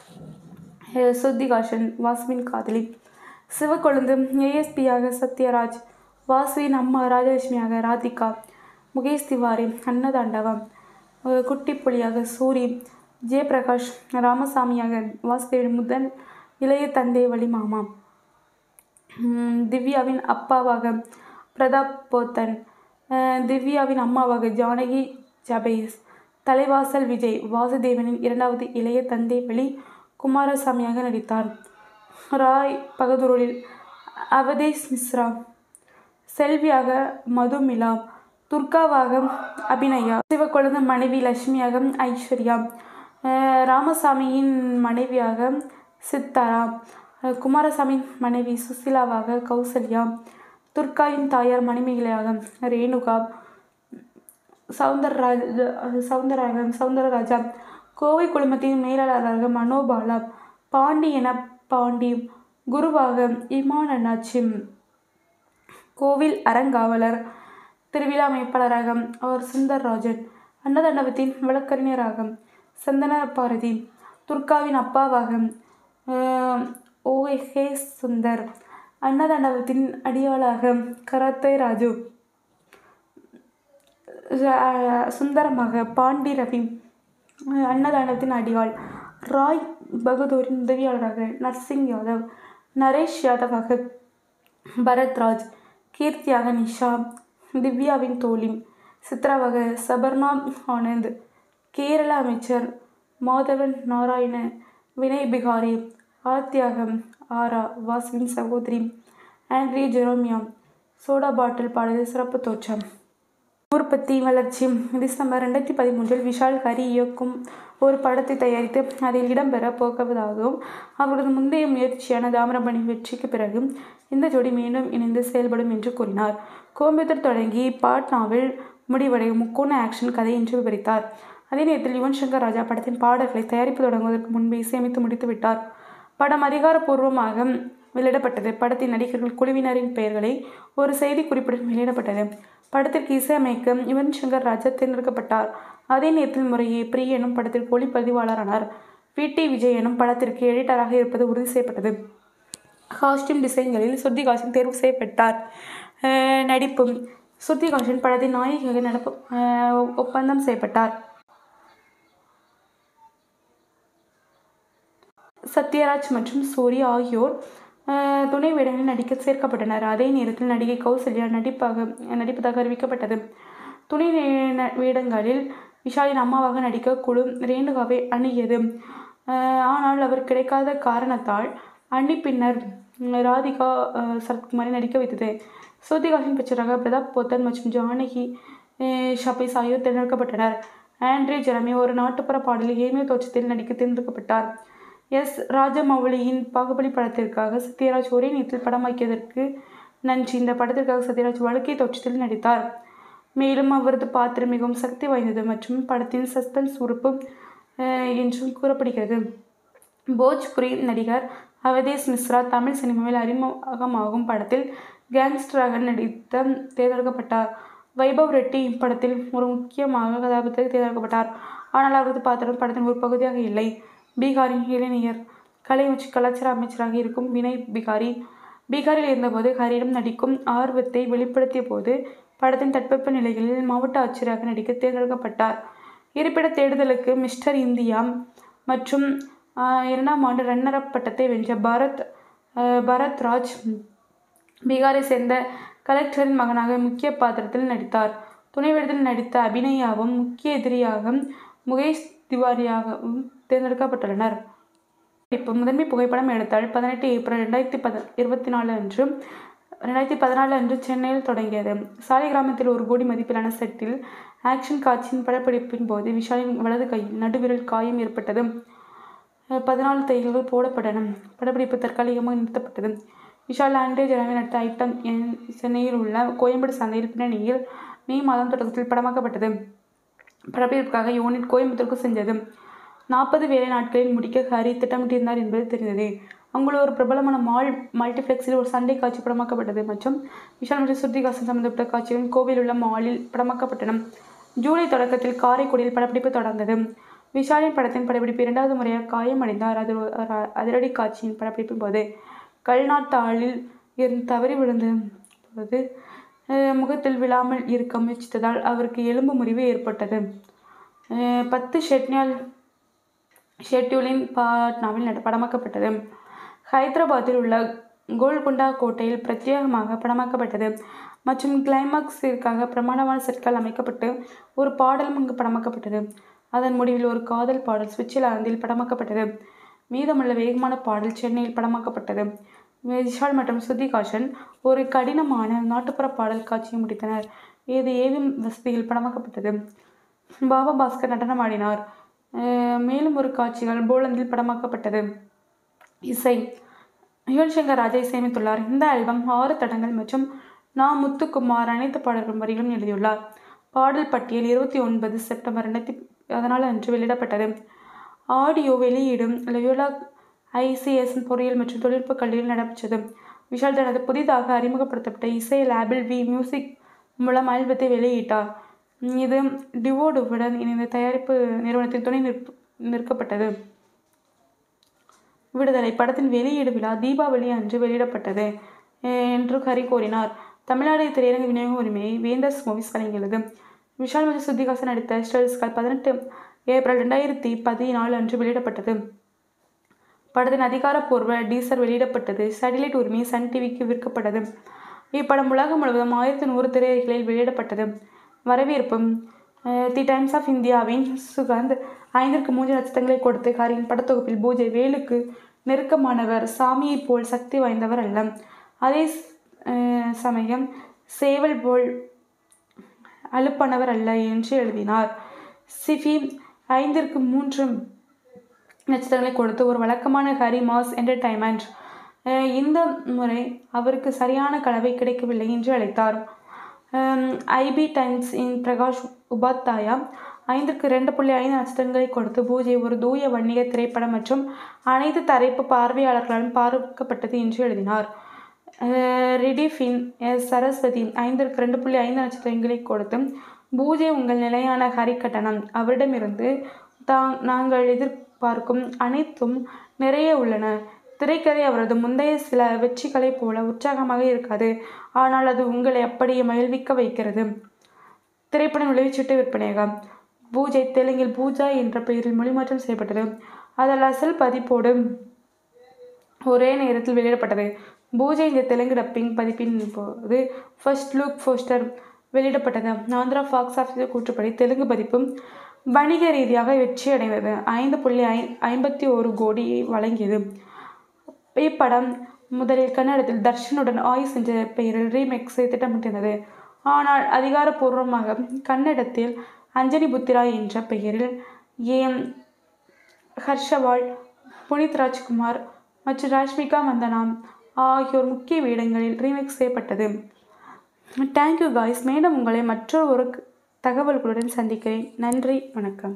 சுத்திகாஷன் வாசுவின் காதலி, சிவக்கொழுந்து ஏஎஸ்பியாக சத்யராஜ், வாசுவின் அம்மா ராஜலட்சுமியாக ராதிகா, முகேஷ் திவாரி அன்னதாண்டவம், குட்டி புலியாக சூரி, ஜெயபிரகாஷ் ராமசாமியாக வாசுதேவன் முதல் இளைய தந்தை வழி மாமா, திவ்யாவின் அப்பாவாக பிரதாப் போத்தன், திவ்யாவின் அம்மாவாக ஜானகி ஜபேஸ், தலைவாசல் விஜய் வாசுதேவனின் இரண்டாவது இளைய தந்தை வழி குமாரசாமியாக நடித்தார். ராய் பகதூரில் அவதேஷ் மிஸ்ரா, செல்வியாக மதுமிலா, துர்காவாக அபிநயா, சிவக்கொழுந்து மனைவி லட்சுமியாக ஐஸ்வர்யா, ராமசாமியின் மனைவியாக சித்தாரா, குமாரசாமியின் மனைவி சுசிலாவாக கௌசல்யா, துர்காவின் தாயார் மணிமேகலையாக ரேணுகா, சவுந்தரராஜ சவுந்தரராஜ சவுந்தரராஜா, கோவை குழுமத்தின் மேலாளராக மனோபாலா, பாண்டி என பாண்டி, குருவாக இமான் அண்ணாச்சி, கோவில் அறங்காவலர் திருவிழா அமைப்பாளராக அவர் சுந்தர்ராஜன், அன்னதாண்டவத்தின் வழக்கறிஞராக சந்தன பாரதி, துர்காவின் அப்பாவாக ஓ ஹே சுந்தர், அன்னதாண்டவத்தின் அடியாளாக கராத்தே ராஜு, சுந்தரமாக பாண்டி ரவி, அன்னதாண்டவத்தின் அடியாள் ராய் பகதூரின் உதவியாளராக நர்சிங் யாதவ், நரேஷ் யாதவாக பரத்ராஜ், கீர்த்தியாக நிஷா, திவ்யாவின் தோழி, சித்ராவாக சபர்ணா ஆனந்த், கேரள அமைச்சர் மாதவன் நாராயண, வினய் பிகாரி, ஆத்யாகம் ஆரா வாசுவின் சகோதரி ஆண்ட்ரி ஜெரோமியா, சோடா பாட்டில் பாடலில் சிறப்பு தோற்றம். உற்பத்தி வளர்ச்சி. டிசம்பர் ரெண்டாயிரத்தி பதிமூன்றில் விஷால் ஹரி இயக்கும் ஒரு படத்தை தயாரித்து அதில் இடம்பெற போவதாகவும் அவரது முந்தைய முயற்சியான தாமிரபரணி வெற்றிக்கு பிறகு இந்த ஜோடி மீண்டும் இணைந்து செயல்படும் என்று கூறினார். கோயம்புத்தூர் தொடங்கி பாட்னாவில் முடிவடையும் முக்கோண ஆக்ஷன் கதை என்று விவரித்தார். அதே நேரத்தில் யுவன் சங்கர் ராஜா படத்தின் பாடல்களை தயாரிப்பு தொடங்குவதற்கு முன்பே இசையமைத்து முடித்து விட்டார். படம் அதிகாரப்பூர்வமாக வெளியிடப்பட்டது. படத்தின் நடிகர்கள் குழுவினரின் பெயர்களை ஒரு செய்தி குறிப்புடன் வெளியிடப்பட்டது. படத்திற்கு இசையமைக்க யுவன் சங்கர் ராஜா தேர்ந்தெடுக்கப்பட்டார். அதே நேரத்தில் முறையே பிரி எனும் படத்திற்கு ஒளிப்பதிவாளரானார். வி டி விஜய் எனும் படத்திற்கு எடிட்டராக இருப்பது உறுதி செய்யப்பட்டது. காஸ்டியூம் டிசைன்களில் ஸ்ருதிஹாசன் தேர்வு செய்யப்பட்டார். நடிப்பு. ஸ்ருதிஹாசன் படத்தின் நாயகியாக நடப்பு ஒப்பந்தம் செய்யப்பட்டார். சத்யராஜ் மற்றும் சூரி ஆகியோர் துணை வேடங்களில் நடிக்க சேர்க்கப்பட்டனர். அதே நேரத்தில் நடிகை கௌசல்யா நடிப்பாக நடிப்பதாக அறிவிக்கப்பட்டது. துணை வேடங்களில் விஷாலின் அம்மாவாக நடிக்க குழு ரேணுகாவை அணுகியது. ஆனால் அவர் கிடைக்காத காரணத்தால் அண்ணி பின்னர் ராதிகா சரத்குமாரை நடிக்க வைத்தது. ஸ்ருதிஹாசன் பெற்றோராக பிரதாப் போத்தன் மற்றும் ஜானகி ஷபீஸ் ஆகியோர் தேர்ந்தெடுக்கப்பட்டனர். ஆண்ட்ரி ஜெரமி ஒரு நாட்டுப்புற பாடலில் ஏமியோ தோற்றத்தில் நடிக்க தேர்ந்தெடுக்கப்பட்டார். எஸ் ராஜமௌலியின் பாகுபலி படத்திற்காக சத்யராஜ் ஒரே நேரத்தில் படமாக்கியதற்கு நன்றி. இந்த படத்திற்காக சத்யராஜ் வழுக்கை தோற்றத்தில் நடித்தார். மேலும் அவரது பாத்திரம் மிகவும் சக்தி வாய்ந்தது மற்றும் படத்தின் சஸ்பென்ஸ் உறுப்பு என்றும் கூறப்படுகிறது. போஜ்புரி நடிகர் அவதேஷ் மிஸ்ரா தமிழ் சினிமாவில் அறிமுகமாகும் படத்தில் கேங்ஸ்டராக நடித்த தேர்ந்தெடுக்கப்பட்டார். வைபவ் ரெட்டி இப்படத்தில் ஒரு முக்கியமாக கதாபாத்திரத்தில் தேர்ந்தெடுக்கப்பட்டார். ஆனால் அவரது பாத்திரம் படத்தின் ஒரு பகுதியாக இல்லை. பீகாரின் இளைஞர் கலை மற்றும் கலாச்சார அமைச்சராக இருக்கும் வினய் பிகாரி பீகாரில் இருந்தபோது ஹரியிடம் நடிக்கும் ஆர்வத்தை வெளிப்படுத்திய போது படத்தின் தட்பவெப்ப நிலைகளில் மாவட்ட ஆட்சியராக நடிக்க தேர்ந்தெடுக்கப்பட்டார். இருப்பிட தேடுதலுக்கு மிஸ்டர் இந்தியா மற்றும் இரண்டாம் ஆண்டு ரன்னர் அப் பட்டத்தை வென்ற பரத் பரத் ராஜ் பீகாரை சேர்ந்த கலெக்டரின் மகனாக முக்கிய பாத்திரத்தில் நடித்தார். துணை வேடத்தில் நடித்த அபிநயாவும் முக்கிய எதிரியாக முகேஷ் திவாரியாகவும் தேர்ந்தெடுக்கப்பட்டுள்ளனர். இப்போ முதன்மை புகைப்படம் எடுத்தால் பதினெட்டு ஏப்ரல் ரெண்டாயிரத்தி பத இருபத்தி நாலு அன்று ரெண்டாயிரத்தி பதினாலு அன்று சென்னையில் தொடங்கியது. சாலை கிராமத்தில் ஒரு கோடி மதிப்பிலான செட்டில் ஆக்ஷன் காட்சியின் படப்பிடிப்பின் போது விஷாலின் வலது கையில் நடுவிரல் காயம் ஏற்பட்டது. பதினாலு தையல்கள் போடப்பட்டன. படப்பிடிப்பு தற்காலிகமாக நிறுத்தப்பட்டது. விஷால் ஆண்ட்ரே ஜெரமி நடித்த ஐட்டம் சென்னையில் உள்ள கோயம்பேடு சந்தையில் பின்னணியில் மே மாதம் தொடக்கத்தில் படமாக்கப்பட்டது. படப்பிடிப்புக்காக யூனிட் கோயம்புத்தூருக்கு சென்றது. நாற்பது வேலை நாட்களில் முடிக்க ஹரி திட்டமிட்டிருந்தார் என்பது தெரிந்தது. அங்குள்ள ஒரு பிரபலமான மால் மல்டிப்ளெக்ஸில் ஒரு சண்டை காட்சி படமாக்கப்பட்டது மற்றும் விஷால் மற்றும் ஸ்ருதிஹாசன் சம்பந்தப்பட்ட காட்சிகள் கோவையில் உள்ள மாலில் படமாக்கப்பட்டன. ஜூலை தொடக்கத்தில் காரைக்குடியில் படப்பிடிப்பு தொடர்ந்தது. விஷாலின் படத்தின் படப்பிடிப்பு இரண்டாவது முறையாக காயமடைந்தார். அது அதிரடி காட்சியின் படப்பிடிப்பின் போது கல்நாட்டாளில் இருந்து தவறி விழுந்த போது முகத்தில் விழாமல் இருக்க முயற்சித்ததால் அவருக்கு எலும்பு முறிவு ஏற்பட்டது. பத்து ஷெட்னியால் ஷெட்யூலின் பாட்னாவில் படமாக்கப்பட்டது. ஹைதராபாத்தில் உள்ள கோல்கொண்டா கோட்டையில் பிரத்யேகமாக படமாக்கப்பட்டது மற்றும் கிளைமாக்ஸிற்காக பிரமாண்டமான செட்கள் அமைக்கப்பட்டு ஒரு பாடலும் அங்கு படமாக்கப்பட்டது. அதன் முடிவில் ஒரு காதல் பாடல் சுவிட்சர்லாந்தில் படமாக்கப்பட்டது. மீதமுள்ள வேகமான பாடல் சென்னையில் படமாக்கப்பட்டது. விஷால் மற்றும் ஸ்ருதிஹாசன் ஒரு கடினமான நாட்டுப்புற பாடல் காட்சியை முடித்தனர். இது ஏவிஎம் வசதியில் படமாக்கப்பட்டது. பாபா பாஸ்கர் நடனமாடினார். மேலும் ஒரு காட்சிகள் போலந்தில் படமாக்கப்பட்டது. இசை. யுவன் சங்கர் ராஜா இசையமைத்துள்ளார். இந்த ஆல்பம் ஆறு தடங்கள் மற்றும் நா முத்துக்குமார் அனைத்து பாடல்கள் வரிகளும் எழுதியுள்ளார். பாடல் பட்டியல் இருபத்தி ஒன்பது செப்டம்பர் ரெண்டாயிரத்தி பதினாலு அன்று வெளியிடப்பட்டது. ஆடியோ வெளியீடும் லயோலா ஐசிஎஸ் பொறியியல் மற்றும் தொழில்நுட்ப கல்லூரியில் நடைபெற்றது. விஷால் தனது புதிதாக அறிமுகப்படுத்தப்பட்ட இசை லேபிள் வி மியூசிக் மூலம் ஆல்பத்தை வெளியிட்டார். இது டிவோடுவுடன் இணைந்த தயாரிப்பு நிறுவனத்தின் துணை நிற்ப நிற்கப்பட்டது. விடுதலை படத்தின் வெளியீடு விழா தீபாவளி அன்று வெளியிடப்பட்டது என்று ஹரி கூறினார். தமிழ்நாடு திரையரங்கு விநியோக உரிமையை வேந்தர்ஸ் மூவிஸ் வழங்கியுள்ளது. விஷால் மற்றும் ஸ்ருதிஹாசன் நடித்த ஸ்டெல்ஸ்கால் பதினெட்டு ஏப்ரல் ரெண்டாயிரத்தி பதினாலு அன்று வெளியிடப்பட்டது. படத்தின் அதிகாரப்பூர்வ டீசர் வெளியிடப்பட்டது. சேட்டிலைட் உரிமை சன் டிவிக்கு விற்கப்பட்டது. இப்படம் உலகம் முழுவதும் ஆயிரத்தி நூறு திரையரங்குகளில் வெளியிடப்பட்டது. வரவேற்பு. தி டைம்ஸ் ஆஃப் இந்தியாவின் சுகந்த் ஐந்திற்கு மூன்று நட்சத்திரங்களை கொடுத்து ஹரியின் படத்தொகுப்பில் பூஜை வேலுக்கு நெருக்கமானவர், சாமியை போல் சக்தி வாய்ந்தவர் அல்ல, அதே சமயம் சேவல் போல் அலுப்பானவர் அல்ல என்று எழுதினார். சிஃபி ஐந்திற்கு மூன்று நட்சத்திரங்களை கொடுத்து ஒரு வழக்கமான ஹரி மாஸ் என்டர்டைன்மெண்ட். இந்த முறை அவருக்கு சரியான கலவை கிடைக்கவில்லை என்று அழைத்தார். ஐபி டைம்ஸ் இன் பிரகாஷ் உபாத்யாயா ஐந்திற்கு ரெண்டு புள்ளி ஐந்து நட்சத்திரங்களை கொடுத்து பூஜை ஒரு தூய வன்னிய திரைப்படம் மற்றும் அனைத்து தரப்பு பார்வையாளர்களாலும் பார்க்கப்பட்டது என்று எழுதினார். ரிடிஃபின் எஸ் சரஸ்வதி ஐந்திற்கு ரெண்டு புள்ளி ஐந்து நட்சத்திரங்களை கொடுத்து பூஜை உங்கள் நிலையான ஹரி கட்டணம், அவரிடமிருந்து தாங் நாங்கள் எதிர்பார்க்கும் அனைத்தும் நிறைய உள்ளன. திரைக்கதை அவரது முந்தைய சில வெற்றிகளைப் போல உற்சாகமாக இருக்காது, ஆனால் அது உங்களை அப்படியே மகிழ்விக்க வைக்கிறது. திரைப்படம் விளைவிச்சிட்டு விற்பனையாகும். பூஜை தெலுங்கில் பூஜா என்ற பெயரில் மொழிமாற்றம் செய்யப்பட்டது. அதில் அசல் பதிப்போடு ஒரே நேரத்தில் வெளியிடப்பட்டது. பூஜை இந்த தெலுங்கு டப்பிங் பதிப்பின் போது ஃபர்ஸ்ட் லுக் போஸ்டர் வெளியிடப்பட்டது. ஆந்திரா ஃபாக்ஸ் ஆஃபீஸர் கூற்றுப்படி தெலுங்கு பதிப்பும் வணிக ரீதியாக வெற்றி அடைந்தது. ஐந்து புள்ளி ஐ ஐம்பத்தி ஒரு கோடியை வழங்கியது. இப்படம் முதலில் கன்னடத்தில் தர்ஷனுடன் ஆயுஸ் என்ற பெயரில் ரீமேக்ஸை திட்டமிட்டிருந்தது. ஆனால் அதிகாரப்பூர்வமாக கன்னடத்தில் அஞ்சனி புத்திரா என்ற பெயரில் ஏம் ஹர்ஷவால், புனித் ராஜ்குமார் மற்றும் ராஷ்மிகா மந்தனாம் ஆகியோர் முக்கிய வேடங்களில் ரீமேக் செய்யப்பட்டது. Thank you guys. மேலும் உங்களை மற்றொரு ஒரு தகவல்களுடன் சந்திக்கிறேன். நன்றி, வணக்கம்.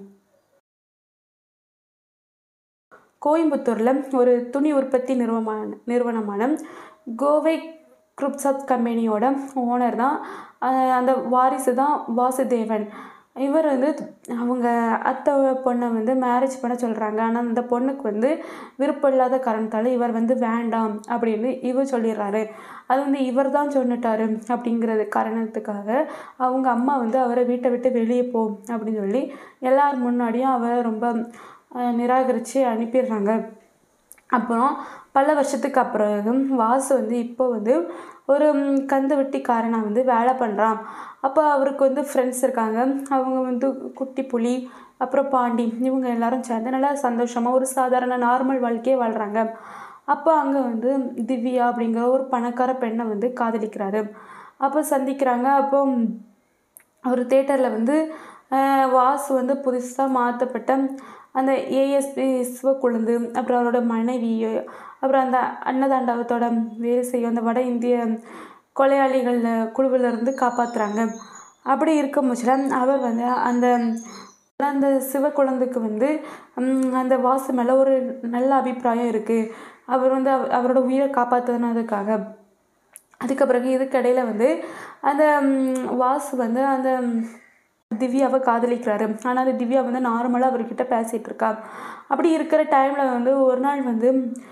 கோயம்புத்தூரில் ஒரு துணி உற்பத்தி நிறுவனமான நிறுவனமான கோவை குரூப்ஸ் கம்பெனியோட ஓனர் தான் அந்த வாரிசு தான் வாசுதேவன். இவர் வந்து அவங்க அத்தை பொண்ணை வந்து மேரேஜ் பண்ண சொல்கிறாங்க. ஆனால் அந்த பொண்ணுக்கு வந்து விருப்பம் இல்லாத காரணத்தால் இவர் வந்து வேண்டாம் அப்படின்னு இவர் சொல்லிடுறாரு. அது வந்து இவர் தான் சொன்னிட்டாரு அப்படிங்கிறது காரணத்துக்காக அவங்க அம்மா வந்து அவரை வீட்டை விட்டு வெளியே போ அப்படின்னு சொல்லி எல்லார் முன்னாடியும் அவரை ரொம்ப நிராகரித்து அனுப்பிடுறாங்க. அப்புறம் பல வருஷத்துக்கு அப்புறம் வாசு வந்து இப்போ வந்து ஒரு கந்து வெட்டிக்காரனாக வந்து வேலை பண்ணுறான். அப்போ அவருக்கு வந்து ஃப்ரெண்ட்ஸ் இருக்காங்க. அவங்க வந்து குட்டி புலி, அப்புறம் பாண்டி, இவங்க எல்லாரும் சேர்ந்து நல்லா சந்தோஷமாக ஒரு சாதாரண நார்மல் வாழ்க்கையே வாழ்கிறாங்க. அப்போ அங்கே வந்து திவ்யா அப்படிங்கிற ஒரு பணக்கார பெண்ணை வந்து காதலிக்கிறாரு. அப்போ சந்திக்கிறாங்க. அப்போ ஒரு தேட்டரில் வந்து வாசு வந்து புதுசாக மாற்றப்பட்ட அந்த ஏஎஸ்பி சிவக்குழுந்து, அப்புறம் அவரோட மனைவி, அப்புறம் அந்த அன்னதாண்டவத்தோட வேலை செய்யும் அந்த வட இந்திய கொலையாளிகள் குழுவிலிருந்து காப்பாற்றுறாங்க. அப்படி இருக்கும் பட்சத்தில் அவர் வந்து அந்த அந்த சிவக்குழந்துக்கு வந்து அந்த வாசு மேலே ஒரு நல்ல அபிப்பிராயம் இருக்குது. அவர் வந்து அவ அவரோட உயிரை காப்பாற்றுனதுக்காக. அதுக்கு பிறகு இதுக்கடையில் வந்து அந்த வாசு வந்து அந்த திவ்யாவை காதலிக்கிறாரு. ஆனால் அந்த திவ்யா வந்து நார்மலாக அவர்கிட்ட பேசிகிட்டு இருக்கா. அப்படி இருக்கிற டைமில் வந்து ஒரு நாள் வந்து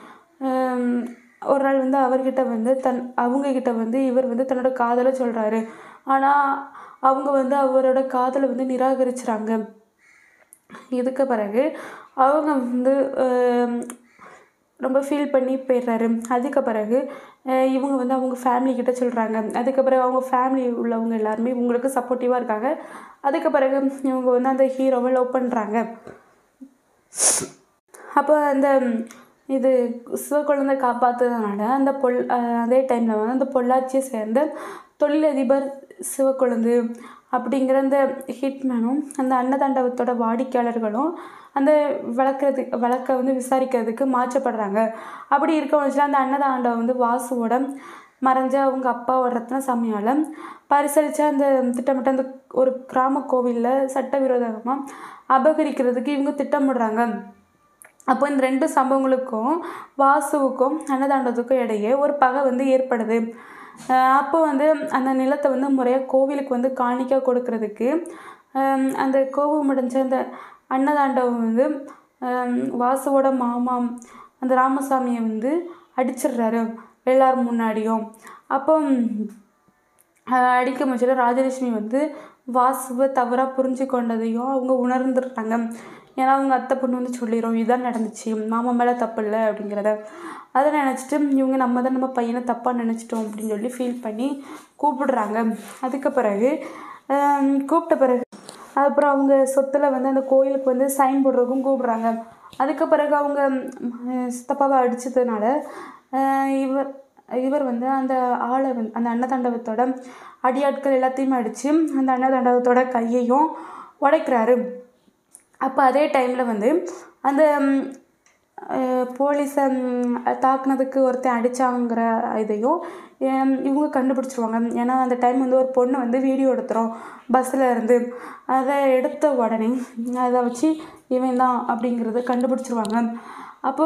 ஒரு நாள் வந்து அவர்கிட்ட வந்து தன் அவங்கக்கிட்ட வந்து இவர் வந்து தன்னோட காதலை சொல்கிறாரு. ஆனால் அவங்க வந்து அவரோட காதலை வந்து நிராகரிச்சுறாங்க. இதுக்கு பிறகு அவங்க வந்து ரொம்ப ஃபீல் பண்ணி போயிடுறாரு. அதுக்கு பிறகு இவங்க வந்து அவங்க ஃபேமிலிக்கிட்ட சொல்கிறாங்க. அதுக்கு பிறகு அவங்க ஃபேமிலி உள்ளவங்க எல்லாருமே இவங்களுக்கு சப்போர்ட்டிவாக இருக்காங்க. அதுக்கு பிறகு இவங்க வந்து அந்த ஹீரோவை லவ் பண்ணுறாங்க. அப்போ அந்த இது சிவக்குழந்தை காப்பாற்றுறதுனால அந்த பொல் அதே டைமில் வந்து அந்த பொள்ளாச்சியை சேர்ந்த தொழிலதிபர் சிவக்குழந்து அப்படிங்கிற அந்த ஹிட்மேனும் அந்த அன்னதாண்டவத்தோட வாடிக்கையாளர்களும் அந்த வளர்க்குறதுக்கு வழக்கை வந்து விசாரிக்கிறதுக்கு மாற்றப்படுறாங்க. அப்படி இருக்க வச்சுல அந்த அன்னதாண்டவம் வந்து வாசுவோட மறைஞ்ச அவங்க அப்பாவோட ரத்ன சாமியால் பரிசளித்து அந்த திட்டமிட்ட அந்த ஒரு கிராம கோவிலில் சட்டவிரோதமாக அபகரிக்கிறதுக்கு இவங்க திட்டமிடுறாங்க. அப்போ இந்த ரெண்டு சம்பவங்களுக்கும் வாசுவுக்கும் அன்னதாண்டவத்துக்கும் இடையே ஒரு பகை வந்து ஏற்படுது. அப்போ வந்து அந்த நிலத்தை வந்து முறையாக கோவிலுக்கு வந்து காணிக்க கொடுக்கறதுக்கு அந்த கோபம் முடிஞ்ச அந்த அன்னதாண்டவம் வந்து வாசுவோட மாமா அந்த ராமசாமியை வந்து அடிச்சிடுறாரு எல்லாரும் முன்னாடியும். அப்போ அடிக்க முச்சில ராஜலட்சுமி வந்து வாசுவை தவறாக புரிஞ்சு கொண்டதையும் அவங்க உணர்ந்துடுறாங்க. ஏன்னா அவங்க அத்தை பொண்ணு வந்து சொல்லிடும் இதுதான் நடந்துச்சு, மாமா மேலே தப்பு இல்லை அப்படிங்கிறத. அதை நினச்சிட்டு இவங்க நம்ம தான் நம்ம பையனை தப்பாக நினச்சிட்டோம் அப்படின்னு சொல்லி ஃபீல் பண்ணி கூப்பிடுறாங்க. அதுக்கு பிறகு கூப்பிட்ட பிறகு அப்புறம் அவங்க சொத்தில் வந்து அந்த கோயிலுக்கு வந்து சைன் போடுறதுக்கும் கூப்பிட்றாங்க. அதுக்கு பிறகு அவங்க சித்தப்பாவை அடித்ததுனால இவர் இவர் வந்து அந்த ஆளை வந்து அந்த அன்னதாண்டவத்தோட அடியாட்கள் எல்லாத்தையுமே அடித்து அந்த அன்னதாண்டவத்தோட கையையும் உடைக்கிறாரு. அப்போ அதே டைமில் வந்து அந்த போலீஸை தாக்குனதுக்கு ஒருத்தன் அடித்தாங்கிற இதையும் இவங்க கண்டுபிடிச்சிருவாங்க. ஏன்னா அந்த டைம் வந்து ஒரு பொண்ணு வந்து வீடியோ எடுத்துகிறோம் பஸ்ஸில் இருந்து. அதை எடுத்த உடனே அதை வச்சு இவன் தான் அப்படிங்கிறத கண்டுபிடிச்சிருவாங்க. அப்போ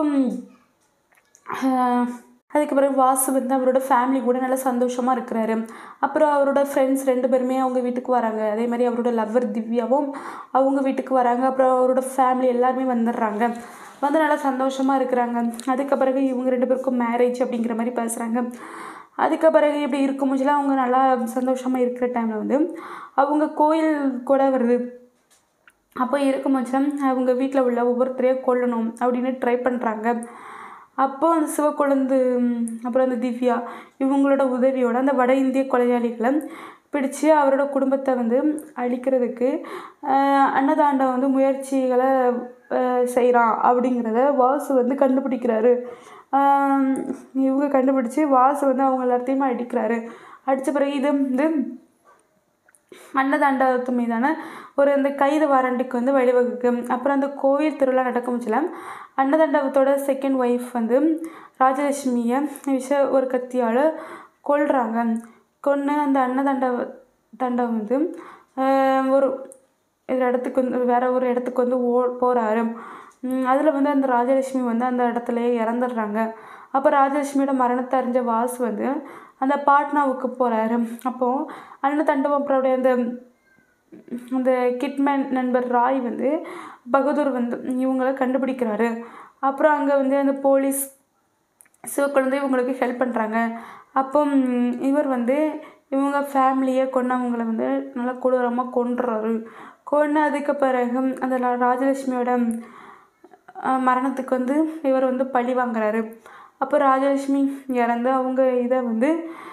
அதுக்கு பிறகு வாசு வந்து அவரோட ஃபேமிலி கூட நல்லா சந்தோஷமாக இருக்கிறாரு. அப்புறம் அவரோட ஃப்ரெண்ட்ஸ் ரெண்டு பேருமே அவங்க வீட்டுக்கு வராங்க. அதே மாதிரி அவரோட லவ்வர் திவ்யாவும் அவங்க வீட்டுக்கு வராங்க. அப்புறம் அவரோட ஃபேமிலி எல்லாருமே வந்துடுறாங்க. வந்து நல்லா சந்தோஷமாக இருக்கிறாங்க. அதுக்கு பிறகு இவங்க ரெண்டு பேருக்கும் மேரேஜ் அப்படிங்கிற மாதிரி பேசுகிறாங்க. அதுக்கு பிறகு இப்படி இருக்கும் போதுலாம் அவங்க நல்லா சந்தோஷமாக இருக்கிற டைமில் வந்து அவங்க கோயில் கூட வருது. அப்போ இருக்கும் போதுலாம் அவங்க வீட்டில் உள்ள ஒவ்வொருத்தரையும் கொல்லணும் அப்படின்னு ட்ரை பண்ணுறாங்க. அப்போ அந்த சிவக்கொழுந்து அப்புறம் அந்த திவ்யா இவங்களோட உதவியோட அந்த வட இந்திய கொலையாளிகளை பிடிச்சி அவரோட குடும்பத்தை வந்து அழிக்கிறதுக்கு அன்னதாண்டம் வந்து முயற்சிகளை செய்கிறான் அப்படிங்கிறத வாசு வந்து கண்டுபிடிக்கிறாரு. இவங்க கண்டுபிடிச்சி வாசு வந்து அவங்க எல்லாத்தையுமே அடிக்கிறாரு. அடித்த பிறகு இது வந்து அன்னதாண்டத்து மீதான ஒரு அந்த கைது வாரண்டுக்கு வந்து வழிவகுக்கும். அப்புறம் அந்த கோவில் திருவிழா நடக்கும் போதுல அன்னதாண்டவத்தோட செகண்ட் ஒய்ஃப் வந்து ராஜலட்சுமியை விஷ ஒரு கத்தியால் கொல்றாங்க. கொன்று அந்த அன்னதாண்டவ தாண்டவம் வந்து ஒரு இடத்துக்கு வந்து வேற ஒரு இடத்துக்கு வந்து ஓ போகிறாரு. அதில் வந்து அந்த ராஜலட்சுமி வந்து அந்த இடத்துலையே இறந்துடுறாங்க. அப்போ ராஜலட்சுமியோட மரணத்தை அறிஞ்ச வாசு வந்து அந்த பாட்னாவுக்கு போகிறாரு. அப்போது அன்னதாண்டவம் அப்புறம் அந்த அந்த கிட்மேன் நண்பர் ராய் வந்து பகதூர் வந்து இவங்களை கண்டுபிடிக்கிறாரு. அப்புறம் அங்கே வந்து அந்த போலீஸ் சிவக்குழந்தை இவங்களுக்கு ஹெல்ப் பண்ணுறாங்க. அப்போ இவர் வந்து இவங்க ஃபேமிலியை கொண்டவங்களை வந்து நல்லா கொடூரமாக கொன்றுறாரு. கொன்று அதுக்கு பிறகு அந்த ராஜலட்சுமியோட மரணத்துக்கு வந்து இவர் வந்து பழி வாங்குறாரு. அப்போ ராஜலட்சுமி இறந்து அவங்க இதை வந்து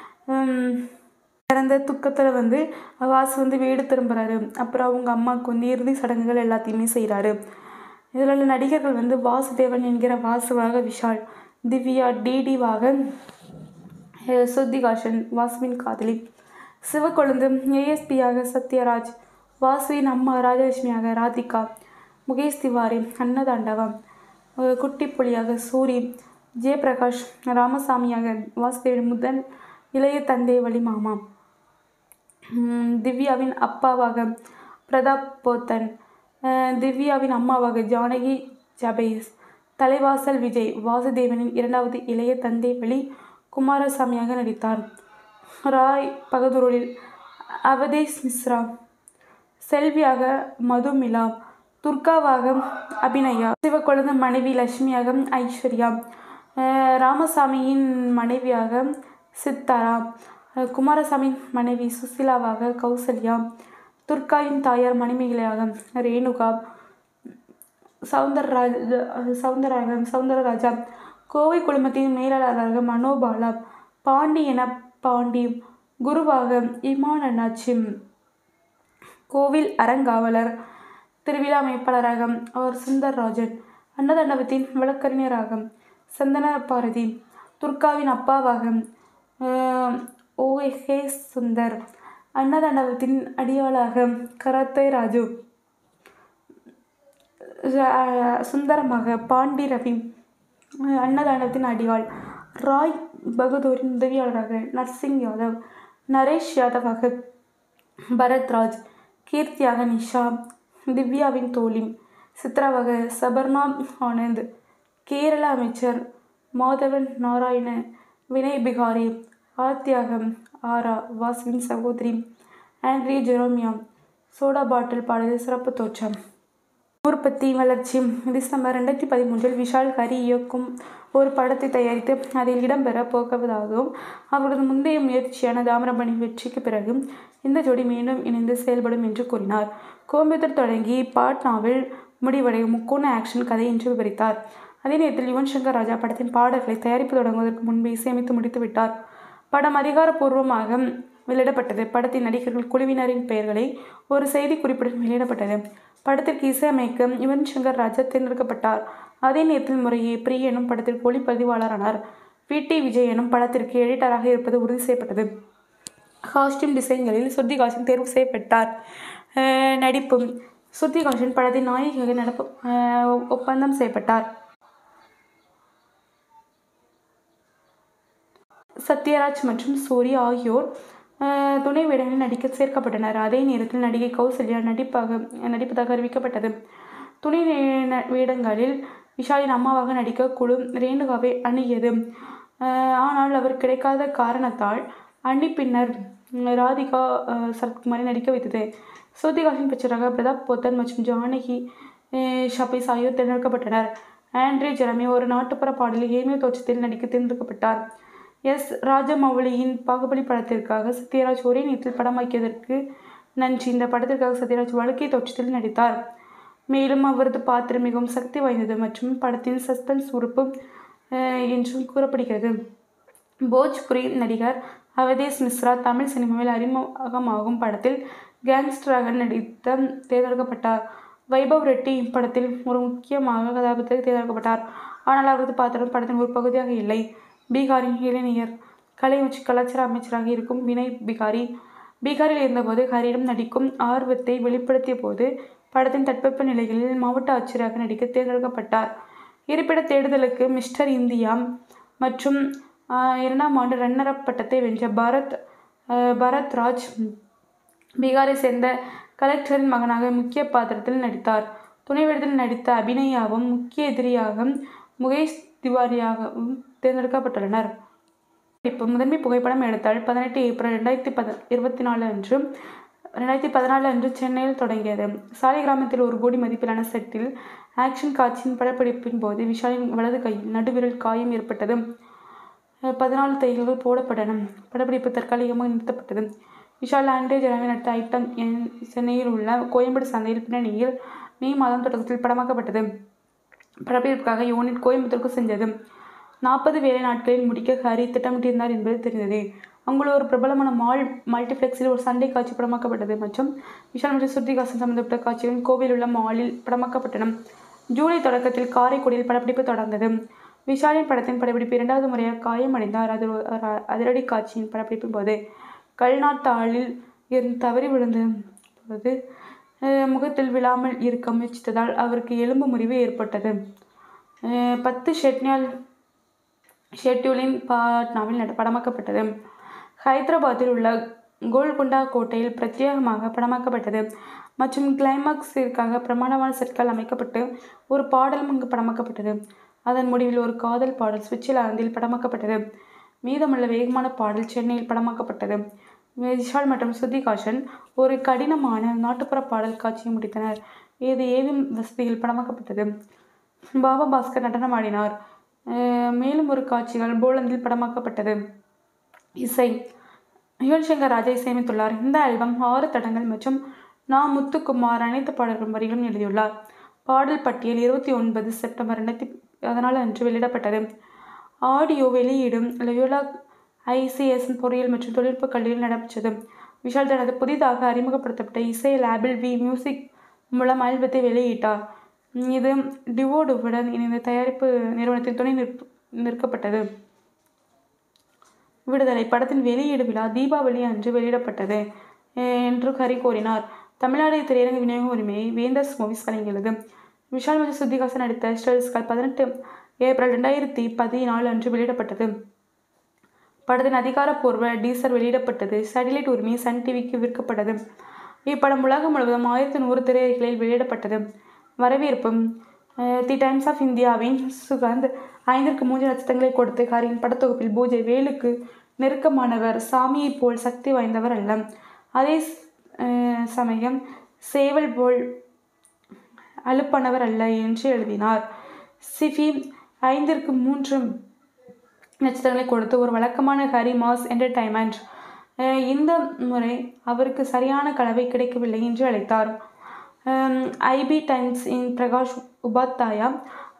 இறந்த துக்கத்தில் வந்து வாசு வந்து வீடு திரும்புகிறாரு. அப்புறம் அவங்க அம்மாவுக்கு வந்து இறுதி சடங்குகள் எல்லாத்தையுமே செய்கிறாரு. இதில் உள்ள நடிகர்கள் வந்து வாசுதேவன் என்கிற வாசுவாக விஷால், திவ்யா டிடிவாக ஸ்ருதிகாசன் வாசுவின் காதலி, சிவக்கொழுந்து ஏஎஸ்பியாக சத்யராஜ், வாசுவின் அம்மா ராஜலட்சுமியாக ராதிகா, முகேஷ் திவாரி அன்னதாண்டவம், குட்டி புலியாக சூரி, ஜெயபிரகாஷ் ராமசாமியாக வாசுதேவன் முதல் இளைய தந்தை வழி மாமா, திவ்யாவின் அப்பாவாக பிரதாப் போத்தன், திவ்யாவின் அம்மாவாக ஜானகி ஜபேஸ், தலைவாசல் விஜய் வாசுதேவனின் இரண்டாவது இளைய தந்தை வழி குமாரசாமியாக நடித்தார். ராய் பகதூரில் அவதேஷ் மிஸ்ரா, செல்வியாக மதுமிலா, துர்காவாக அபிநயா, சிவக்கொழுந்து மனைவி லட்சுமியாக ஐஸ்வர்யா, ராமசாமியின் மனைவியாக சித்தாரா, குமாரசாமியின் மனைவி சுசிலாவாக கௌசல்யா, துர்காவின் தாயார் மணிமேகலையாக ரேணுகா, சவுந்தரராஜ சவுந்தரராஜ சவுந்தரராஜா, கோவை குழுமத்தின் மேலாளராக மனோபாலா, பாண்டி என பாண்டி, குருவாக இமான் அண்ணாச்சி, கோவில் அறங்காவலர் திருவிழா அமைப்பாளராக அவர் சுந்தர்ராஜன், அன்னதாண்டவத்தின் வழக்கறிஞராக சந்தன பாரதி, துர்காவின் அப்பாவாக ஓ ஹே சுந்தர், அன்னதாண்டவத்தின் அடியாளாக கராத்தே ராஜு, சுந்தரமாக பாண்டி ரவி, அன்னதாண்டவத்தின் அடியாள் ராய் பகதூரின் உதவியாளராக நர்சிங் யாதவ், நரேஷ் யாதவாக பரத்ராஜ், கீர்த்தியாக நிஷா, திவ்யாவின் தோழி, சித்ராவாக சபர்ணா ஆனந்த், கேரள அமைச்சர் மாதவன் நாராயண, வினய் பிகாரி, ஆர்த்தியாக ஆரா வாசுவின் சகோதரி, ஆண்ட்ரி ஜெரோமியா, சோடா பாட்டில் பாடலில் சிறப்பு தோற்றம். உற்பத்தி வளர்ச்சி டிசம்பர் ரெண்டாயிரத்தி பதிமூன்றில் விஷால் ஹரி இயக்கும் ஒரு படத்தை தயாரித்து அதில் இடம்பெற போவதாகவும் அவரது முந்தைய முயற்சியான தாமிரபரணி வெற்றிக்கு பிறகு இந்த ஜோடி மீண்டும் இணைந்து செயல்படும் என்று கூறினார். கோயம்புத்தூர் தொடங்கி பாட்னாவில் முடிவடையும் முக்கோண ஆக்ஷன் கதை என்று விவரித்தார். அதே நேரத்தில் யுவன் சங்கர் ராஜா படத்தின் பாடல்களை தயாரிப்பு தொடங்குவதற்கு முன்பு இசையமைத்து முடித்து விட்டார். படம் அதிகாரப்பூர்வமாக வெளியிடப்பட்டது. படத்தின் நடிகர்கள் குழுவினரின் பெயர்களை ஒரு செய்தி குறிப்புடன் வெளியிடப்பட்டது. படத்திற்கு இசையமைக்க யுவன் சங்கர் ராஜா தேர்ந்தெடுக்கப்பட்டார். அதே நேரத்தில் முறையே பிரி எனும் படத்திற்கு ஒளிப்பதிவாளரானார். வி டி விஜய் எனும் படத்திற்கு எடிட்டராக இருப்பது உறுதி செய்யப்பட்டது. காஸ்டியூம் டிசைன்களில் ஸ்ருதிஹாசன் தேர்வு செய்யப்பட்டார். நடிப்பு ஸ்ருதிஹாசன் படத்தின் நாயகியாக நடப்பு ஒப்பந்தம் செய்யப்பட்டார். சத்யராஜ் மற்றும் சூரி ஆகியோர் துணை வேடங்களில் நடிக்க சேர்க்கப்பட்டனர். அதே நேரத்தில் நடிகை கௌசல்யா நடிப்பாக நடிப்பதாக அறிவிக்கப்பட்டது. துணை வேடங்களில் விஷாலின் அம்மாவாக நடிக்க குழு ரேணுகாவை அணுகியது. ஆனால் அவர் கிடைக்காத காரணத்தால் அண்ணி பின்னர் ராதிகா சரத்குமாரை நடிக்க வைத்தது. ஸ்ருதிஹாசன் பெற்றோராக பிரதாப் போத்தன் மற்றும் ஜானகி ஷபீஸ் ஆகியோர் தேர்ந்தெடுக்கப்பட்டனர். ஆண்ட்ரே ஜெரமி ஒரு நாட்டுப்புற பாடலில் ஏமியோ தோற்றத்தில் நடிக்க தேர்ந்தெடுக்கப்பட்டார். எஸ் ராஜமௌலியின் பாகுபலி படத்திற்காக சத்யராஜ் ஒரே நேரத்தில் படமாக்கியதற்கு நன்றி. இந்த படத்திற்காக சத்யராஜ் வழுக்கை தோற்றத்தில் நடித்தார். மேலும் அவரது பாத்திரம் மிகவும் சக்தி வாய்ந்தது மற்றும் படத்தின் சஸ்பென்ஸ் உறுப்பு என்றும் கூறப்படுகிறது. போஜ்புரி நடிகர் அவதேஷ் மிஸ்ரா தமிழ் சினிமாவில் அறிமுகமாகும் படத்தில் கேங்ஸ்டராக நடித்த தேர்ந்தெடுக்கப்பட்டார். வைபவ் ரெட்டி இப்படத்தில் ஒரு முக்கியமாக கதாபாத்திரத்தில் தேர்ந்தெடுக்கப்பட்டார். ஆனால் அவரது பாத்திரம் படத்தின் ஒரு பகுதியாக இல்லை. பீகாரின் இளைஞர் கலை மற்றும் கலாச்சார அமைச்சராக இருக்கும் வினய் பிகாரி பீகாரில் இருந்தபோது ஹரியிடம் நடிக்கும் ஆர்வத்தை வெளிப்படுத்திய போது படத்தின் தட்பவெப்ப நிலைகளில் மாவட்ட ஆட்சியராக நடிக்க தேர்ந்தெடுக்கப்பட்டார். இருப்பிட தேடுதலுக்கு மிஸ்டர் இந்தியா மற்றும் இரண்டாம் ஆண்டு ரன்னர் அப் பட்டத்தை வென்ற பரத் பரத் ராஜ் பீகாரை சேர்ந்த கலெக்டரின் மகனாக முக்கிய பாத்திரத்தில் நடித்தார். துணை வேடத்தில் நடித்த அபிநயாவும் முக்கிய எதிரியாக முகேஷ் திவாரியாகவும் தேர்ந்தெடுக்கப்பட்டுள்ளனர். இப்போ முதன்மை புகைப்படம் எடுத்தால் பதினெட்டு ஏப்ரல் ரெண்டாயிரத்தி பத இருபத்தி நாலு அன்று ரெண்டாயிரத்தி பதினாலு அன்று சென்னையில் தொடங்கியது. சாலை கிராமத்தில் ஒரு கோடி மதிப்பிலான செட்டில் ஆக்ஷன் காட்சியின் படப்பிடிப்பின் போது விஷாலின் வலது கையில் நடுவிரல் காயம் ஏற்பட்டது. பதினாலு தையல்கள் போடப்பட்டன. படப்பிடிப்பு தற்காலிகமாக நிறுத்தப்பட்டது. விஷால் ஆண்ட்ரே ஜெரமி நடித்த ஐட்டம் சென்னையில் உள்ள கோயம்பேடு சந்தையில் பின்னணியில் மே மாதம் தொடக்கத்தில் படமாக்கப்பட்டது. படப்பிடிப்புக்காக யூனிட் கோயம்புத்தூருக்கு சென்றது. நாற்பது வேலை நாட்களில் முடிக்க ஹரி திட்டமிட்டிருந்தார் என்பது தெரிந்தது. அங்குள்ள ஒரு பிரபலமான மால் மல்டிப்ளெக்ஸில் ஒரு சண்டை காட்சி படமாக்கப்பட்டது மற்றும் விஷால் மற்றும் ஸ்ருதிஹாசன் சம்பந்தப்பட்ட காட்சிகள் கோவையில் உள்ள மாலில் படமாக்கப்பட்டன. ஜூலை தொடக்கத்தில் காரைக்குடியில் படப்பிடிப்பு தொடர்ந்தது. விஷாலின் படத்தின் படப்பிடிப்பு இரண்டாவது முறையாக காயமடைந்தார். அது அதிரடி காட்சியின் படப்பிடிப்பின் போது கல்நாட்டாளில் இருந்து தவறி விழுந்த போது முகத்தில் விழாமல் இருக்க முயற்சித்ததால் அவருக்கு எலும்பு முறிவு ஏற்பட்டது. பத்து ஷெட்னியால் ஷெட்யூலின் பாட்னாவில் படமாக்கப்பட்டது. ஹைதராபாத்தில் உள்ள கோல்கொண்டா கோட்டையில் பிரத்யேகமாக படமாக்கப்பட்டது மற்றும் கிளைமாக்ஸிற்காக பிரமாண்டமான செட்கள் அமைக்கப்பட்டு ஒரு பாடலும் அங்கு படமாக்கப்பட்டது. அதன் முடிவில் ஒரு காதல் பாடல் சுவிட்சர்லாந்தில் படமாக்கப்பட்டது. மீதமுள்ள வேகமான பாடல் சென்னையில் படமாக்கப்பட்டது. விஷால் மற்றும் ஸ்ருதிஹாசன் ஒரு கடினமான நாட்டுப்புற பாடல் காட்சியை முடித்தனர். இது ஏவிஎம் வசதியில் படமாக்கப்பட்டது. பாபா பாஸ்கர் நடனமாடினார். மேலும் ஒரு காட்சிகள் போலந்தில் படமாக்கப்பட்டது. இசை யுவன் சங்கர் ராஜா இசையமைத்துள்ளார். இந்த ஆல்பம் ஆறு தடங்கள் மற்றும் நா முத்துக்குமார் அனைத்து பாடல்கள் வரிகளும் எழுதியுள்ளார். பாடல் பட்டியல் இருபத்தி ஒன்பது செப்டம்பர் ரெண்டாயிரத்தி பதினாலு அன்று வெளியிடப்பட்டது. ஆடியோ வெளியீடும் லயோலா ஐசிஎஸ் பொறியியல் மற்றும் தொழில்நுட்ப கல்லூரியில் நடைபெற்றது. விஷால் தனது புதிதாக அறிமுகப்படுத்தப்பட்ட இசை லேபிள் வி மியூசிக் மூலம் ஆல்பத்தை வெளியிட்டார். இது டிவோடுவுடன் இணைந்த தயாரிப்பு நிறுவனத்தின் துணை நிற்ப நிற்கப்பட்டது. விடுதலை படத்தின் வெளியீடு விழா தீபாவளி அன்று வெளியிடப்பட்டது என்று ஹரி கூறினார். தமிழ்நாடு திரையரங்கு விநியோக உரிமையை வேந்தர்ஸ் மூவிஸ் வழங்கியுள்ளது. விஷால் மற்றும் ஸ்ருதிஹாசன் நடித்த ஸ்டெல்ஸ்கால் பதினெட்டு ஏப்ரல் ரெண்டாயிரத்தி பதினாலு அன்று வெளியிடப்பட்டது. படத்தின் அதிகாரப்பூர்வ டீசர் வெளியிடப்பட்டது. சேட்டலைட் உரிமை சன் டிவிக்கு விற்கப்பட்டது. இப்படம் உலகம் முழுவதும் ஆயிரத்தி நூறு திரையரங்குகளில் வெளியிடப்பட்டது. வரவேற்பு தி டைம்ஸ் ஆஃப் இந்தியாவின் சுகந்த் ஐந்திற்கு மூன்று நட்சத்திரங்களை கொடுத்து ஹரியின் படத்தொகுப்பில் பூஜை வேலுக்கு நெருக்கமானவர், சாமியை போல் சக்தி வாய்ந்தவர் அல்ல, அதே சமயம் சேவல் போல் அலுப்பானவர் அல்ல என்று எழுதினார். சிஃபி ஐந்திற்கு மூன்று நட்சத்திரங்களை கொடுத்து ஒரு வழக்கமான ஹரி மாஸ் என்டர்டைன்மெண்ட், இந்த முறை அவருக்கு சரியான கலவை கிடைக்கவில்லை என்று அழைத்தார். ஐபி டைம்ஸ் இன் பிரகாஷ் உபாத்யாயா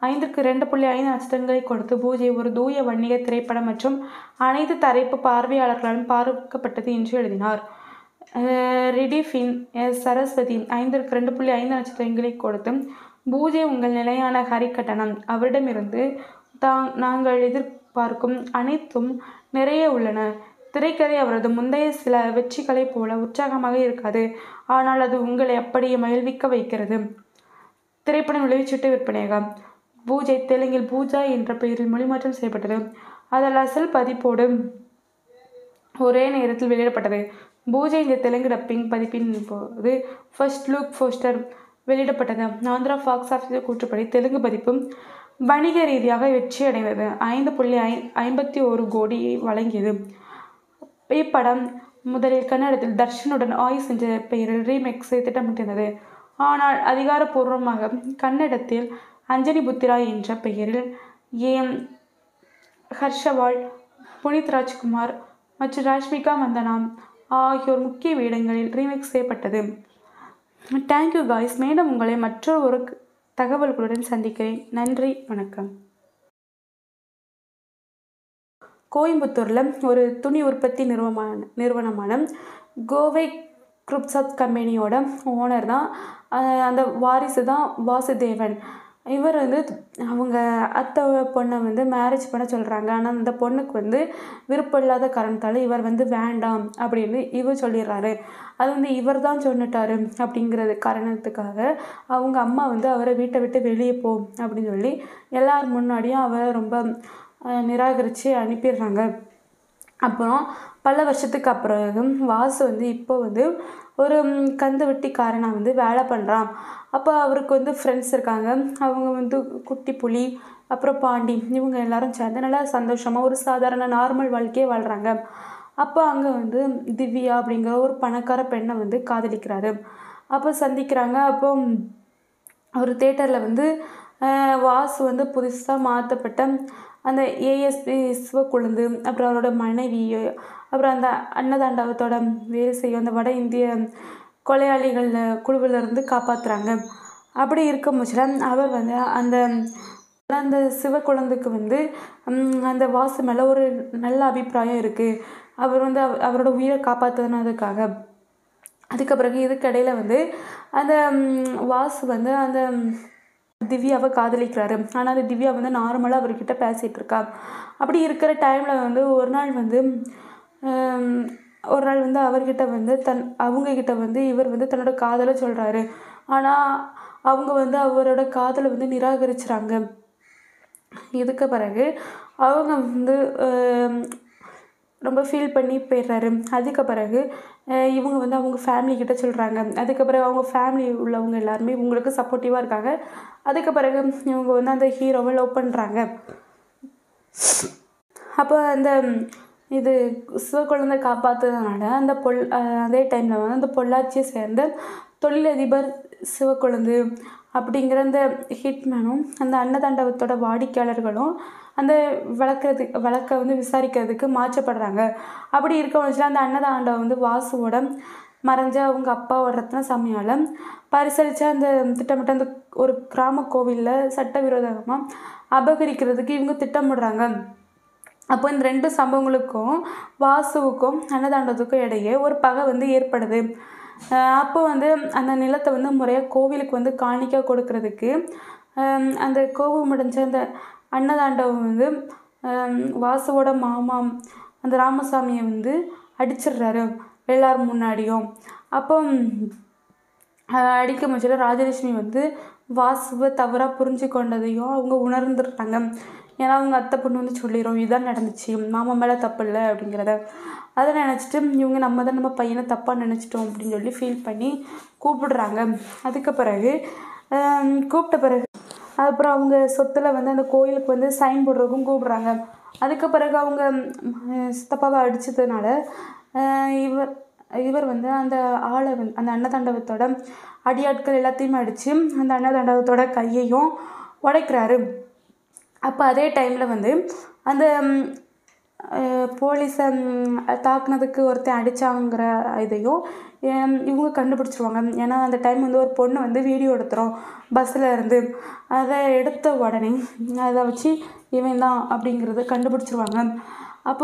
ஐந்துக்கு ரெண்டு புள்ளி ஐந்து நட்சத்திரங்களை கொடுத்து பூஜை ஒரு தூய வன்னிய திரைப்படம் மற்றும் அனைத்து தரப்பு பார்வையாளர்களாலும் பார்க்கப்பட்டது என்று எழுதினார். ரிடிஃபின் எஸ் சரஸ்வதி ஐந்திற்கு ரெண்டு புள்ளி ஐந்து நட்சத்திரங்களை கொடுத்து பூஜை உங்கள் நிலையான ஹரி கட்டணம். அவரிடமிருந்து தாங் நாங்கள் எதிர்பார்க்கும் அனைத்தும் நிறைய உள்ளன. திரைக்கதை அவரது முந்தைய சில வெற்றிகளைப் போல உற்சாகமாக இருக்காது, ஆனால் அது உங்களை அப்படியே மகிழ்விக்க வைக்கிறது. திரைப்படம் விளைவிச்சிட்டு விற்பனையாகும். பூஜை தெலுங்கில் பூஜா என்ற பெயரில் மொழிமாற்றம் செய்யப்பட்டது. அதில் அசல் பதிப்போடு ஒரே நேரத்தில் வெளியிடப்பட்டது. பூஜை இந்த தெலுங்கு டப்பிங் பதிப்பின் போது ஃபர்ஸ்ட் லுக் போஸ்டர் வெளியிடப்பட்டது. ஆந்திரா பாக்ஸ் ஆஃபீஸர் கூற்றுப்படி தெலுங்கு பதிப்பு வணிக ரீதியாக வெற்றி அடைந்தது. ஐந்து புள்ளி ஐ ஐம்பத்தி ஒரு கோடியை வழங்கியது. இப்படம் முதலில் கன்னடத்தில் தர்ஷனுடன் ஆயுஸ் என்ற பெயரில் ரீமேக்ஸை திட்டமிட்டிருந்தது. ஆனால் அதிகாரப்பூர்வமாக கன்னடத்தில் அஞ்சனி புத்திரா என்ற பெயரில் ஏம் ஹர்ஷவால், புனித் ராஜ்குமார் மற்றும் ராஷ்மிகா மந்தனாம் ஆகியோர் முக்கிய வேடங்களில் ரீமேக் செய்யப்பட்டது. Thank you guys. மீண்டும் உங்களை மற்றொரு ஒரு தகவல்களுடன் சந்திக்கிறேன். நன்றி, வணக்கம். கோயம்புத்தூரில் ஒரு துணி உற்பத்தி நிறுவனமான நிறுவனமான கோவை குரூப்ஸ் கம்பெனியோட ஓனர் தான் அந்த வாரிசு தான் வாசுதேவன். இவர் வந்து அவங்க அத்தை பொண்ணை வந்து மேரேஜ் பண்ண சொல்கிறாங்க. ஆனால் அந்த பொண்ணுக்கு வந்து விருப்பம் இல்லாத காரணத்தால் இவர் வந்து வேண்டாம் அப்படின்னு இவர் சொல்லிடுறாரு. அது வந்து இவர் தான் சொன்னிட்டாரு அப்படிங்கிறது காரணத்துக்காக அவங்க அம்மா வந்து அவரை வீட்டை விட்டு வெளியே போ அப்படின்னு சொல்லி எல்லார் முன்னாடியும் அவரை ரொம்ப நிராகரித்து அனுப்பிடுறாங்க. அப்புறம் பல வருஷத்துக்கு அப்புறம் வாசு வந்து இப்போ வந்து ஒரு கந்து வெட்டிக்காரனாக வந்து வேலை பண்ணுறான். அப்போ அவருக்கு வந்து ஃப்ரெண்ட்ஸ் இருக்காங்க. அவங்க வந்து குட்டி புலி, அப்புறம் பாண்டி, இவங்க எல்லாரும் சேர்ந்து நல்லா சந்தோஷமாக ஒரு சாதாரண நார்மல் வாழ்க்கையே வாழ்கிறாங்க. அப்போ அங்கே வந்து திவ்யா அப்படிங்கிற ஒரு பணக்கார பெண்ணை வந்து காதலிக்கிறாரு. அப்போ சந்திக்கிறாங்க. அப்போ ஒரு தேட்டரில் வந்து வாசு வந்து புதுசாக மாற்றப்பட்ட அந்த ஏஎஸ்பி சிவக்குழுந்து, அப்புறம் அவரோட மனைவி, அப்புறம் அந்த அன்னதாண்டவத்தோட வேலை செய்யும் அந்த வட இந்திய கொலையாளிகள் குழுவிலிருந்து காப்பாற்றுறாங்க. அப்படி இருக்கும் பட்சத்தில் அவர் வந்து அந்த அந்த சிவக்குழந்துக்கு வந்து அந்த வாசு மேலே ஒரு நல்ல அபிப்பிராயம் இருக்குது. அவர் வந்து அவ அவரோட உயிரை காப்பாற்றுனதுக்காக. அதுக்கு பிறகு இதுக்கடையில் வந்து அந்த வாசு வந்து அந்த திவ்யாவை காதலிக்கிறாரு. ஆனால் அந்த திவ்யா வந்து நார்மலாக அவர்கிட்ட பேசிகிட்டு இருக்கா. அப்படி இருக்கிற டைமில் வந்து ஒரு நாள் வந்து ஒரு நாள் வந்து அவர்கிட்ட வந்து தன் அவங்கக்கிட்ட வந்து இவர் வந்து தன்னோட காதலை சொல்கிறாரு. ஆனால் அவங்க வந்து அவரோட காதலை வந்து நிராகரிச்சுறாங்க. இதுக்கு பிறகு அவங்க வந்து ரொம்ப ஃபீல் பண்ணி போயிடுறாரு. அதுக்கு பிறகு இவங்க வந்து அவங்க ஃபேமிலிக்கிட்ட சொல்கிறாங்க. அதுக்கு பிறகு அவங்க ஃபேமிலி உள்ளவங்க எல்லாருமே இவங்களுக்கு சப்போர்ட்டிவாக இருக்காங்க. அதுக்கு பிறகு இவங்க வந்து அந்த ஹீரோவை லவ் பண்ணுறாங்க. அப்போ அந்த இது சிவக்குழந்தை காப்பாற்றுறதுனால அந்த பொல் அதே டைமில் வந்து அந்த பொள்ளாச்சியை சேர்ந்த தொழிலதிபர் சிவக்குழந்து அப்படிங்கிற அந்த ஹிட்மேனும் அந்த அன்னதாண்டவத்தோட வாடிக்கையாளர்களும் அந்த வளர்க்குறதுக்கு வழக்கை வந்து விசாரிக்கிறதுக்கு மாற்றப்படுறாங்க. அப்படி இருக்க வச்சுல அந்த அன்னதாண்டவம் வந்து வாசுவோட மறைஞ்ச அவங்க அப்பாவோட ரத்ன சாமியால் பரிசளித்து அந்த திட்டமிட்ட அந்த ஒரு கிராம கோவிலில் சட்டவிரோதமாக அபகரிக்கிறதுக்கு இவங்க திட்டமிடுறாங்க. அப்போ இந்த ரெண்டு சம்பவங்களுக்கும் வாசுவுக்கும் அன்னதாண்டவத்துக்கும் இடையே ஒரு பகை வந்து ஏற்படுது. அப்போ வந்து அந்த நிலத்தை வந்து முறையாக கோவிலுக்கு வந்து காணிக்க கொடுக்கறதுக்கு அந்த கோபம் அடைஞ்ச அந்த அன்னதாண்டவம் வந்து வாசுவோட மாமா அந்த ராமசாமியை வந்து அடிச்சிடுறாரு எல்லாரும் முன்னாடியும். அப்போ அடிக்க முச்சில ராஜலட்சுமி வந்து வாசுவை தவறாக புரிஞ்சு கொண்டதையும் அவங்க உணர்ந்துடுறாங்க. ஏன்னா அவங்க அத்தை பொண்ணு வந்து சொல்லிடும் இதுதான் நடந்துச்சு, மாமா மேலே தப்பு இல்லை அப்படிங்கிறத. அதை நினச்சிட்டு இவங்க நம்ம தான் நம்ம பையனை தப்பாக நினச்சிட்டோம் அப்படின்னு சொல்லி ஃபீல் பண்ணி கூப்பிடுறாங்க. அதுக்கு பிறகு கூப்பிட்ட பிறகு அப்புறம் அவங்க சொத்தில் வந்து அந்த கோயிலுக்கு வந்து சைன் போடுறதுக்கும் கூப்பிட்றாங்க. அதுக்கு பிறகு அவங்க சித்தப்பாவை அடித்ததுனால இவர் இவர் வந்து அந்த ஆளை வந்து அந்த அன்னதாண்டவத்தோட அடியாட்கள் எல்லாத்தையுமே அடித்து அந்த அன்னதாண்டவத்தோட கையையும் உடைக்கிறாரு. அப்போ அதே டைமில் வந்து அந்த போலீஸை தாக்குனதுக்கு ஒருத்தன் அடித்தாங்கிற இதையும் இவங்க கண்டுபிடிச்சிருவாங்க. ஏன்னா அந்த டைம் வந்து ஒரு பொண்ணு வந்து வீடியோ எடுத்துகிறோம் பஸ்ஸில் இருந்து. அதை எடுத்த உடனே அதை வச்சு இவன் தான் அப்படிங்கிறத கண்டுபிடிச்சிருவாங்க. அப்போ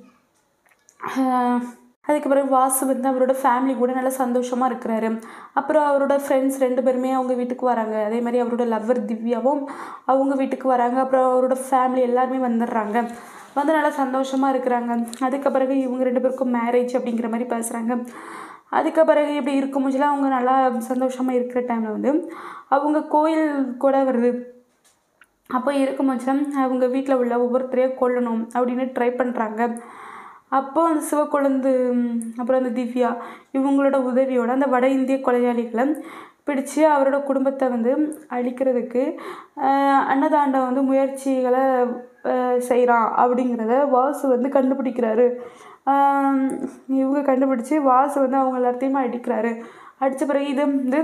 அதுக்கு பிறகு வாசு வந்து அவரோட ஃபேமிலி கூட நல்லா சந்தோஷமாக இருக்கிறாரு. அப்புறம் அவரோட ஃப்ரெண்ட்ஸ் ரெண்டு பேருமே அவங்க வீட்டுக்கு வராங்க. அதே மாதிரி அவரோட லவ்வர் திவ்யாவும் அவங்க வீட்டுக்கு வராங்க. அப்புறம் அவரோட ஃபேமிலி எல்லாருமே வந்துடுறாங்க. வந்து நல்லா சந்தோஷமாக இருக்கிறாங்க. அதுக்கு பிறகு இவங்க ரெண்டு பேருக்கும் மேரேஜ் அப்படிங்கிற மாதிரி பேசுகிறாங்க. அதுக்கு பிறகு இப்படி இருக்கும் போதுலாம் அவங்க நல்லா சந்தோஷமாக இருக்கிற டைமில் வந்து அவங்க கோயில் கூட வருது. அப்போ இருக்கும் போதுலாம் அவங்க வீட்டில் உள்ள ஒவ்வொருத்தரையும் கொல்லணும் அப்படின்னு ட்ரை பண்ணுறாங்க. அப்போ அந்த சிவக்கொழுந்து அப்புறம் அந்த திவ்யா இவங்களோட உதவியோட அந்த வட இந்திய கொலையாளிகளை பிடிச்சி அவரோட குடும்பத்தை வந்து அழிக்கிறதுக்கு அன்னதாண்டம் வந்து முயற்சிகளை செய்கிறான் அப்படிங்கிறத வாசு வந்து கண்டுபிடிக்கிறாரு. இவங்க கண்டுபிடிச்சி வாசு வந்து அவங்க எல்லாத்தையுமே அடிக்கிறாரு. அடித்த பிறகு இது வந்து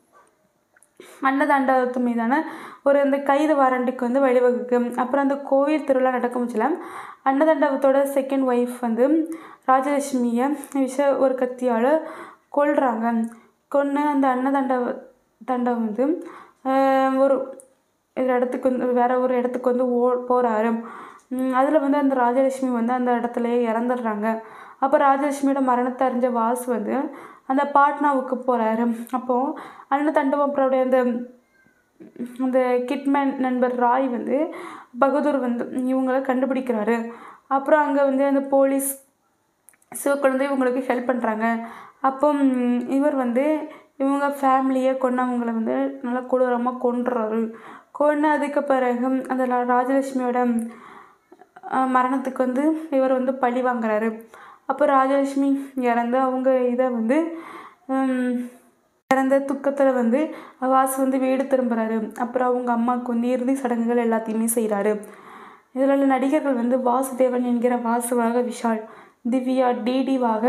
அன்னதாண்டத்து மீதான ஒரு அந்த கைது வாரண்டுக்கு வந்து வழிவகுக்கும். அப்புறம் அந்த கோவில் திருவிழா நடக்கும் போதுல அன்னதாண்டவத்தோட செகண்ட் ஒய்ஃப் வந்து ராஜலட்சுமியை விஷ ஒரு கத்தியால் கொல்றாங்க. கொன்று அந்த அன்னதாண்டவ தாண்டவம் வந்து ஒரு இடத்துக்கு வந்து வேற ஒரு இடத்துக்கு வந்து ஓ போகிறாரு. அதில் வந்து அந்த ராஜலட்சுமி வந்து அந்த இடத்துலையே இறந்துடுறாங்க. அப்போ ராஜலட்சுமியோட மரணத்தை அறிஞ்ச வாசு வந்து அந்த பாட்னாவுக்கு போகிறாரு. அப்போது அன்னதாண்டவம் அப்புறம் அந்த அந்த கிட்மேன் நண்பர் ராய் வந்து பகதூர் வந்து இவங்களை கண்டுபிடிக்கிறாரு. அப்புறம் அங்கே வந்து அந்த போலீஸ் சிவக்குழந்தை இவங்களுக்கு ஹெல்ப் பண்ணுறாங்க. அப்போ இவர் வந்து இவங்க ஃபேமிலியை கொண்டவங்களை வந்து நல்லா கொடூரமாக கொன்றுறாரு. கொன்று அதுக்கு பிறகு அந்த ராஜலட்சுமியோட மரணத்துக்கு வந்து இவர் வந்து பழி வாங்குறாரு. அப்போ ராஜலட்சுமி இறந்து அவங்க இதை வந்து இறந்த துக்கத்தில் வந்து வாசு வந்து வீடு திரும்புகிறாரு. அப்புறம் அவங்க அம்மாவுக்கு வந்து இறுதி சடங்குகள் எல்லாத்தையுமே செய்கிறாரு. இதில் உள்ள நடிகர்கள் வந்து வாசுதேவன் என்கிற வாசுவாக விஷால், திவ்யா டிடிவாக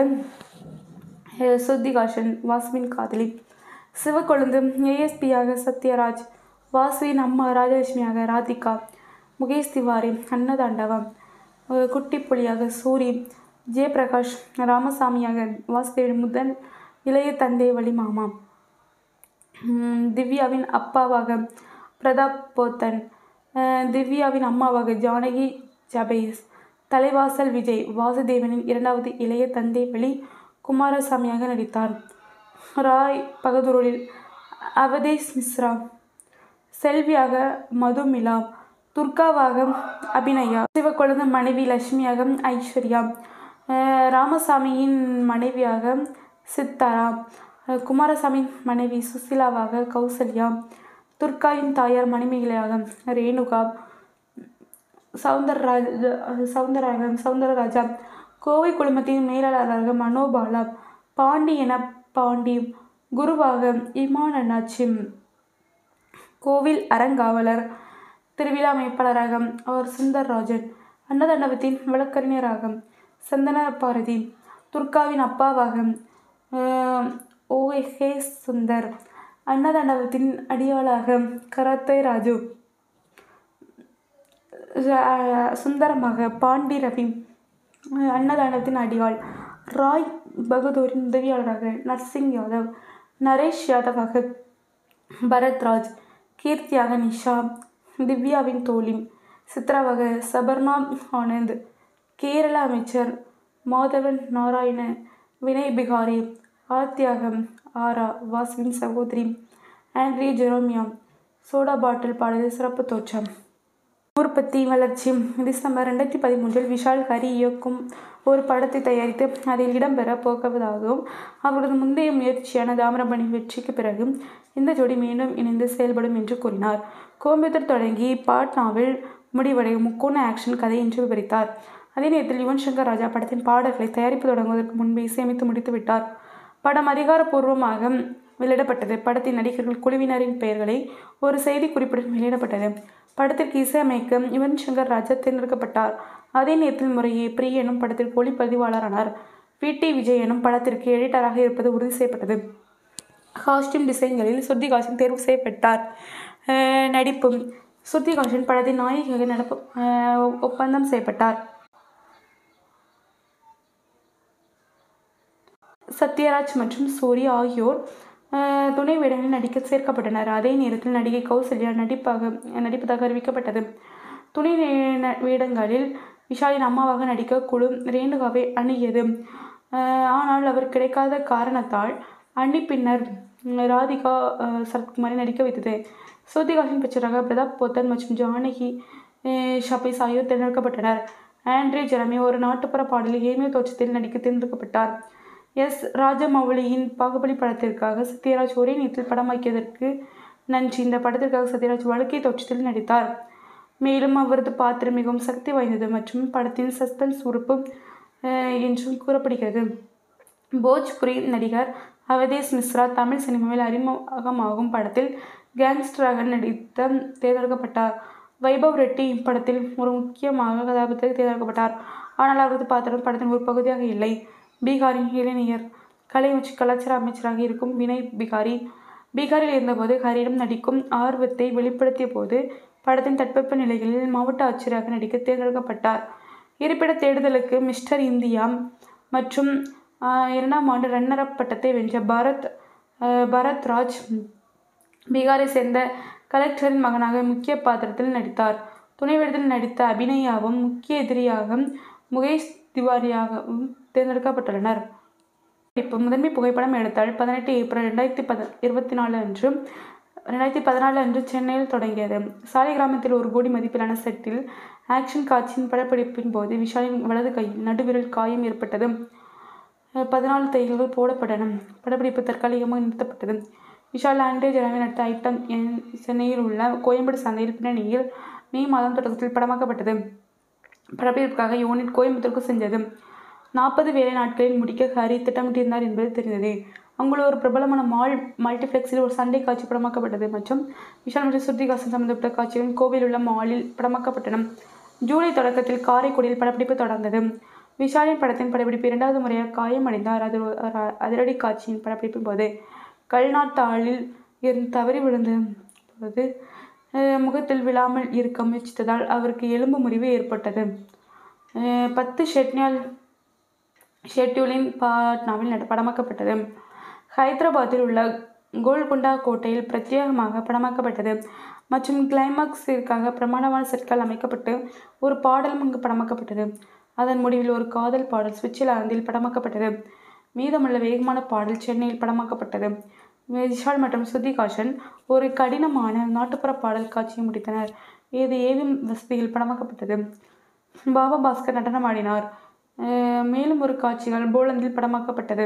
ஸ்ருதிகாசன் வாசுவின் காதலி, சிவக்கொழுந்து ஏஎஸ்பியாக சத்யராஜ், வாசுவின் அம்மா ராஜலட்சுமியாக ராதிகா, முகேஷ் திவாரி அன்னதாண்டவம், குட்டி புலியாக சூரி, ஜெயபிரகாஷ் ராமசாமியாக வாசுதேவன் முதல் இளைய தந்தை வழி மாமா, திவ்யாவின் அப்பாவாக பிரதாப் போத்தன், திவ்யாவின் அம்மாவாக ஜானகி ஜபேஸ், தலைவாசல் விஜய் வாசுதேவனின் இரண்டாவது இளைய தந்தை வழி குமாரசாமியாக நடித்தார். ராய் பகதூரில் அவதேஷ் மிஸ்ரா, செல்வியாக மதுமிலா, துர்காவாக அபிநயா, சிவக்கொழுந்து மனைவி லட்சுமியாக ஐஸ்வர்யா, ராமசாமியின் மனைவியாக சித்தாரா, குமாரசாமியின் மனைவி சுசிலாவாக கௌசல்யா, துர்காவின் தாயார் மணிமேகலையாக ரேணுகா, சவுந்தரராஜ சவுந்தரராஜ சவுந்தரராஜா, கோவை குழுமத்தின் மேலாளராக மனோபாலா, பாண்டி என பாண்டி, குருவாக இமான் அண்ணாச்சி, கோவில் அறங்காவலர் திருவிழா அமைப்பாளராக அவர் சுந்தர்ராஜன், அன்னதாண்டவத்தின் வழக்கறிஞராக சந்தன பாரதி, துர்காவின் அப்பாவாக ஓ ஹே சுந்தர், அன்னதாண்டவத்தின் அடியாளாக கராத்தே ராஜு, சுந்தரமாக பாண்டி ரவி, அன்னதாண்டவத்தின் அடியாள் ராய் பகதூரின் உதவியாளராக நர்சிங் யாதவ், நரேஷ் யாதவாக பரத்ராஜ், கீர்த்தியாக நிஷா, திவ்யாவின் தோழி, சித்ராவாக சபர்ணா ஆனந்த், கேரள அமைச்சர் மாதவன் நாராயண, வினய் பிகாரி, ஆர்த்தியாக ஆரா வாசுவின் சகோதரி, ஆண்ட்ரி ஜெரோமியா, சோடா பாட்டில் பாடலில் சிறப்பு தோற்றம். உற்பத்தி வளர்ச்சி டிசம்பர் ரெண்டாயிரத்தி பதிமூன்றில் விஷால் ஹரி இயக்கும் ஒரு படத்தை தயாரித்து அதில் இடம்பெற போவதாகவும் அவரது முந்தைய முயற்சியான தாமிரபரணி வெற்றிக்கு பிறகு இந்த ஜோடி மீண்டும் இணைந்து செயல்படும் என்று கூறினார். கோயம்புத்தூர் தொடங்கி பாட்னாவில் முடிவடையும் முக்கோண ஆக்ஷன் கதை என்று விவரித்தார். அதே நேரத்தில் யுவன் சங்கர் ராஜா படத்தின் பாடல்களை தயாரிப்பு தொடங்குவதற்கு முன்பு இசையமைத்து முடித்து விட்டார். படம் அதிகாரப்பூர்வமாக வெளியிடப்பட்டது. படத்தின் நடிகர்கள் குழுவினரின் பெயர்களை ஒரு செய்தி குறிப்புடன் வெளியிடப்பட்டது. படத்திற்கு இசையமைக்க யுவன் சங்கர் ராஜா தேர்ந்தெடுக்கப்பட்டார். அதே நேரத்தில் முறையே பிரிய எனும் படத்திற்கு ஒளிப்பதிவாளரானார். வி டி விஜய் எனும் படத்திற்கு எடிட்டராக இருப்பது உறுதி செய்யப்பட்டது. காஸ்டியூம் டிசைன்களில் ஸ்ருதிகாசன் தேர்வு செய்யப்பட்டார். நடிப்பு ஸ்ருதிகாசன் படத்தின் நாயகியாக நடப்பு ஒப்பந்தம் செய்யப்பட்டார். சத்யராஜ் மற்றும் சூரி ஆகியோர் துணை வேடங்களில் நடிக்க சேர்க்கப்பட்டனர். அதே நேரத்தில் நடிகை கௌசல்யா நடிப்பாக நடிப்பதாக அறிவிக்கப்பட்டது. துணை வேடங்களில் விஷாலின் அம்மாவாக நடிக்க குழு ரேணுகாவை அணுகியது. ஆனால் அவர் கிடைக்காத காரணத்தால் அண்ணி பின்னர் ராதிகா சரத்குமாரை நடிக்க வைத்தது. ஸ்ருதிஹாசன் பெற்றோராக பிரதாப் போத்தன் மற்றும் ஜானகி ஷபீஸ் ஆகியோர் தேர்ந்தெடுக்கப்பட்டனர். ஆண்ட்ரே ஜெரமி ஒரு நாட்டுப்புற பாடலில் ஏமியோ தோற்றத்தில் நடிக்க தேர்ந்தெடுக்கப்பட்டார். எஸ் ராஜமௌலியின் பாகுபலி படத்திற்காக சத்யராஜ் ஒரே நேரத்தில் படமாக்கியதற்கு நன்றி. இந்த படத்திற்காக சத்யராஜ் வழுக்கை தோற்றத்தில் நடித்தார். மேலும் அவரது பாத்திரம் மிகவும் சக்தி வாய்ந்தது மற்றும் படத்தின் சஸ்பென்ஸ் உறுப்பு என்றும் கூறப்படுகிறது. போஜ்புரி நடிகர் அவதேஷ் மிஸ்ரா தமிழ் சினிமாவில் அறிமுகமாகும் படத்தில் கேங்ஸ்டராக நடித்த தேர்ந்தெடுக்கப்பட்டார். வைபவ் ரெட்டி இப்படத்தில் ஒரு முக்கியமாக கதாபாத்திரத்தில் தேர்ந்தெடுக்கப்பட்டார். ஆனால் அவரது பாத்திரம் படத்தின் ஒரு பகுதியாக இல்லை. பீகாரின் இளைஞர் கலை மற்றும் கலாச்சார அமைச்சராக இருக்கும் வினய் பிகாரி பீகாரில் இருந்தபோது ஹரியிடம் நடிக்கும் ஆர்வத்தை வெளிப்படுத்திய போது படத்தின் தட்பவெப்ப நிலைகளில் மாவட்ட ஆட்சியராக நடிக்க தேர்ந்தெடுக்கப்பட்டார். இருப்பிட தேடுதலுக்கு மிஸ்டர் இந்தியா மற்றும் இரண்டாம் ஆண்டு ரன்னர் அப் பட்டத்தை வென்ற பரத் பரத் ராஜ் பீகாரை சேர்ந்த கலெக்டரின் மகனாக முக்கிய பாத்திரத்தில் நடித்தார். துணை வேடத்தில் நடித்த அபிநயாவும் முக்கிய எதிரியாக முகேஷ் திவாரியாகவும் தேர்ந்தெடுக்கப்பட்டுள்ளனர். இப்போ முதன்மை புகைப்படம் எடுத்தால் பதினெட்டு ஏப்ரல் ரெண்டாயிரத்தி பத இருபத்தி நாலு அன்று ரெண்டாயிரத்தி பதினாலு அன்று சென்னையில் தொடங்கியது. சாலை கிராமத்தில் ஒரு கோடி மதிப்பிலான செட்டில் ஆக்ஷன் காட்சியின் படப்பிடிப்பின் போது விஷாலின் வலது கையில் நடுவிரல் காயம் ஏற்பட்டது. பதினாலு தையல்கள் போடப்பட்டன. படப்பிடிப்பு தற்காலிகமாக நிறுத்தப்பட்டது. விஷால் ஆண்ட்ரே ஜெரமி நடித்த ஐட்டம் சென்னையில் உள்ள கோயம்பேடு சந்தையில் பின்னணியில் மே மாதம் தொடக்கத்தில் படமாக்கப்பட்டது. படப்பிடிப்புக்காக யூனிட் கோயம்புத்தூருக்கு சென்றது. நாற்பது வேலை நாட்களில் முடிக்க ஹரி திட்டமிட்டிருந்தார் என்பது தெரிந்தது. அங்குள்ள ஒரு பிரபலமான மால் மல்டிப்ளெக்ஸில் ஒரு சண்டை காட்சி படமாக்கப்பட்டது மற்றும் விஷால் மற்றும் ஸ்ருதிஹாசன் சம்பந்தப்பட்ட காட்சிகள் கோவையில் உள்ள மாலில் படமாக்கப்பட்டன. ஜூலை தொடக்கத்தில் காரைக்குடியில் படப்பிடிப்பு தொடர்ந்தது. விஷாலின் படத்தின் படப்பிடிப்பு இரண்டாவது முறையாக காயமடைந்தார். அது அதிரடி காட்சியின் படப்பிடிப்பின் போது கல்நாட்டாளில் இருந்து தவறி விழுந்த போது முகத்தில் விழாமல் இருக்க முயற்சித்ததால் அவருக்கு எலும்பு முறிவு ஏற்பட்டது. பத்து ஷெட்னியால் ஷெட்யூலின் பாட்னாவில் படமாக்கப்பட்டது. ஹைதராபாத்தில் உள்ள கோல்கொண்டா கோட்டையில் பிரத்யேகமாக படமாக்கப்பட்டது மற்றும் கிளைமாக்ஸிற்காக பிரமாண்டமான செட்கள் அமைக்கப்பட்டு ஒரு பாடலும் அங்கு படமாக்கப்பட்டது. அதன் முடிவில் ஒரு காதல் பாடல் சுவிட்சர்லாந்தில் படமாக்கப்பட்டது. மீதமுள்ள வேகமான பாடல் சென்னையில் படமாக்கப்பட்டது. விஷால் மற்றும் ஸ்ருதிஹாசன் ஒரு கடினமான நாட்டுப்புற பாடல் காட்சியை முடித்தனர். இது ஏவிஎம் வசதியில் படமாக்கப்பட்டது. பாபா பாஸ்கர் நடனமாடினார். மேலும் ஒரு காட்சிகள் போலந்தில் படமாக்கப்பட்டது.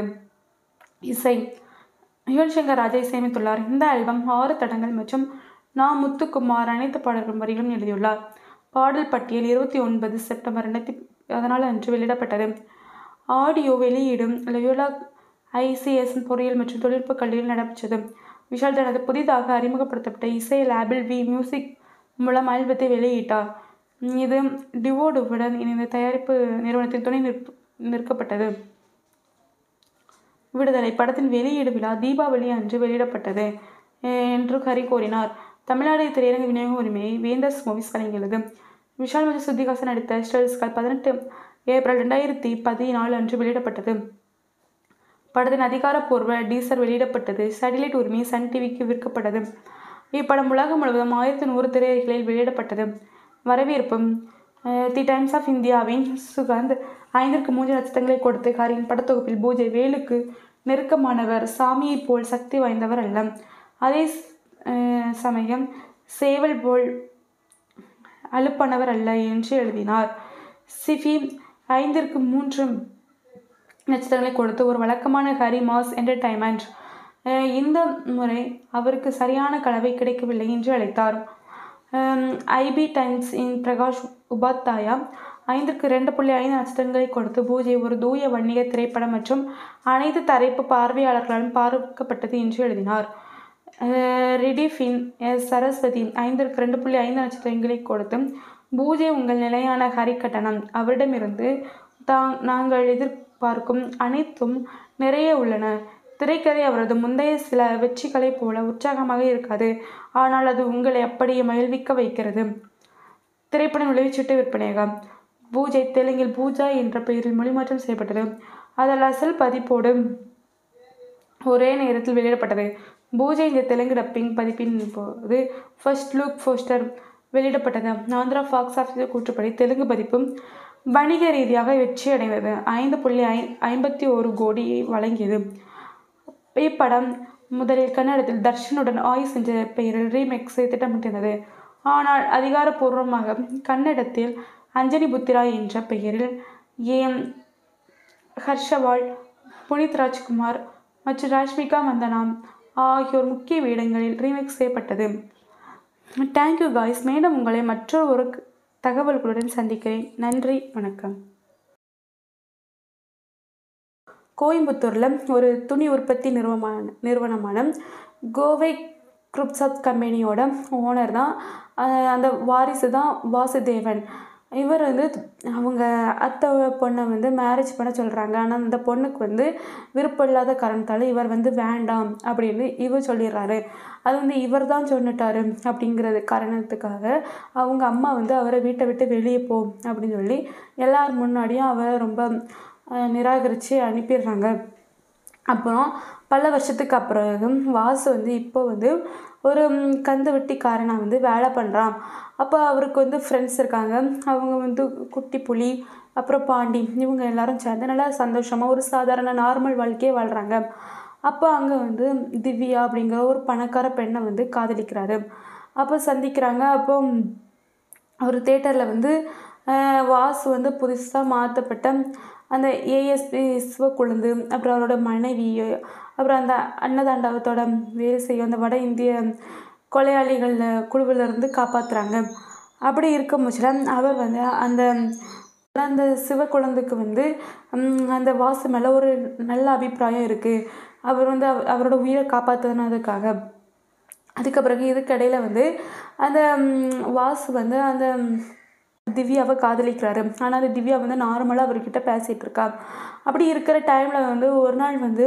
இசை யுவன் சங்கர் ராஜா இசையமைத்துள்ளார். இந்த ஆல்பம் ஆறு தடங்கள் மற்றும் நா முத்துக்குமார் அனைத்து பாடல்கள் வரிகளும் எழுதியுள்ளார். பாடல் பட்டியல் இருபத்தி ஒன்பது செப்டம்பர் ரெண்டாயிரத்தி பதினாலு அன்று வெளியிடப்பட்டது. ஆடியோ வெளியீடும் லயோலா ஐசிஎஸ் பொறியியல் மற்றும் தொழில்நுட்ப கல்லூரியில் நடைபெற்றது. விஷால் தனது புதிதாக அறிமுகப்படுத்தப்பட்ட இசை லேபிள் வி மியூசிக் மூலம் ஆல்பத்தை வெளியிட்டார். இது டிவோடுவுடன் இணைந்த தயாரிப்பு நிறுவனத்தின் துணை நிற்ப நிற்கப்பட்டது. விடுதலை படத்தின் வெளியீடு விழா தீபாவளி அன்று வெளியிடப்பட்டது என்று ஹரி கூறினார். தமிழ்நாடு திரையரங்கு விநியோக உரிமையை வேந்தர்ஸ் மூவிஸ் வழங்கியுள்ளது. விஷால் மற்றும் ஸ்ருதிஹாசன் நடித்த ஸ்டெல்ஸ்கால் பதினெட்டு ஏப்ரல் ரெண்டாயிரத்தி பதினாலு அன்று வெளியிடப்பட்டது. படத்தின் அதிகாரப்பூர்வ டீசர் வெளியிடப்பட்டது. சேட்டலைட் உரிமை சன் டிவிக்கு விற்கப்பட்டது. இப்படம் உலகம் முழுவதும் ஆயிரத்தி நூறு திரையரங்குகளில் வெளியிடப்பட்டது. வரவேற்பு தி டைம்ஸ் ஆஃப் இந்தியாவின் சுகந்த் ஐந்திற்கு மூன்று நட்சத்திரங்களை கொடுத்து ஹரியின் படத்தொகுப்பில் பூஜை வேலுக்கு நெருக்கமானவர், சாமியை போல் சக்தி வாய்ந்தவர் அல்ல, அதே சமயம் சேவல் போல் அலுப்பானவர் அல்ல என்று எழுதினார். சிஃபி ஐந்திற்கு மூன்று நட்சத்திரங்களை கொடுத்து ஒரு வழக்கமான ஹரி மாஸ் என்டர்டைன்மெண்ட், இந்த முறை அவருக்கு சரியான கலவை கிடைக்கவில்லை என்று அழைத்தார். ஐபி டைம்ஸ் இன் பிரகாஷ் உபாத்யாயா ஐந்திற்கு ரெண்டு புள்ளி ஐந்து நட்சத்திரங்களை கொடுத்து பூஜை ஒரு தூய வன்னிய திரைப்படம் மற்றும் அனைத்து தரப்பு பார்வையாளர்களாலும் பார்க்கப்பட்டது என்று எழுதினார். ரிடிஃபின் எஸ் சரஸ்வதி ஐந்திற்கு ரெண்டு புள்ளி ஐந்து நட்சத்திரங்களை கொடுத்து பூஜை உங்கள் நிலையான ஹரி கட்டணம், அவரிடமிருந்து தாங் நாங்கள் எதிர்பார்க்கும் அனைத்தும் நிறைய உள்ளன. திரைக்கதை அவரது முந்தைய சில வெற்றிகளைப் போல உற்சாகமாக இருக்காது, ஆனால் அது உங்களை அப்படியே மகிழ்விக்க வைக்கிறது. திரைப்படம் விளைவிச்சிட்டு விற்பனையாகும். பூஜை தெலுங்கில் பூஜா என்ற பெயரில் மொழிமாற்றம் செய்யப்பட்டது. அதில் அசல் பதிப்போடு ஒரே நேரத்தில் வெளியிடப்பட்டது. பூஜை இந்த தெலுங்கு டப்பிங் பதிப்பின் போது ஃபர்ஸ்ட் லுக் போஸ்டர் வெளியிடப்பட்டது. ஆந்திரா பாக்ஸ் ஆஃபீஸ் கூற்றுப்படி தெலுங்கு பதிப்பும் வணிக ரீதியாக வெற்றி அடைந்தது. ஐந்து புள்ளி ஐ ஐம்பத்தி ஒரு கோடியை வழங்கியது. இப்படம் முதலில் கன்னடத்தில் தர்ஷனுடன் ஆயுஸ் என்ற பெயரில் ரீமேக்ஸை திட்டமிட்டிருந்தது. ஆனால் அதிகாரப்பூர்வமாக கன்னடத்தில் அஞ்சனி புத்திரா என்ற பெயரில் ஏம் ஹர்ஷவால், புனித் ராஜ்குமார் மற்றும் ராஷ்மிகா மந்தனா ஆகியோர் முக்கிய வேடங்களில் ரீமேக் செய்யப்பட்டது. Thank you guys. மீண்டும் உங்களை மற்றொரு ஒரு தகவல்களுடன் சந்திக்கிறேன். நன்றி, வணக்கம். கோயம்புத்தூரில் ஒரு துணி உற்பத்தி நிறுவனமான நிறுவனமான கோவை குரூப்ஸ் கம்பெனியோட ஓனர் தான் அந்த வாரிசு தான் வாசுதேவன். இவர் வந்து அவங்க அத்தை பொண்ணை வந்து மேரேஜ் பண்ண சொல்கிறாங்க. ஆனால் அந்த பொண்ணுக்கு வந்து விருப்பம் இல்லாத காரணத்தால் இவர் வந்து வேண்டாம் அப்படின்னு இவர் சொல்லிடுறாரு. அது வந்து இவர் தான் சொன்னிட்டாரு அப்படிங்கிறது காரணத்துக்காக அவங்க அம்மா வந்து அவரை வீட்டை விட்டு வெளியே போ அப்படின்னு சொல்லி எல்லார் முன்னாடியும் அவரை ரொம்ப நிராகரித்து அனுப்பிடுறாங்க. அப்புறம் பல வருஷத்துக்கு அப்புறம் வாசு வந்து இப்போ வந்து ஒரு கந்து வெட்டிக்காரனாக வந்து வேலை பண்ணுறான். அப்போ அவருக்கு வந்து ஃப்ரெண்ட்ஸ் இருக்காங்க. அவங்க வந்து குட்டி புலி, அப்புறம் பாண்டி, இவங்க எல்லாரும் சேர்ந்து நல்லா சந்தோஷமாக ஒரு சாதாரண நார்மல் வாழ்க்கையே வாழ்கிறாங்க. அப்போ அங்கே வந்து திவ்யா அப்படிங்கிற ஒரு பணக்கார பெண்ணை வந்து காதலிக்கிறாரு. அப்போ சந்திக்கிறாங்க. அப்போ ஒரு தேட்டரில் வந்து வாசு வந்து புதுசாக மாற்றப்பட்ட அந்த ஏஎஸ்பி சிவக்குழுந்து, அப்புறம் அவரோட மனைவி, அப்புறம் அந்த அன்னதாண்டவத்தோட வேலை செய்யும் அந்த வட இந்திய கொலையாளிகள் குழுவிலிருந்து காப்பாற்றுறாங்க. அப்படி இருக்கும் பட்சத்தில் அவர் வந்து அந்த அந்த சிவக்குழந்துக்கு வந்து அந்த வாசு மேலே ஒரு நல்ல அபிப்பிராயம் இருக்குது. அவர் வந்து அவ அவரோட உயிரை காப்பாற்றுனதுக்காக. அதுக்கு பிறகு இதுக்கடையில் வந்து அந்த வாசு வந்து அந்த திவ்யாவை காதலிக்கிறாரு. ஆனால் அந்த திவ்யா வந்து நார்மலாக அவர்கிட்ட பேசிகிட்டு இருக்கா. அப்படி இருக்கிற டைமில் வந்து ஒரு நாள் வந்து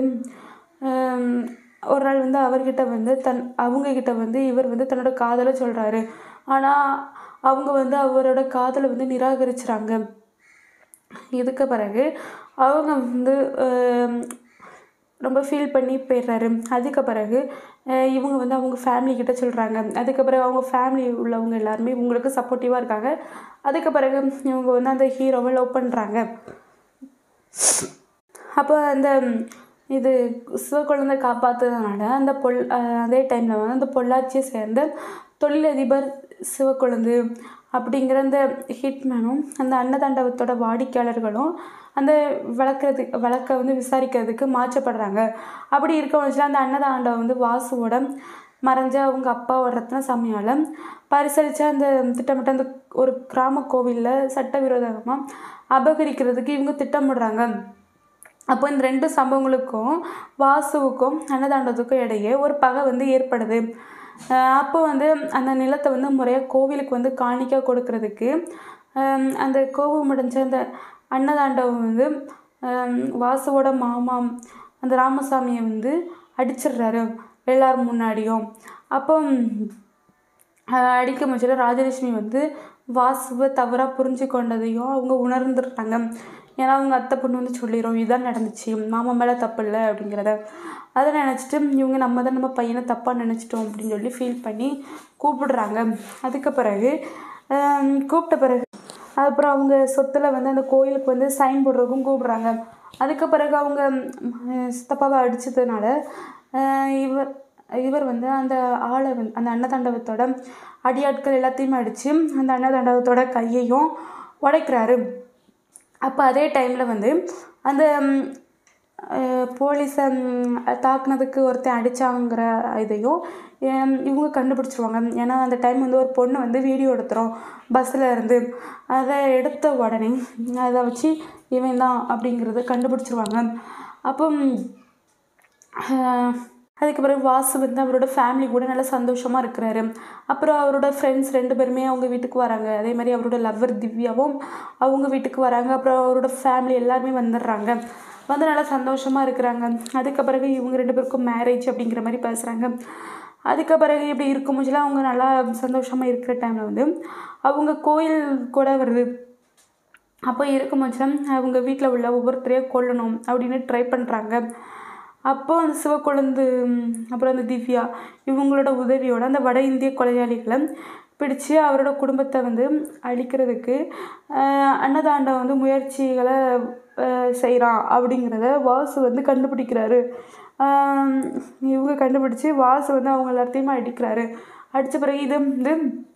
ஒரு நாள் வந்து அவர்கிட்ட வந்து தன் அவங்கக்கிட்ட வந்து இவர் வந்து தன்னோட காதலை சொல்கிறாரு. ஆனால் அவங்க வந்து அவரோட காதலை வந்து நிராகரிச்சுறாங்க. இதுக்கு பிறகு அவங்க வந்து ரொம்ப ஃபீல் பண்ணி போயிடுறாரு. அதுக்கு பிறகு இவங்க வந்து அவங்க ஃபேமிலிக்கிட்ட சொல்கிறாங்க. அதுக்கு பிறகு அவங்க ஃபேமிலி உள்ளவங்க எல்லாருமே இவங்களுக்கு சப்போர்ட்டிவாக இருக்காங்க. அதுக்கு பிறகு இவங்க வந்து அந்த ஹீரோவை லவ் பண்ணுறாங்க. அப்போ அந்த இது சிவக்குழந்தை காப்பாற்றுறதுனால அந்த பொல் அதே டைமில் வந்து அந்த பொள்ளாச்சியை சேர்ந்த தொழிலதிபர் சிவக்குழந்து அப்படிங்கிற அந்த ஹிட்மேனும் அந்த அன்னதாண்டவத்தோட வாடிக்கையாளர்களும் அந்த வளர்க்குறதுக்கு வழக்கை வந்து விசாரிக்கிறதுக்கு மாற்றப்படுறாங்க. அப்படி இருக்க வச்சுல அந்த அன்னதாண்டவம் வந்து வாசுவோட மறைஞ்ச அவங்க அப்பாவோட ரத்ன சாமியால் பரிசளித்து அந்த திட்டமிட்ட அந்த ஒரு கிராம கோவிலில் சட்டவிரோதமாக அபகரிக்கிறதுக்கு இவங்க திட்டமிடுறாங்க. அப்போ இந்த ரெண்டு சம்பவங்களுக்கும் வாசுவுக்கும் அன்னதாண்டவத்துக்கும் இடையே ஒரு பகை வந்து ஏற்படுது. அப்போ வந்து அந்த நிலத்தை வந்து முறையாக கோவிலுக்கு வந்து காணிக்க கொடுக்கறதுக்கு அந்த கோபம் அடைஞ்ச அந்த அன்னதாண்டவம் வந்து வாசுவோட மாமா அந்த ராமசாமியை வந்து அடிச்சிடுறாரு எல்லாரும் முன்னாடியும். அப்போ அடிக்க முச்சில ராஜலட்சுமி வந்து வாசுவை தவறாக புரிஞ்சு கொண்டதையும் அவங்க உணர்ந்துடுறாங்க. ஏன்னா அவங்க அத்தை பொண்ணு வந்து சொல்லிடும் இதுதான் நடந்துச்சு, மாமா மேலே தப்பு இல்லை அப்படிங்கிறத. அதை நினச்சிட்டு இவங்க நம்ம தான் நம்ம பையனை தப்பாக நினச்சிட்டோம் அப்படின்னு சொல்லி ஃபீல் பண்ணி கூப்பிடுறாங்க. அதுக்கு பிறகு கூப்பிட்ட பிறகு அப்புறம் அவங்க சொத்தில் வந்து அந்த கோயிலுக்கு வந்து சைன் போடுறதுக்கும் கூப்பிட்றாங்க. அதுக்கு பிறகு அவங்க சித்தப்பாவை அடித்ததுனால இவர் இவர் வந்து அந்த ஆளை வந்து அந்த அன்னதாண்டவத்தோட அடியாட்கள் எல்லாத்தையுமே அடித்து அந்த அன்னதாண்டவத்தோட கையையும் உடைக்கிறாரு. அப்போ அதே டைமில் வந்து அந்த போலீஸை தாக்குனதுக்கு ஒருத்தன் அடித்தாங்கிற இதையும் இவங்க கண்டுபிடிச்சிருவாங்க. ஏன்னா அந்த டைம் வந்து ஒரு பொண்ணு வந்து வீடியோ எடுத்துகிறோம் பஸ்ஸில் இருந்து. அதை எடுத்த உடனே அதை வச்சு இவன் தான் அப்படிங்கிறத கண்டுபிடிச்சிருவாங்க. அப்போ அதுக்கு பிறகு வாசு வந்து அவரோட ஃபேமிலி கூட நல்லா சந்தோஷமாக இருக்கிறாரு. அப்புறம் அவரோட ஃப்ரெண்ட்ஸ் ரெண்டு பேருமே அவங்க வீட்டுக்கு வராங்க. அதே மாதிரி அவரோட லவ்வர் திவ்யாவும் அவங்க வீட்டுக்கு வராங்க. அப்புறம் அவரோட ஃபேமிலி எல்லாருமே வந்துடுறாங்க. வந்து நல்லா சந்தோஷமாக இருக்கிறாங்க. அதுக்கு பிறகு இவங்க ரெண்டு பேருக்கும் மேரேஜ் அப்படிங்கிற மாதிரி பேசுகிறாங்க. அதுக்கு பிறகு இப்படி இருக்கும் போதுலாம் அவங்க நல்லா சந்தோஷமாக இருக்கிற டைமில் வந்து அவங்க கோயில் கூட வருது. அப்போ இருக்கும் போதுலாம் அவங்க வீட்டில் உள்ள ஒவ்வொருத்தரையும் கொல்லணும் அப்படின்னு ட்ரை பண்ணுறாங்க. அப்போ அந்த சிவக்கொழுந்து அப்புறம் அந்த திவ்யா இவங்களோட உதவியோட அந்த வட இந்திய கொலையாளிகளை பிடிச்சு அவரோட குடும்பத்தை வந்து அழிக்கிறதுக்கு அன்னதாண்டம் வந்து முயற்சிகளை செய்கிறான் அப்படிங்கிறத வாசு வந்து கண்டுபிடிக்கிறாரு. இவங்க கண்டுபிடிச்சி வாசு வந்து அவங்க எல்லாத்தையுமே அடிக்கிறாரு. அடித்த பிறகு இது வந்து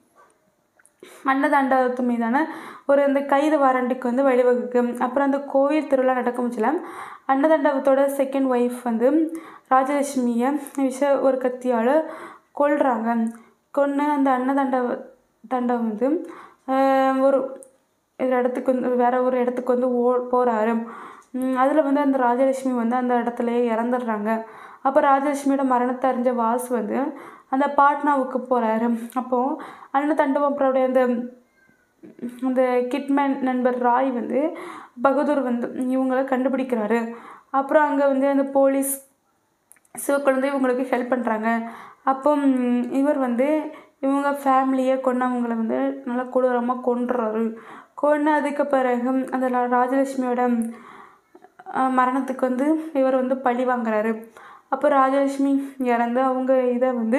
அன்னதாண்டத்து மீதான ஒரு அந்த கைது வாரண்டுக்கு வந்து வழிவகுக்கும். அப்புறம் அந்த கோயில் திருவிழா நடக்கும் சில அன்னதாண்டவத்தோட செகண்ட் ஒய்ஃப் வந்து ராஜலட்சுமியை விஷ ஒரு கத்தியால் கொல்றாங்க. கொன்று அந்த அன்னதாண்டவ தாண்டவம் வந்து ஒரு இடத்துக்கு வந்து வேற ஒரு இடத்துக்கு வந்து ஓ போகிறாரு. அதில் வந்து அந்த ராஜலட்சுமி வந்து அந்த இடத்துலையே இறந்துடுறாங்க. அப்போ ராஜலட்சுமியோட மரணத்தை அறிஞ்ச வாசு வந்து அந்த பாட்னாவுக்கு போகிறாரு. அப்போது அன்னதாண்டவப்படைய அந்த அந்த கிட்மேன் நண்பர் ராய் வந்து பகதூர் வந்து இவங்களை கண்டுபிடிக்கிறாரு. அப்புறம் அங்கே வந்து அந்த போலீஸ் சிவக்கொழுந்து இவங்களுக்கு ஹெல்ப் பண்ணுறாங்க. அப்போ இவர் வந்து இவங்க ஃபேமிலியை கொண்டவங்களை வந்து நல்லா கொடூரமாக கொன்றுறாரு. கொன்று அதுக்கு பிறகு அந்த ராஜலட்சுமியோட மரணத்துக்கு வந்து இவர் வந்து பழி வாங்குறாரு. அப்போ ராஜலட்சுமி இறந்து அவங்க இதை வந்து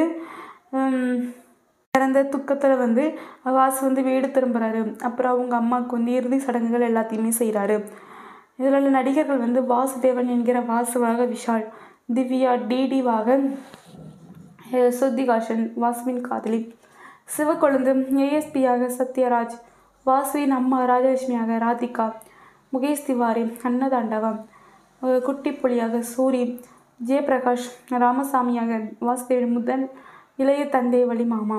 இறந்த துக்கத்தில் வந்து வாசு வந்து வீடு திரும்புகிறாரு. அப்புறம் அவங்க அம்மாவுக்கு வந்து இறுதி சடங்குகள் எல்லாத்தையுமே செய்கிறாரு. இதில் உள்ள நடிகர்கள் வந்து வாசுதேவன் என்கிற வாசுவாக விஷால், திவ்யா டிடிவாக ஸ்ருதிகாசன் வாசுவின் காதலி, சிவக்கொழுந்து ஏஎஸ்பியாக சத்யராஜ், வாசுவின் அம்மா ராஜலட்சுமியாக ராதிகா, முகேஷ் திவாரி அன்னதாண்டவம், குட்டி புலியாக சூரி, ஜெயபிரகாஷ் ராமசாமியாக வாசுதேவன் முதல் இளைய தந்தை வழி மாமா,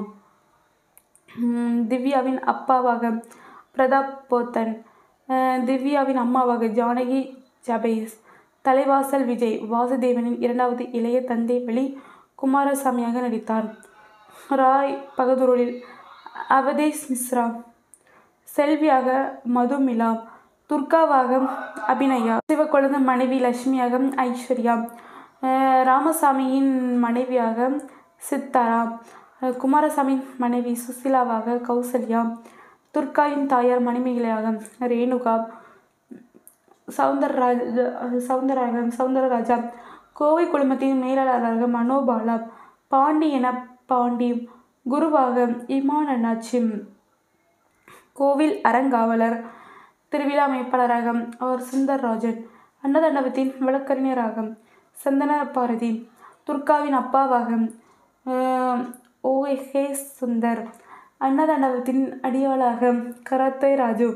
திவ்யாவின் அப்பாவாக பிரதாப் போத்தன், திவ்யாவின் அம்மாவாக ஜானகி ஜபேஸ், தலைவாசல் விஜய் வாசுதேவனின் இரண்டாவது இளைய தந்தை வழி குமாரசாமியாக நடித்தார். ராய் பகதூரில் அவதேஷ் மிஸ்ரா, செல்வியாக மதுமிலா, துர்காவாக அபிநயா, சிவக்கொழுந்து மனைவி லட்சுமியாக ஐஸ்வர்யா, ராமசாமியின் மனைவியாக சித்தாரா, குமாரசாமியின் மனைவி சுசிலாவாக கௌசல்யா, துர்காவின் தாயார் மணிமேகலையாக ரேணுகா, சவுந்தரராஜ சவுந்தரராஜ சவுந்தரராஜா, கோவை குழுமத்தின் மேலாளராக மனோபாலா, பாண்டி என பாண்டி, குருவாக இமான் அண்ணாச்சி, கோவில் அறங்காவலர் திருவிழா அமைப்பாளராக அவர் சுந்தர்ராஜன், அன்னதாண்டவத்தின் வழக்கறிஞராக சந்தன பாரதி, துர்காவின் அப்பாவாக ஓ ஹே சுந்தர், அன்னதாண்டவத்தின் அடியாளாக கராத்தே ராஜு,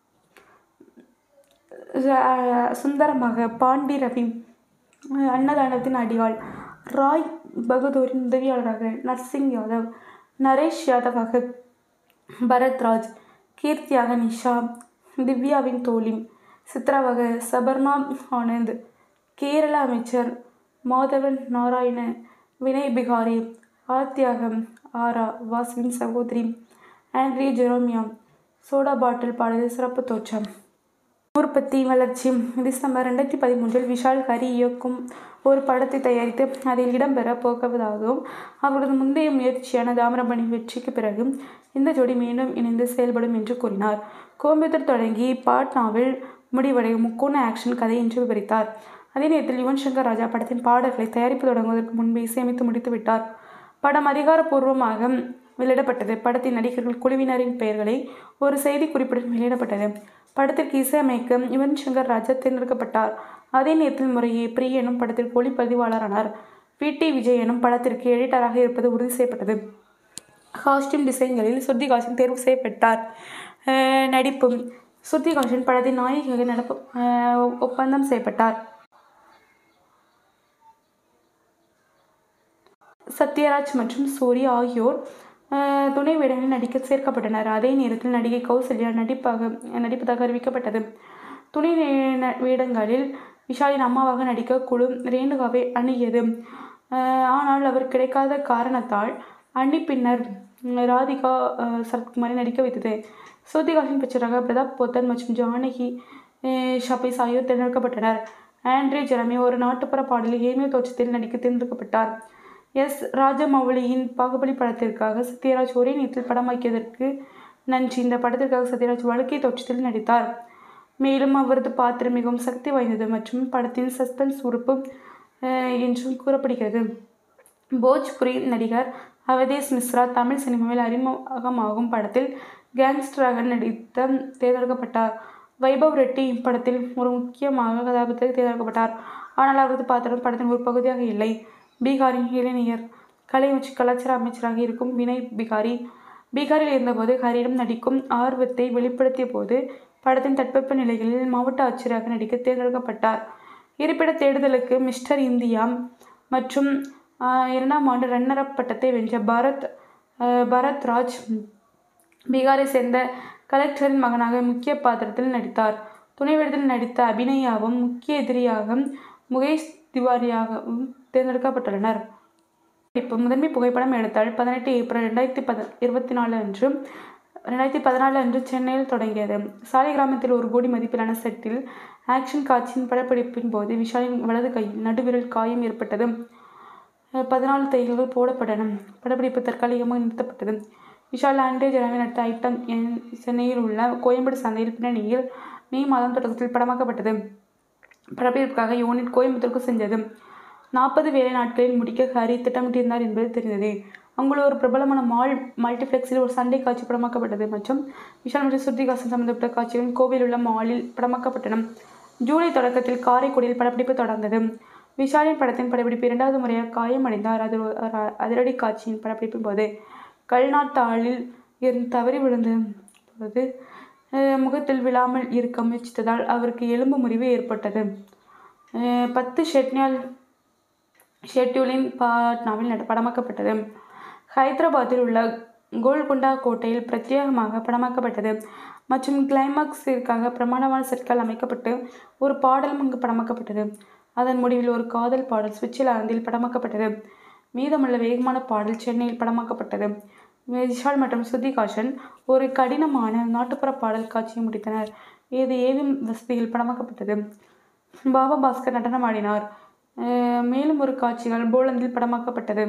சுந்தரமாக பாண்டி ரவி, அன்னதாண்டவத்தின் அடியாள் ராய் பகதூரின் உதவியாளராக நர்சிங் யாதவ், நரேஷ் யாதவாக பரத்ராஜ், கீர்த்தியாக நிஷா, திவ்யாவின் தோழி, சித்ராவாக சபர்ணா ஆனந்த், கேரள அமைச்சர் மாதவன் நாராயண, வினய் பிகாரி, ஆர்த்தியாக ஆரா வாசுவின் சகோதரி, ஆண்ட்ரி ஜெரோமியா, சோடா பாட்டில் பாடலில் சிறப்பு தோற்றம். உற்பத்தி வளர்ச்சி டிசம்பர் ரெண்டாயிரத்தி பதிமூன்றில் விஷால் ஹரி இயக்கும் ஒரு படத்தை தயாரித்து அதில் இடம்பெற போவதாகவும் அவரது முந்தைய முயற்சியான தாமிரபரணி வெற்றிக்கு பிறகு இந்த ஜோடி மீண்டும் இணைந்து செயல்படும் என்று கூறினார். கோயம்புத்தூர் தொடங்கி பாட்னாவில் முடிவடையும் முக்கோண ஆக்ஷன் கதை என்று விவரித்தார். அதே நேரத்தில் யுவன் சங்கர் ராஜா படத்தின் பாடல்களை தயாரிப்பு தொடங்குவதற்கு முன்பே இசையமைத்து முடித்து விட்டார். படம் அதிகாரப்பூர்வமாக வெளியிடப்பட்டது. படத்தின் நடிகர்கள் குழுவினரின் பெயர்களை ஒரு செய்தி குறிப்புடன் வெளியிடப்பட்டது. படத்திற்கு இசையமைக்க யுவன் சங்கர் ராஜா தேர்ந்தெடுக்கப்பட்டார். அதே நேரத்தில் முறையே பிரிய எனும் படத்திற்கு ஒளிப்பதிவாளரானார். பி டி விஜய் எனும் படத்திற்கு எடிட்டராக இருப்பது உறுதி செய்யப்பட்டது. காஸ்டியூம் டிசைன்களில் ஸ்ருதிகாசன் தேர்வு செய்யப்பட்டார். நடிப்பு ஸ்ருதிகாசன் படத்தின் நாயகியாக நடப்பு ஒப்பந்தம் செய்யப்பட்டார். சத்யராஜ் மற்றும் சூரி ஆகியோர் துணை வேடங்களில் நடிக்க சேர்க்கப்பட்டனர். அதே நேரத்தில் நடிகை கௌசல்யா நடிப்பாக நடிப்பதாக அறிவிக்கப்பட்டது. துணை வேடங்களில் விஷாலின் அம்மாவாக நடிக்க குழு ரேணுகாவை அணுகியது. ஆனால் அவர் கிடைக்காத காரணத்தால் அண்ணி பின்னர் ராதிகா சரத்குமாரை நடிக்க வைத்தது. ஸ்ருதிகாசன் பிக்சராக பிரதாப் போத்தன் மற்றும் ஜானகி ஷபீஸ் ஆகியோர் தேர்ந்தெடுக்கப்பட்டனர். ஆண்ட்ரி ஜெரமி ஒரு நாட்டுப்புற பாடலில் ஏமியோ தோற்றத்தில் நடிக்க தேர்ந்தெடுக்கப்பட்டார். எஸ் ராஜமௌலியின் பாகுபலி படத்திற்காக சத்யராஜ் ஒரே நேரத்தில் படமாக்கியதற்கு நன்றி. இந்த படத்திற்காக சத்யராஜ் வழுக்கை தோற்றத்தில் நடித்தார். மேலும் அவரது பாத்திரம் மிகவும் சக்தி வாய்ந்தது மற்றும் படத்தின் சஸ்பென்ஸ் உறுப்பு என்றும் கூறப்படுகிறது. போஜ்புரி நடிகர் அவதேஷ் மிஸ்ரா தமிழ் சினிமாவில் அறிமுகமாகும் படத்தில் கேங்ஸ்டராக நடித்த தேர்ந்தெடுக்கப்பட்டார். வைபவ் ரெட்டி இப்படத்தில் ஒரு முக்கியமாக கதாபாத்திரத்தில் தேர்ந்தெடுக்கப்பட்டார். ஆனால் அவரது பாத்திரம் படத்தின் ஒரு பகுதியாக இல்லை. பீகாரின் இளைஞர் கலை மற்றும் கலாச்சார அமைச்சராக இருக்கும் வினய் பிகாரி பீகாரில் இருந்தபோது ஹரியிடம் நடிக்கும் ஆர்வத்தை வெளிப்படுத்திய போது படத்தின் தட்பவெப்ப நிலைகளில் மாவட்ட ஆட்சியராக நடிக்க தேர்ந்தெடுக்கப்பட்டார். இருப்பிட தேடுதலுக்கு மிஸ்டர் இந்தியா மற்றும் இரண்டாம் ஆண்டு ரன்னர் அப் பட்டத்தை வென்ற பரத் பரத் ராஜ் பீகாரை சேர்ந்த கலெக்டரின் மகனாக முக்கிய பாத்திரத்தில் நடித்தார். துணை வேடத்தில் நடித்த அபிநயாவும் முக்கிய எதிரியாக முகேஷ் திவாரியாகவும் தேர்ந்தெடுக்கப்பட்டுள்ளனர். இப்போ முதன்மை புகைப்படம் எடுத்தால் பதினெட்டு ஏப்ரல் ரெண்டாயிரத்தி பத இருபத்தி நாலு அன்று ரெண்டாயிரத்தி பதினாலு அன்று சென்னையில் தொடங்கியது. சாலை கிராமத்தில் ஒரு கோடி மதிப்பிலான செட்டில் ஆக்ஷன் காட்சியின் படப்பிடிப்பின் போது விஷாலின் வலது கையில் நடுவிரல் காயம் ஏற்பட்டது. பதினாலு தையல்கள் போடப்பட்டன. படப்பிடிப்பு தற்காலிகமாக நிறுத்தப்பட்டது. விஷால் ஆண்டே ஜெராமி நடித்த ஐட்டம் என் சென்னையில் உள்ள கோயம்பேடு சந்தையில் பின்னணியில் மே மாதம் தொடக்கத்தில் படமாக்கப்பட்டது. படப்பிடிப்புக்காக யூனிட் கோயம்புத்தூருக்கு சென்றது. நாற்பது வேலை நாட்களில் முடிக்க ஹரி திட்டமிட்டிருந்தார் என்பது தெரிந்தது. அங்குள்ள ஒரு பிரபலமான மால் மல்டிப்ளெக்ஸில் ஒரு சண்டை காட்சி படமாக்கப்பட்டது மற்றும் விஷால் மற்றும் ஸ்ருதிஹாசன் சம்பந்தப்பட்ட காட்சிகள் கோவையில் உள்ள மாலில் படமாக்கப்பட்டன. ஜூலை தொடக்கத்தில் காரைக்குடியில் படப்பிடிப்பு தொடர்ந்தது. விஷாலின் படத்தின் படப்பிடிப்பு இரண்டாவது முறையாக காயமடைந்தார். அது அதிரடி காட்சியின் படப்பிடிப்பின் போது கல்நாட்டாளில் இருந்து தவறி விழுந்த போது முகத்தில் விழாமல் இருக்க முயற்சித்ததால் அவருக்கு எலும்பு முறிவு ஏற்பட்டது. பத்து ஷெட்னியால் ஷெட்யூலின் பாட்னாவில் படமாக்கப்பட்டது. ஹைதராபாத்தில் உள்ள கோல்கொண்டா கோட்டையில் பிரத்யேகமாக படமாக்கப்பட்டது மற்றும் கிளைமாக்ஸிற்காக பிரமாண்டமான செட்கள் அமைக்கப்பட்டு ஒரு பாடலும் அங்கு படமாக்கப்பட்டது. அதன் முடிவில் ஒரு காதல் பாடல் சுவிட்சர்லாந்தில் படமாக்கப்பட்டது. மீதமுள்ள வேகமான பாடல் சென்னையில் படமாக்கப்பட்டது. விஷால் மற்றும் ஸ்ருதிஹாசன் ஒரு கடினமான நாட்டுப்புற பாடல் காட்சியை முடித்தனர். இது ஏவிஎம் வசதியில் படமாக்கப்பட்டது. பாபா பாஸ்கர் நடனம் ஆடினார். மேலும் ஒரு காட்சிகள் போலந்தில் படமாக்கப்பட்டது.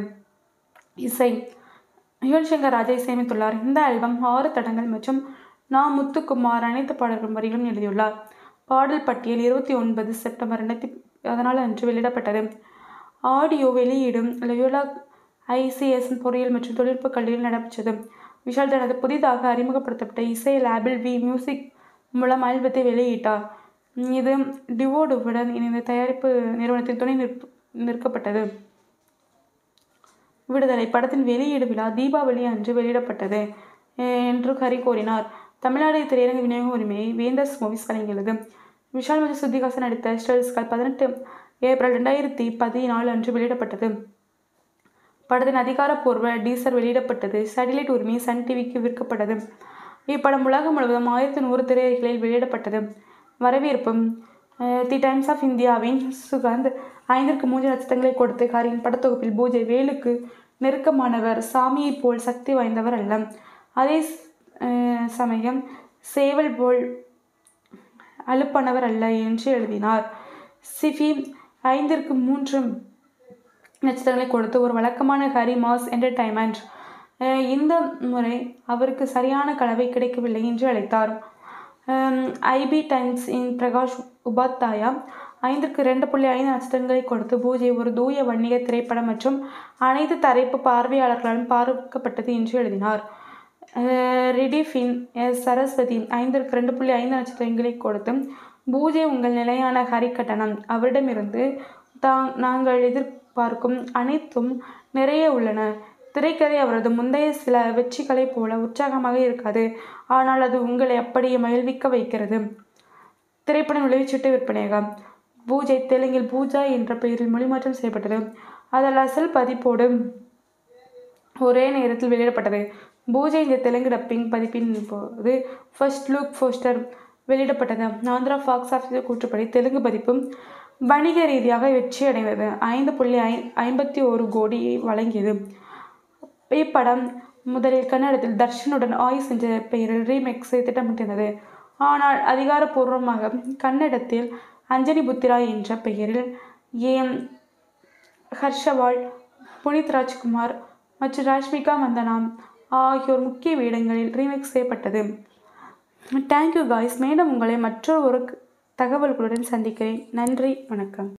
இசை யுவன் சங்கர் ராஜா இசையமைத்துள்ளார். இந்த ஆல்பம் ஆறு தடங்கள் மற்றும் நா முத்துக்குமார் அனைத்து பாடல்கள் வரிகளும் எழுதியுள்ளார். பாடல் பட்டியல் இருபத்தி ஒன்பது செப்டம்பர் ரெண்டாயிரத்தி பதினாலு அன்று வெளியிடப்பட்டது. ஆடியோ வெளியீடும் லயோலா ஐசிஎஸ் பொறியியல் மற்றும் தொழில்நுட்ப கல்லூரியில் நடைபெற்றது. விஷால் தனது புதிதாக அறிமுகப்படுத்தப்பட்ட இசை லேபிள் வி மியூசிக் மூலம் ஆல்பத்தை வெளியிட்டார். இது டிவோடுவுடன் இணைந்த தயாரிப்பு நிறுவனத்தின் துணை நிற்ப நிற்கப்பட்டது. விடுதலை படத்தின் வெளியீடு விழா தீபாவளி அன்று வெளியிடப்பட்டது என்று ஹரி கூறினார். தமிழ்நாடு திரையரங்கு விநியோக உரிமையை வேந்தர்ஸ் மூவிஸ் வழங்கியுள்ளது. விஷால் மற்றும் ஸ்ருதிஹாசன் நடித்த ஸ்டெல்ஸ்கால் பதினெட்டு ஏப்ரல் ரெண்டாயிரத்தி பதினாலு அன்று வெளியிடப்பட்டது. படத்தின் அதிகாரப்பூர்வ டீசர் வெளியிடப்பட்டது. சேட்டலைட் உரிமை சன் டிவிக்கு விற்கப்பட்டது. இப்படம் உலகம் முழுவதும் ஆயிரத்தி நூறு திரையரங்குகளில் வெளியிடப்பட்டது. வரவேற்பு தி டைம்ஸ் ஆஃப் இந்தியாவின் சுகந்த் ஐந்திற்கு மூன்று நட்சத்திரங்களை கொடுத்து ஹரியின் படத்தொகுப்பில் பூஜை வேலுக்கு நெருக்கமானவர், சாமியை போல் சக்தி வாய்ந்தவர் அல்ல, அதே சமயம் சேவல் போல் அலுப்பானவர் அல்ல என்று எழுதினார். சிஃபி ஐந்திற்கு மூன்று நட்சத்திரங்களை கொடுத்து ஒரு வழக்கமான ஹரி மாஸ் என்டர்டைன்மெண்ட், இந்த முறை அவருக்கு சரியான கலவை கிடைக்கவில்லை என்று அழைத்தார். ஐபி டைம்ஸ் இன் பிரகாஷ் உபாத்யாயா ஐந்திற்கு ரெண்டு புள்ளி ஐந்து நட்சத்திரங்களை கொடுத்து பூஜை ஒரு தூய வன்னிய திரைப்படம் மற்றும் அனைத்து தரப்பு பார்வையாளர்களாலும் பார்க்கப்பட்டது என்று எழுதினார். ரிடிஃபின் எஸ் சரஸ்வதி ஐந்திற்கு ரெண்டு புள்ளி ஐந்து நட்சத்திரங்களை கொடுத்து பூஜை உங்கள் நிலையான ஹரி கட்டணம், அவரிடமிருந்து தாங் நாங்கள் எதிர்பார்க்கும் அனைத்தும் நிறைய உள்ளன. திரைக்கதை அவரது முந்தைய சில வெற்றிகளைப் போல உற்சாகமாக இருக்காது, ஆனால் அது உங்களை அப்படியே மகிழ்விக்க வைக்கிறது. திரைப்படம் விளைவிச்சிட்டு விற்பனையாகும். பூஜை தெலுங்கில் பூஜா என்ற பெயரில் மொழிமாற்றம் செய்யப்பட்டது. அதில் அசல் பதிப்போடு ஒரே நேரத்தில் வெளியிடப்பட்டது. பூஜை இந்த தெலுங்கு டப்பிங் பதிப்பின் போது ஃபர்ஸ்ட் லுக் போஸ்டர் வெளியிடப்பட்டது. ஆந்திரா ஃபாக்ஸ் ஆஃபீஸர் கூற்றுப்படி தெலுங்கு பதிப்பு வணிக ரீதியாக வெற்றி அடைந்தது. ஐந்து புள்ளி ஐ ஐம்பத்தி ஒரு கோடியை வழங்கியது. இப்படம் முதலில் கன்னடத்தில் தர்ஷனுடன் ஆயுஸ் என்ற பெயரில் ரீமேக்ஸை திட்டமிட்டிருந்தது. ஆனால் அதிகாரப்பூர்வமாக கன்னடத்தில் அஞ்சனி புத்திரா என்ற பெயரில் ஏம் ஹர்ஷவால், புனித் ராஜ்குமார் மற்றும் ராஷ்மிகா மந்தனாம் ஆகியோர் முக்கிய வேடங்களில் ரீமேக் செய்யப்பட்டது. Thank you guys. மேலும் உங்களை மற்றொரு ஒரு தகவல்களுடன் சந்திக்கிறேன். நன்றி, வணக்கம்.